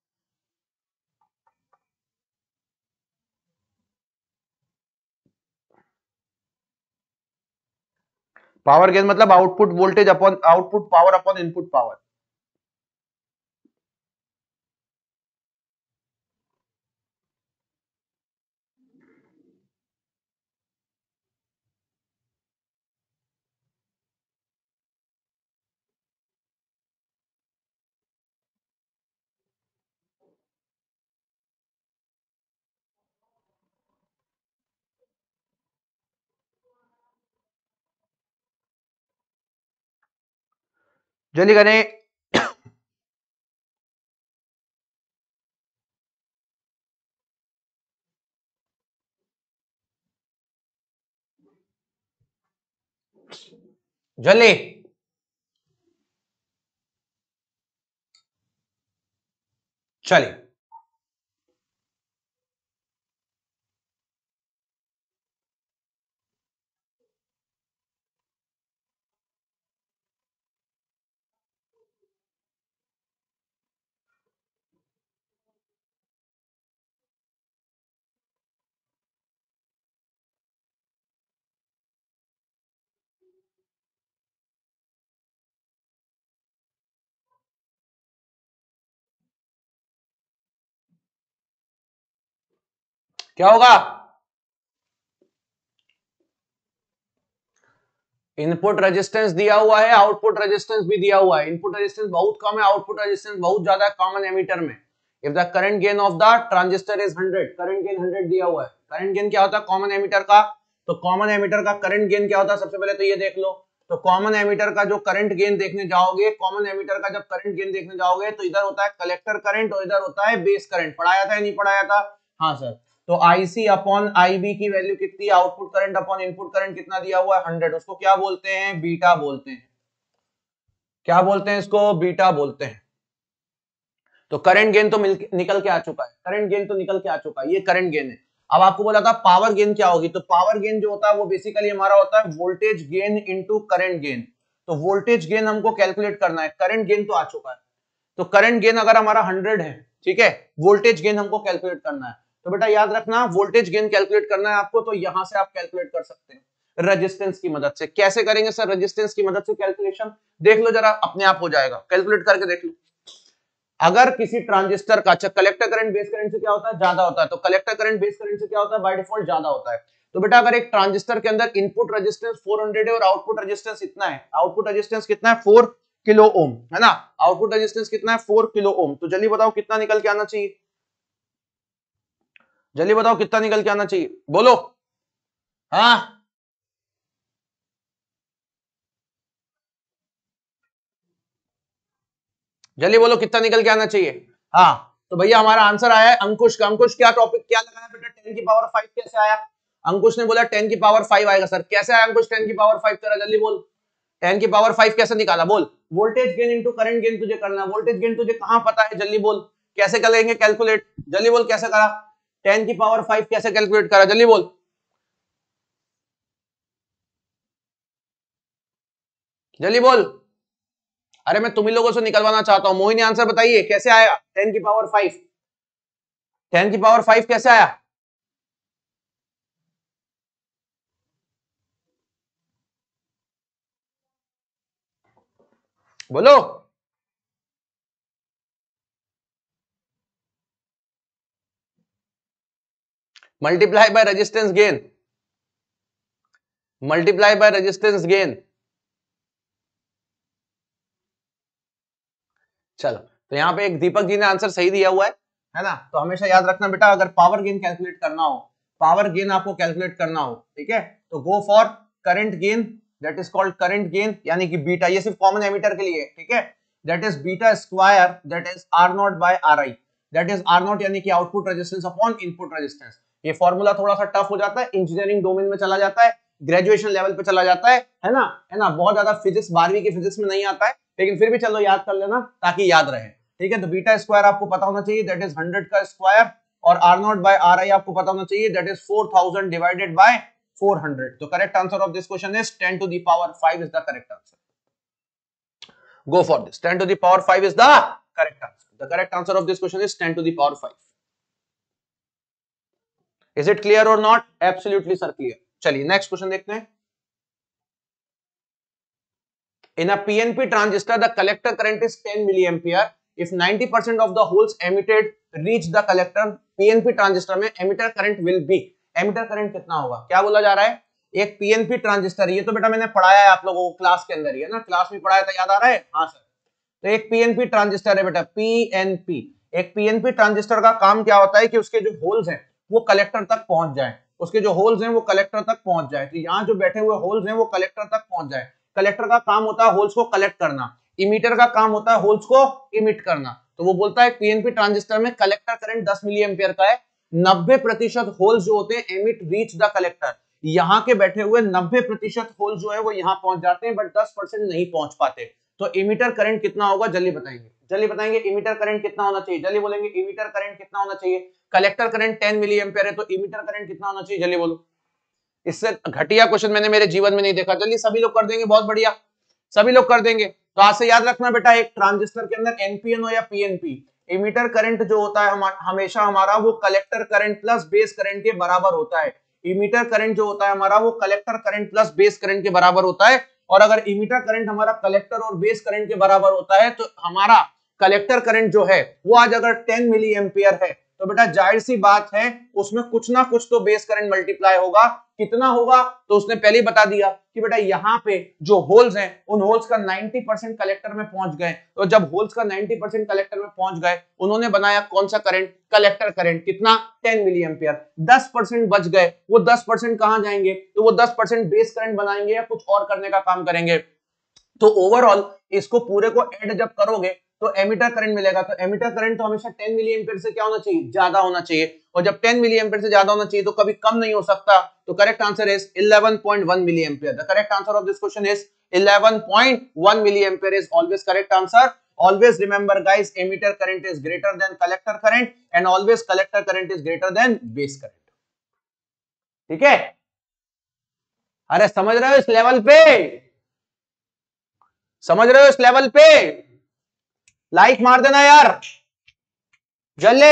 Power gain मतलब output voltage upon output power upon input power. जल्दी करें। जल्दी। चलिए क्या होगा, इनपुट रेजिस्टेंस दिया हुआ है, आउटपुट रेजिस्टेंस भी दिया हुआ है। इनपुट रेजिस्टेंस बहुत कम है, आउटपुट रेजिस्टेंस बहुत ज्यादा है कॉमन एमीटर में। If the current gain of the transistor is 100, current gain 100 दिया हुआ है। करंट गेन क्या होता है कॉमन एमीटर का, तो कॉमन एमीटर का करंट गेन क्या होता है, सबसे पहले तो ये देख लो। तो कॉमन एमीटर का जो करंट गेन देखने जाओगे, कॉमन एमीटर का जब करंट गेन देखने जाओगे तो इधर होता है कलेक्टर करंट और इधर होता है बेस करंट। पढ़ाया था या नहीं पढ़ाया था? हाँ सर। तो IC अपॉन IB की वैल्यू कितनी, output current upon input current कितना दिया हुआ है 100, उसको क्या बोलते हैं, बीटा बोलते हैं। क्या बोलते हैं इसको, बीटा बोलते हैं। तो करंट गेन तो निकल के आ चुका है, करंट गेन तो निकल के आ चुका है, ये करंट गेन है। अब आपको बोला था पावर गेन क्या होगी, तो पावर गेन जो होता है वो बेसिकली हमारा होता है voltage gain into current gain. तो वोल्टेज गेन हमको कैलकुलेट करना है, करंट गेन तो आ चुका है। तो करंट गेन अगर हमारा 100 है, ठीक है, वोल्टेज गेन हमको कैलकुलेट करना है। तो बेटा याद रखना वोल्टेज गेन कैलकुलेट करना है आपको, तो यहां से आप कैलकुलेट कर सकते हैं रेजिस्टेंस की मदद से। कैसे करेंगे सर रेजिस्टेंस की मदद से कैलकुलेशन, देख लो जरा, अपने आप हो जाएगा, कैलकुलेट करके देख लो। अगर किसी ट्रांजिस्टर का, अच्छा कलेक्टर करंट बेस करंट से क्या होता है, ज्यादा होता है, तो कलेक्टर करंट बेस करंट से क्या होता है, बाय डिफॉल्ट ज्यादा होता है। तो बेटा अगर एक ट्रांजिस्टर के अंदर इनपुट रेजिस्टेंस 400 है और आउटपुट रेजिस्टेंस इतना है, आउटपुट रेजिस्टेंस कितना है 4 किलो ओम है ना, आउटपुट रेजिस्टेंस कितना है 4 किलो ओम। तो जल्दी बताओ कितना निकल के आना चाहिए, जल्दी बताओ कितना निकल के आना चाहिए, बोलो। हाँ जल्दी बोलो कितना निकल के आना चाहिए। हाँ तो भैया हमारा आंसर आया है अंकुश का। अंकुश क्या टॉपिक क्या लगाया बेटा, 10 की पावर 5 कैसे आया? अंकुश ने बोला 10 की पावर 5 आएगा सर। कैसे आया अंकुश 10 की पावर 5 तेरा, जल्दी बोल। 10 की पावर 5 कैसे निकाला, बोल। Voltage gain into current gain तुझे करना है, वोल्टेज गेन तुझे कहां पता है, जल्दी बोल। कैसे करेंगे कैलकुलेट, जल्दी बोल कैसे करा, 10 की पावर 5 कैसे कैलकुलेट करा, जल्दी बोल, जल्दी बोल। अरे मैं तुम ही लोगों से निकलवाना चाहता हूं, मोहिनी आंसर बताइए कैसे आया 10 की पावर 5, 10 की पावर 5 कैसे आया? बोलो। Multiply by resistance gain, multiply by resistance gain. चलो, तो यहां पे एक दीपक जी ने आंसर सही दिया हुआ है ना। तो हमेशा याद रखना बेटा, अगर पावर गेन कैलकुलेट करना हो, पावर गेन आपको कैलकुलेट करना हो, ठीक है, तो go for current gain, that is called current gain, यानी कि बीटा, ये सिर्फ कॉमन एमीटर के लिए, ठीक है, that is beta square, that is R naught by R I, that is R naught यानी कि output resistance upon input resistance. ये फॉर्मूला थोड़ा सा टफ हो जाता है, इंजीनियरिंग डोमेन में चला जाता है, ग्रेजुएशन लेवल पे चला जाता है ना, बहुत ज्यादा फिजिक्स 12वीं की फिजिक्स में नहीं आता है, लेकिन फिर भी चलो याद कर लेना ताकि याद रहे, ठीक है। तो बीटा स्क्वायर आपको पता होना चाहिए, दैट इज 100 का स्क्वायर, और R naught by R I आपको पता होना चाहिए, दैट इज 4000 डिवाइडेड बाय 400। तो correct answer of this question is 10 to the power 5 is the correct answer. Go for this. 10 to the power 5 is the correct answer. The correct answer of this question is 10 to the power 5. Is it clear or not? Absolutely sir, clear. चलिए next question देखते हैं. In a PNP transistor, the collector current is 10 milliampere. If 90% of the holes emitted reach the collector, PNP transistor में emitter current will be. Emitter current कितना होगा? क्या बोला जा रहा है? एक पीएनपी ट्रांजिस्टर, ये तो बेटा मैंने पढ़ाया है आप लोगों को क्लास के अंदर ही, है ना, क्लास में पढ़ाया था, याद आ रहा है? हाँ सर। तो एक पीएनपी ट्रांजिस्टर है बेटा, पीएनपी। एक पीएनपी ट्रांजिस्टर का काम क्या होता है कि उसके जो होल्स हैं वो कलेक्टर तक पहुंच जाए, उसके जो होल्स हैं वो कलेक्टर तक पहुंच जाए। तो यहाँ जो बैठे हुए होल्स हैं वो कलेक्टर तक पहुंच जाए। कलेक्टर का काम होता है होल्स को कलेक्ट करना, इमीटर का काम होता है होल्स को इमिट करना। तो वो बोलता है पीएनपी ट्रांजिस्टर में कलेक्टर करंट 10 मिली एम्पियर का है, 90% होल्स जो होते हैं एमिट रीच द कलेक्टर, यहाँ के बैठे हुए 90% होल्स जो है वो यहाँ पहुंच जाते हैं, बट 10% नहीं पहुंच पाते। तो इमीटर करंट कितना होगा जल्दी बताएंगे, जल्दी बताएंगे, इमीटर करंट कितना होना चाहिए, जल्दी बोलेंगे, इमीटर करंट कितना होना चाहिए। कलेक्टर करंट 10 मिली एम्पियर है, तो इमीटर करंट कितना होना चाहिए, जल्दी बोलो। इससे घटिया क्वेश्चन मैंने मेरे जीवन में नहीं देखा। जल्दी सभी लोग कर देंगे, बहुत बढ़िया, सभी लोग कर देंगे। तो आज से याद रखना बेटा, एक ट्रांजिस्टर के अंदर एनपीएन हो या पीएनपी, इमीटर करंट जो होता है हमेशा हमारा वो collector current plus base current के बराबर होता है। इमीटर करंट जो होता है हमारा वो collector current plus base current के बराबर होता है। और अगर इमीटर करंट हमारा कलेक्टर और बेस करंट के बराबर होता है तो हमारा कलेक्टर करंट जो है वो आज अगर 10 मिली एम्पियर है तो बेटा जाहिर सी बात है उसमें कुछ ना कुछ तो बेस करंट मल्टीप्लाई होगा। कितना होगा तो उसने पहले ही बता दिया कि बेटा यहाँ पे जो होल्स हैं उन होल्स का 90% कलेक्टर में पहुंच गए। तो जब होल्स का 90% कलेक्टर में पहुंच गए उन्होंने बनाया कौन सा करंट, कलेक्टर करंट, कितना, 10 मिली एम्पियर। 10% बच गए, वो 10% कहां जाएंगे, तो वो 10% बेस करंट बनाएंगे या कुछ और करने का काम करेंगे। तो ओवरऑल इसको पूरे को ऐड जब करोगे तो एमीटर करंट मिलेगा। तो एमीटर करंट तो हमेशा 10 मिली एम्पियर से क्या होना चाहिए, ज्यादा होना चाहिए। और जब 10 मिली एम्पियर से ज्यादा होना चाहिए तो कभी कम नहीं हो सकता। तो correct answer is 11.1 milli ampere. The correct answer of this question is 11.1 milli ampere is always correct answer. Always remember guys, emitter current is greater than collector current and always collector current is greater than base current. ठीक है, अरे समझ रहे हो इस level पे, समझ रहे हो इस लेवल पे? लाइक मार देना यार जल्दी।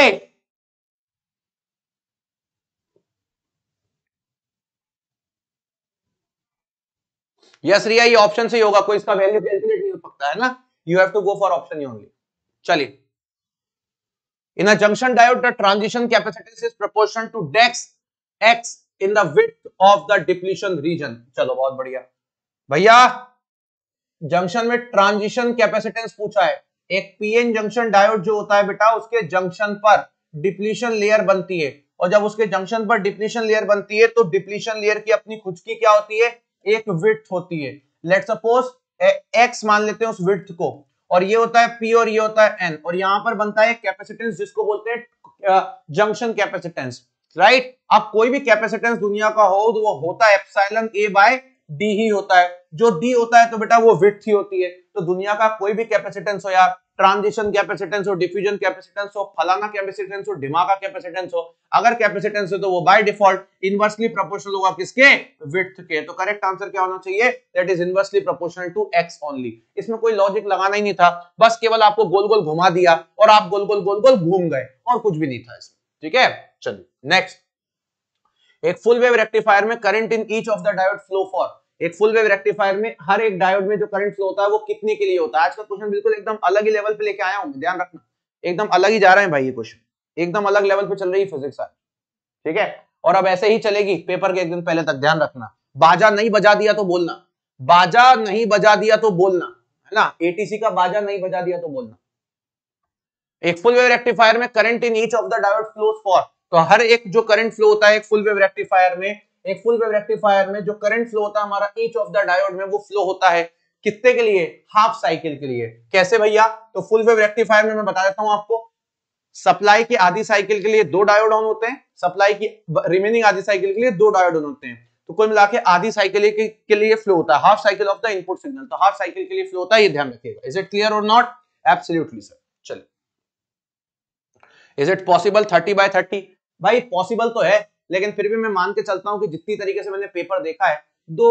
यस रिया, ये ऑप्शन से ही होगा, कोई इसका वैल्यू कैलकुलेट नहीं हो सकता है ना, you have to go for option only. चलिए, in a junction diode the transition capacitance is proportional to डेक्स x in the width of the depletion region. चलो बहुत बढ़िया भैया, जंक्शन में ट्रांजिशन कैपेसिटेंस पूछा है। एक पीएन जंक्शन डायोड जो होता है बेटा उसके जंक्शन पर डिप्लीशन लेयर बनती है, और जब उसके जंक्शन पर डिप्लीशन लेयर बनती है तो डिप्लीशन लेयर की अपनी खुद की क्या होती है, एक विड्थ होती है। लेट्स सपोज एक्स मान लेते हैं उस विड्थ को, और ये होता है पी और ये होता है एन, और यहां पर बनता है कैपेसिटेंस जिसको बोलते हैं जंक्शन कैपेसिटेंस, राइट। अब कोई भी कैपेसिटेंस दुनिया का हो तो वो होता है एप्सिलॉन ए बाय डी ही होता है। जो डी होता है तो बेटा वो विड्थ ही होती है। तो दुनिया का कोई भी कैपेसिटेंस हो यार, ट्रांजिशन कैपेसिटेंस हो, डिफ्यूजन कैपेसिटेंस हो, फलाना कैपेसिटेंस हो, ढिमाका कैपेसिटेंस हो, अगर कैपेसिटेंस है तो वो बाय डिफॉल्ट इनवर्सली प्रोपोर्शनल होगा किसके, विड्थ के। तो करेक्ट आंसर क्या होना चाहिए, that is inversely proportional to x only. इसमें कोई लॉजिक लगाना ही नहीं था, बस केवल आपको गोल गोल घुमा दिया और आप गोल गोल घूम गए, और कुछ भी नहीं था इसमें। ठीक है, चलिए नेक्स्ट। एक फुल वेव रेक्टिफायर में current in each of the diode flow for, एक फुल वेव रेक्टिफायर में हर एक डायोड में जो करंट फ्लो होता है वो कितने के लिए होता है। आज का क्वेश्चन बिल्कुल एकदम अलग ही लेवल पे लेके आया हूं, ध्यान रखना, एकदम अलग ही जा रहे हैं भाई ये क्वेश्चन, एकदम अलग लेवल पे चल रही है फिजिक्स आज, ठीक है। और अब ऐसे ही चलेगी पेपर के एक दिन पहले तक, ध्यान रखना। बाजा नहीं बजा दिया तो बोलना, बाजा नहीं बजा दिया तो बोलना, है ना, एटीसी का बाजा नहीं बजा दिया तो बोलना। एक फुल वेव रेक्टिफायर में current in each of the diode flows for, तो हर एक जो करंट फ्लो होता है एक फुल वेव रेक्टिफायर में, एक फुल वेव रेक्टिफायर में जो करंट फ्लो होता है हमारा ईच ऑफ द डायोड में, वो फ्लो होता है कितने के लिए, हाफ साइकिल के लिए। कैसे भैया, तो फुल वेव रेक्टिफायर में मैं बता देता हूं आपको, सप्लाई की आधी साइकिल के लिए 2 डायोड ऑन होते हैं, सप्लाई की रिमेनिंग आधी साइकिल के लिए 2 डायोड ऑन होते हैं, तो कुल मिला के आधी साइकिल के लिए फ्लो होता है, half cycle of the input signal, तो हाफ साइकिल के लिए फ्लो होता है, ये ध्यान रखिएगा। इज इट क्लियर और नॉट? Absolutely sir. चलिए, इज इट पॉसिबल 30/30? भाई पॉसिबल तो है, लेकिन फिर भी मैं मान के चलता हूं कि जितनी तरीके से मैंने पेपर देखा है,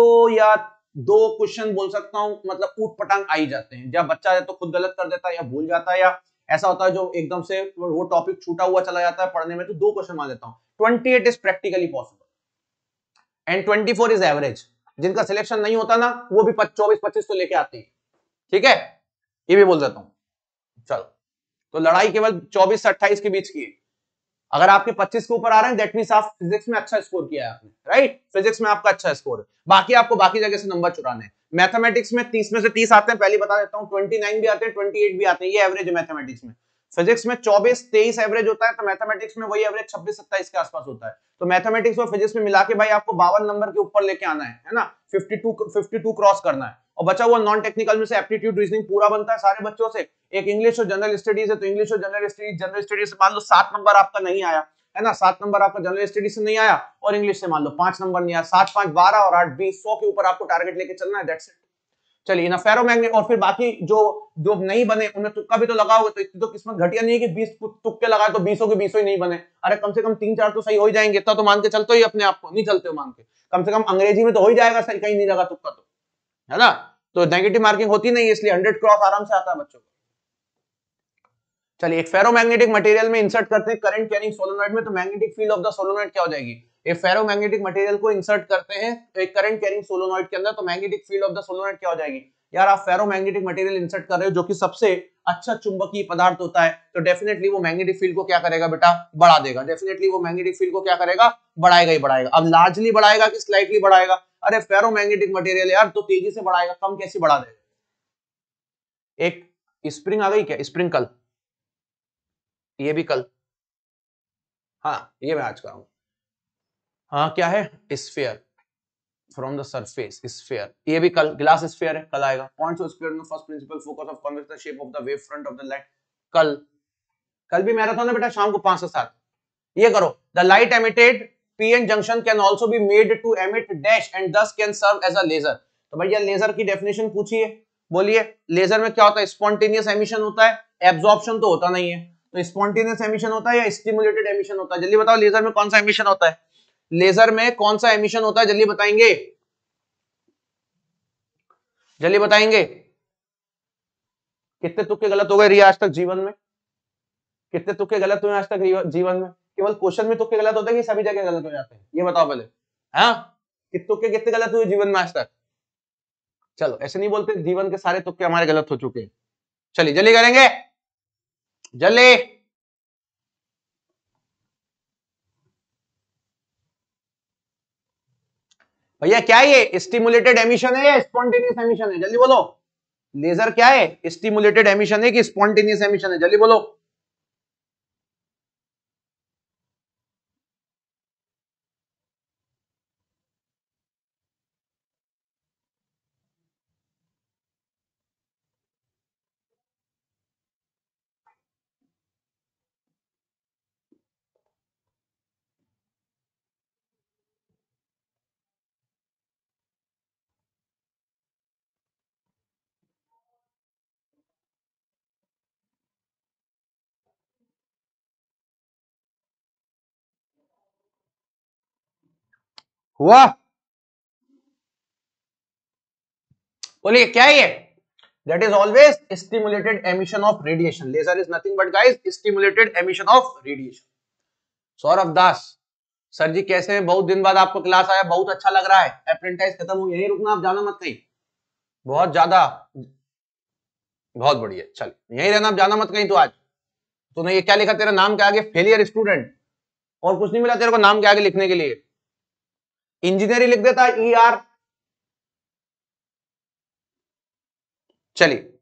2 क्वेश्चन बोल सकता हूं, मतलब ऊट पटांग आ ही जाते हैं, जब बच्चा है तो खुद गलत कर देता है या भूल जाता है, या ऐसा होता है जो एकदम से वो टॉपिक छूटा हुआ चला जाता है पढ़ने में, तो 2 क्वेश्चन मान लेता हूं। 28 is practically possible and 24 is average. जिनका सिलेक्शन नहीं होता ना वो भी 24-25 तो लेके आते हैं, ठीक है, ये भी बोल देता हूं। चलो, तो लड़ाई केवल 24 से 28 के बीच की है। अगर आपके 25 के ऊपर आ रहे हैं दैट मींस आप फिजिक्स में अच्छा स्कोर किया है आपने, राइट, फिजिक्स में आपका अच्छा स्कोर है, बाकी आपको बाकी जगह से नंबर चुराने हैं। मैथमेटिक्स में 30 में से 30 आते हैं, पहले बता देता हूं, 29 भी आते हैं, 28 भी आते हैं, ये एवरेज है मैथमेटिक्स में। फिजिक्स में 24-23 एवरेज होता है, तो मैथमेटिक्स में वही एवरेज 26-27 के आसपास होता है। तो मैथमेटिक्स और फिजिक्स में मिला के भाई आपको 52 नंबर के ऊपर लेके आना है ना, 52 क्रॉस करना है, और बचा हुआ नॉन टेक्निकल में से एप्टीट्यूड रीजनिंग पूरा बनता है सारे बच्चों से। एक इंग्लिश और जनरल स्टडीज है, तो इंग्लिश और जनरल स्टडीज से मान लो 7 नंबर आपका नहीं आया, है ना, 7 नंबर आपका जनरल स्टडीज से नहीं आया, और इंग्लिश से मान लो 5 नंबर नहीं आया, 7 5 12 और 8 20, 100 के ऊपर आपको टारगेट लेके चलना है, दैट्स इट। चलिए ना, फेरोमैग्नेट, और फिर बाकी जो जो नहीं बने उन्हें तुक्का भी तो लगा हुआ, तो इतनी तो किस्मत घटिया नहीं है कि 20 तुक्के लगाए तो 20 के 20 ही नहीं बने। अरे कम से कम 3-4 तो सही हो ही जाएंगे, इतना तो मान के चलते ही अपने आप को, नहीं चलते हो मान के, कम से कम अंग्रेजी में तो हो ही जाएगा सही, कहीं नहीं लगा तुक्का तो, है ना, तो नेगेटिव मार्किंग होती नहीं है, इसलिए 100 क्रॉस आराम से आता है बच्चों को। चलिए, एक फेरोमैग्नेटिक मटेरियल में इंसर्ट करते हैं करंट कैरिंग सोलेनॉइड में, तो magnetic field of the solenoid क्या हो जाएगी, एक फेरोमैग्नेटिक मटेरियल को इंसर्ट करते हैं एक करंट कैरिंग सोलेनॉइड के अंदर, तो magnetic field of the solenoid क्या हो जाएगी। यार आप फेरोमैग्नेटिक मटेरियल इंसर्ट कर रहे हो जो कि सबसे अच्छा चुंबकीय पदार्थ होता है, तो डेफिनेटली वो मैग्नेटिक फील्ड को क्या करेगा बेटा, बढ़ा देगा, डेफिनेटली वो मैग्नेटिक फील्ड को क्या करेगा, बढ़ाएगा ही बढ़ाएगा। अब लार्जली बढ़ाएगा कि स्लाइटली बढ़ाएगा, अरे फेरोमैग्नेटिक मटेरियल यार तो तेजी से बढ़ाएगा, कम कैसे बढ़ा देगा। एक स्प्रिंग आ गई क्या, स्प्रिंकल, ये भी कल, हाँ ये मैं आज कराऊंगा। हाँ क्या है, sphere from the surface, sphere, ये भी कल, ग्लास स्फीयर है, कल आएगा। Points of sphere in the first principal focus of convex the shape of the wave front of the light, कल भी मैराथन है बेटा, शाम को 5 से 7। ये करो, the light emitted PN junction can also be made to emit dash and this can serve as a laser. तो भैया लेजर की डेफिनेशन पूछिए, बोलिए लेजर में क्या होता है, स्पॉन्टेनियस एमिशन होता है, एब्जॉर्प्शन तो होता नहीं है, तो स्पॉन्टेनियस एमिशन होता है या स्टिमुलेटेड एमिशन होता है, जल्दी बताओ लेजर में कौन सा एमिशन होता है, लेजर में कौन सा एमिशन होता है, जल्दी बताएंगे, जल्दी बताएंगे। कितने तुक्के गलत हो गए रिया आज तक जीवन में, कितने तुक्के गलत हुए आज तक जीवन में, केवल क्वेश्चन में तुक्के गलत होते हैं कि सभी जगह गलत हो जाते हैं, ये बताओ पहले, हाँ तुक्के कितने गलत हुए जीवन में आज तक। चलो ऐसे नहीं बोलते जीवन के सारे तुक्के हमारे गलत हो चुके हैं। चलिए जल्दी करेंगे, जल्दी, भैया क्या है ये, स्टिमुलेटेड एमिशन है या स्पॉन्टेनियस एमिशन है, जल्दी बोलो, लेजर क्या है, स्टिमुलेटेड एमिशन है कि स्पॉन्टेनियस एमिशन है, जल्दी बोलो। हुआ, बोलिए क्या है ये, that is always stimulated emission of radiation, laser is nothing but guys stimulated emission of radiation। Saurabh Das, sir ji कैसे हैं, बहुत दिन बाद आपको क्लास आया, बहुत अच्छा लग रहा है, अप्रेंटाइज खत्म हो, यहीं रुकना, आप जाना मत कहीं, बहुत ज्यादा, बहुत बढ़िया, चल यहीं रहना, आप जाना मत कहीं। तो आज तूने ये क्या लिखा तेरा नाम के आगे, फेलियर स्टूडेंट, और कुछ नहीं मिला तेरे को नाम के आगे लिखने के लिए, इंजीनियरिंग लिख देता ई आर। चलिए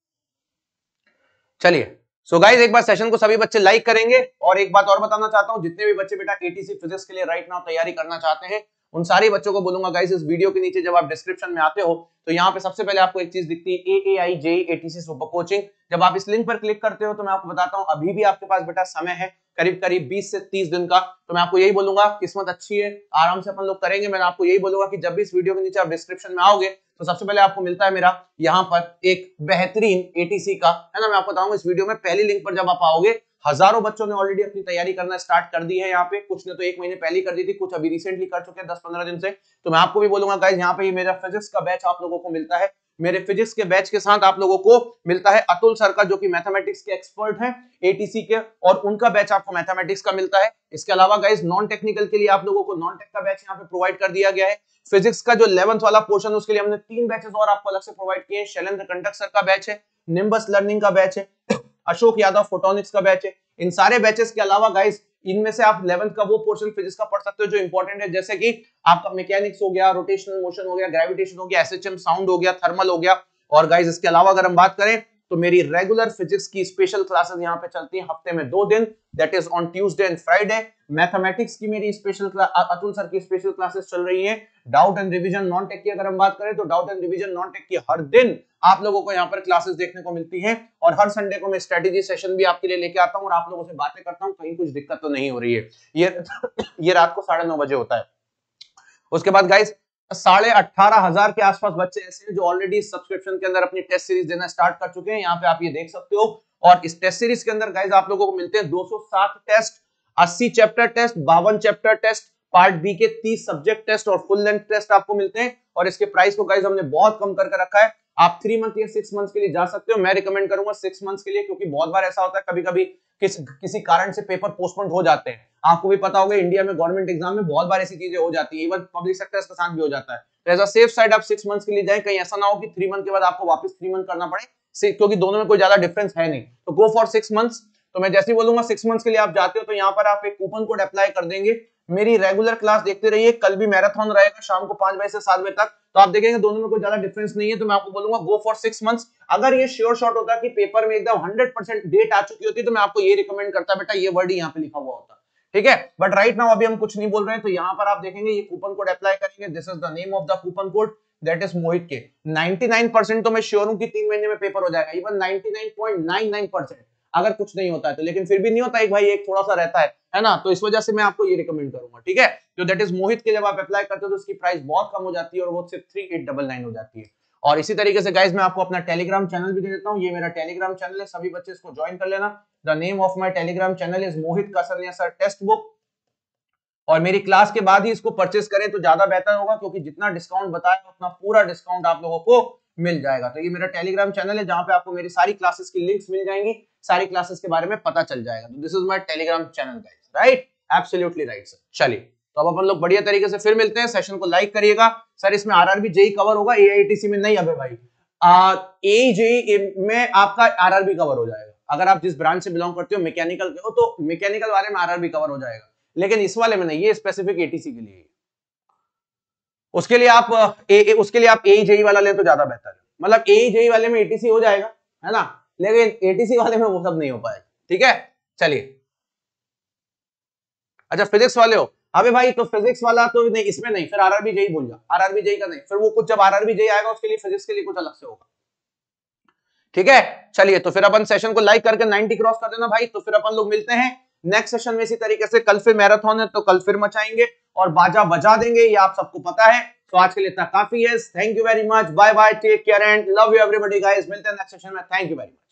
चलिए, सो गाइस एक बार सेशन को सभी बच्चे लाइक करेंगे, और एक बात और बताना चाहता हूं, जितने भी बच्चे बेटा एटीसी फिजिक्स के लिए राइट नाउ तैयारी करना चाहते हैं, उन सारे बच्चों को बोलूंगा गाइस, इस वीडियो के नीचे जब आप डिस्क्रिप्शन में आते हो तो यहाँ पे सबसे पहले आपको एक चीज दिखती है, AAI JEE ATC super coaching. जब आप इस लिंक पर क्लिक करते हो तो मैं आपको बताता हूँ, अभी भी आपके पास बेटा समय है करीब करीब 20 से 30 दिन का, तो मैं आपको यही बोलूंगा, किस्मत अच्छी है, आराम से अपन लोग करेंगे। मैं आपको यही बोलूंगा कि जब भी इस वीडियो के नीचे आप डिस्क्रिप्शन में आओगे तो सबसे पहले आपको मिलता है मेरा यहाँ पर एक बेहतरीन एटीसी का, है ना, मैं आपको बताऊंगा इस वीडियो में पहली लिंक पर जब आप आओगे, हजारों बच्चों ने ऑलरेडी अपनी तैयारी करना स्टार्ट कर दी है यहाँ पे, कुछ ने तो 1 महीने पहले कर दी थी, कुछ अभी रिसेंटली कर चुके हैं 10-15 दिन से। तो मैं आपको भी बोलूंगा गाइस, यहाँ पे मेरा फिजिक्स का बैच आप लोगों को मिलता है, मेरे फिजिक्स के बैच के साथ आप लोगों को मिलता है अतुल सर का, जो कि मैथमेटिक्स के एक्सपर्ट हैं एटीसी के, और उनका बैच आपको मैथमेटिक्स का मिलता है। इसके अलावा गाइस नॉन टेक्निकल के लिए आप लोगों को नॉन टेक का बैच यहाँ पे प्रोवाइड कर दिया गया है। फिजिक्स का जो 11th वाला पोर्शन, उसके लिए हमने 3 बैचेस और आपको अलग से प्रोवाइड किए हैं। शैलेंद्र कंटक सर का बैच है, निम्बस लर्निंग का बैच है, अशोक यादव फोटोनिक्स का बैच है। इन सारे बैचेस के अलावा गाइस, इनमें से आप 11th का वो पोर्शन फिजिक्स का पढ़ सकते हो जो इंपॉर्टेंट है, जैसे कि आपका मैकेनिक्स हो गया, रोटेशनल मोशन हो गया, ग्रेविटेशन हो गया, एसएचएम साउंड हो गया, थर्मल हो गया। और गाइस इसके अलावा अगर हम बात करें तो मेरी रेगुलर फिजिक्स की स्पेशल क्लासेस यहाँ पे चलती हैं हफ्ते में 2 दिन, that is on Tuesday and Friday. Mathematics की मेरी स्पेशल अतुल सर की स्पेशल क्लासेस चल रही हैं। Doubt and revision non tech की अगर हम बात करें तो doubt and revision non tech की हर दिन आप लोगों को यहाँ पर क्लासेस देखने को मिलती हैं, और हर संडे को मैं स्ट्रेटेजी सेशन भी आपके लिए लेके आता हूँ और आप लोगों से बातें करता हूँ, कहीं कुछ दिक्कत तो नहीं हो रही है। ये रात को 9:30 बजे होता है। उसके बाद गाइस 18,500 के आसपास बच्चे ऐसे हैं जो ऑलरेडी सब्सक्रिप्शन के अंदर अपनी टेस्ट सीरीज देना स्टार्ट कर चुके हैं, यहाँ पे आप ये देख सकते हो। और इस टेस्ट सीरीज के अंदर गाइस आप लोगों को मिलते हैं 207 test, 80 chapter test, 52 chapter test, part B के 30 सब्जेक्ट टेस्ट और फुल लेंथ टेस्ट आपको मिलते हैं। और इसके प्राइस को गाइस हमने बहुत कम करके रखा है, आप 3 मंथ या 6 मंथ्स के लिए जा सकते हो, मैं रिकमेंड करूंगा 6 मंथ्स के लिए, क्योंकि बहुत बार ऐसा होता है कभी कभी किसी कारण से पेपर पोस्टपोन हो जाते हैं। आपको भी पता होगा इंडिया में गवर्नमेंट एग्जाम में बहुत बार ऐसी चीजें हो जाती है, इवन पब्लिक सेक्टर्स के साथ भी हो जाता है। तो एज अ सेफ साइड आप 6 मंथ्स के लिए जाएं, कहीं ऐसा ना हो कि 3 मंथ के बाद आपको वापस 3 मंथ करना पड़े, क्योंकि दोनों में कोई ज्यादा डिफरेंस है नहीं। तो गो फॉर 6 मंथ्स। तो मैं जैसे ही बोलूंगा 6 मंथ्स के लिए आप जाते हो तो यहाँ पर आप एक कूपन कोड अप्लाई कर देंगे, मेरी रेगुलर क्लास देखते रहिए, कल भी मैराथन रहेगा शाम को 5 बजे से 7 बजे तक, तो आप देखेंगे दोनों में कोई ज्यादा डिफरेंस नहीं है। तो मैं आपको बोलूंगा गो फॉर 6 मंथ्स। अगर ये श्योर शॉट होता कि पेपर में एकदम 100% डेट आ चुकी होती तो मैं आपको ये रिकमेंड करता, बेटा ये वर्ड यहाँ पे लिखा हुआ होता, ठीक है। बट राइट नाउ अभी हम कुछ नहीं बोल रहे हैं, तो यहाँ पर आप देखेंगे ये कूपन कोड अप्लाई करेंगे, this is the name of the coupon code, that is Mohit K. 99% तो मैं श्योर हूं कि 3 महीने में पेपर हो जाएगा, इवन 99.99% अगर कुछ नहीं होता है तो, लेकिन फिर भी नहीं होता है भाई, एक थोड़ा सा रहता है ना, तो इस वजह से मैं आपको ये रिकमेंड करूंगा, ठीक है। तो दैट इज मोहित के जब आप अप्लाई करते हो तो उसकी प्राइस बहुत कम हो जाती है और वो सिर्फ 3899 हो जाती है। और इसी तरीके से गाइस मैं आपको अपना टेलीग्राम चैनल भी दे देता हूं, ये मेरा टेलीग्राम चैनल है, सभी बच्चे इसको ज्वाइन कर लेना। The name of my Telegram channel is Mohit Kasrania sir textbook, और मेरी क्लास के बाद ही इसको परचेस करें तो ज्यादा बेहतर होगा, क्योंकि जितना डिस्काउंट बताया उतना पूरा डिस्काउंट आप लोगों को मिल जाएगा। तो ये मेरा टेलीग्राम चैनल है जहां पे आपको मेरी सारी क्लासेस की लिंक्स मिल जाएंगी, सारी क्लासेस के बारे में पता चल जाएगा। तो this is my Telegram channel guys, right, absolutely right sir. चलिए तो अब अपन लोग बढ़िया तरीके से फिर मिलते हैं, सेशन को लाइक करिएगा। सर इसमें आरआरबी जेई कवर होगा, एआईटीसी में नहीं? अबे भाई एजेई में आपका आरआरबी कवर हो जाएगा, अगर आप जिस ब्रांच से बिलोंग करते हो, मैकेनिकल के हो तो मैकेनिकल वाले में आरआरबी कवर हो जाएगा, लेकिन इस वाले में नहीं, ये स्पेसिफिक एटीसी के लिए। उसके लिए आप एजेई वाला ले तो ज्यादा बेहतर है, मतलब एजेई वाले में एटीसी हो जाएगा, है ना, लेकिन एटीसी वाले में वो सब नहीं हो पाएगा, ठीक है। चलिए अच्छा फिजिक्स वाले हो, अबे भाई तो फिजिक्स वाला तो नहीं, इसमें नहीं, फिर आरआरबी जेई भूल जा, आरआरबी जेई का नहीं, फिर वो कुछ जब आरआरबी जेई आएगा उसके लिए फिजिक्स के लिए कुछ अलग से होगा, ठीक है। चलिए तो फिर अपन सेशन को लाइक करके 90 क्रॉस कर देना भाई, तो फिर अपन लोग मिलते हैं नेक्स्ट सेशन में इसी तरीके से। कल फिर मैराथन है तो कल फिर मचाएंगे और बाजा बजा देंगे, ये आप सबको पता है। तो आज के लिए इतना काफी है, thank you very much, bye bye, take care and love you everybody guys, मिलते हैं नेक्स्ट सेशन में, थैंक यू वेरी मच।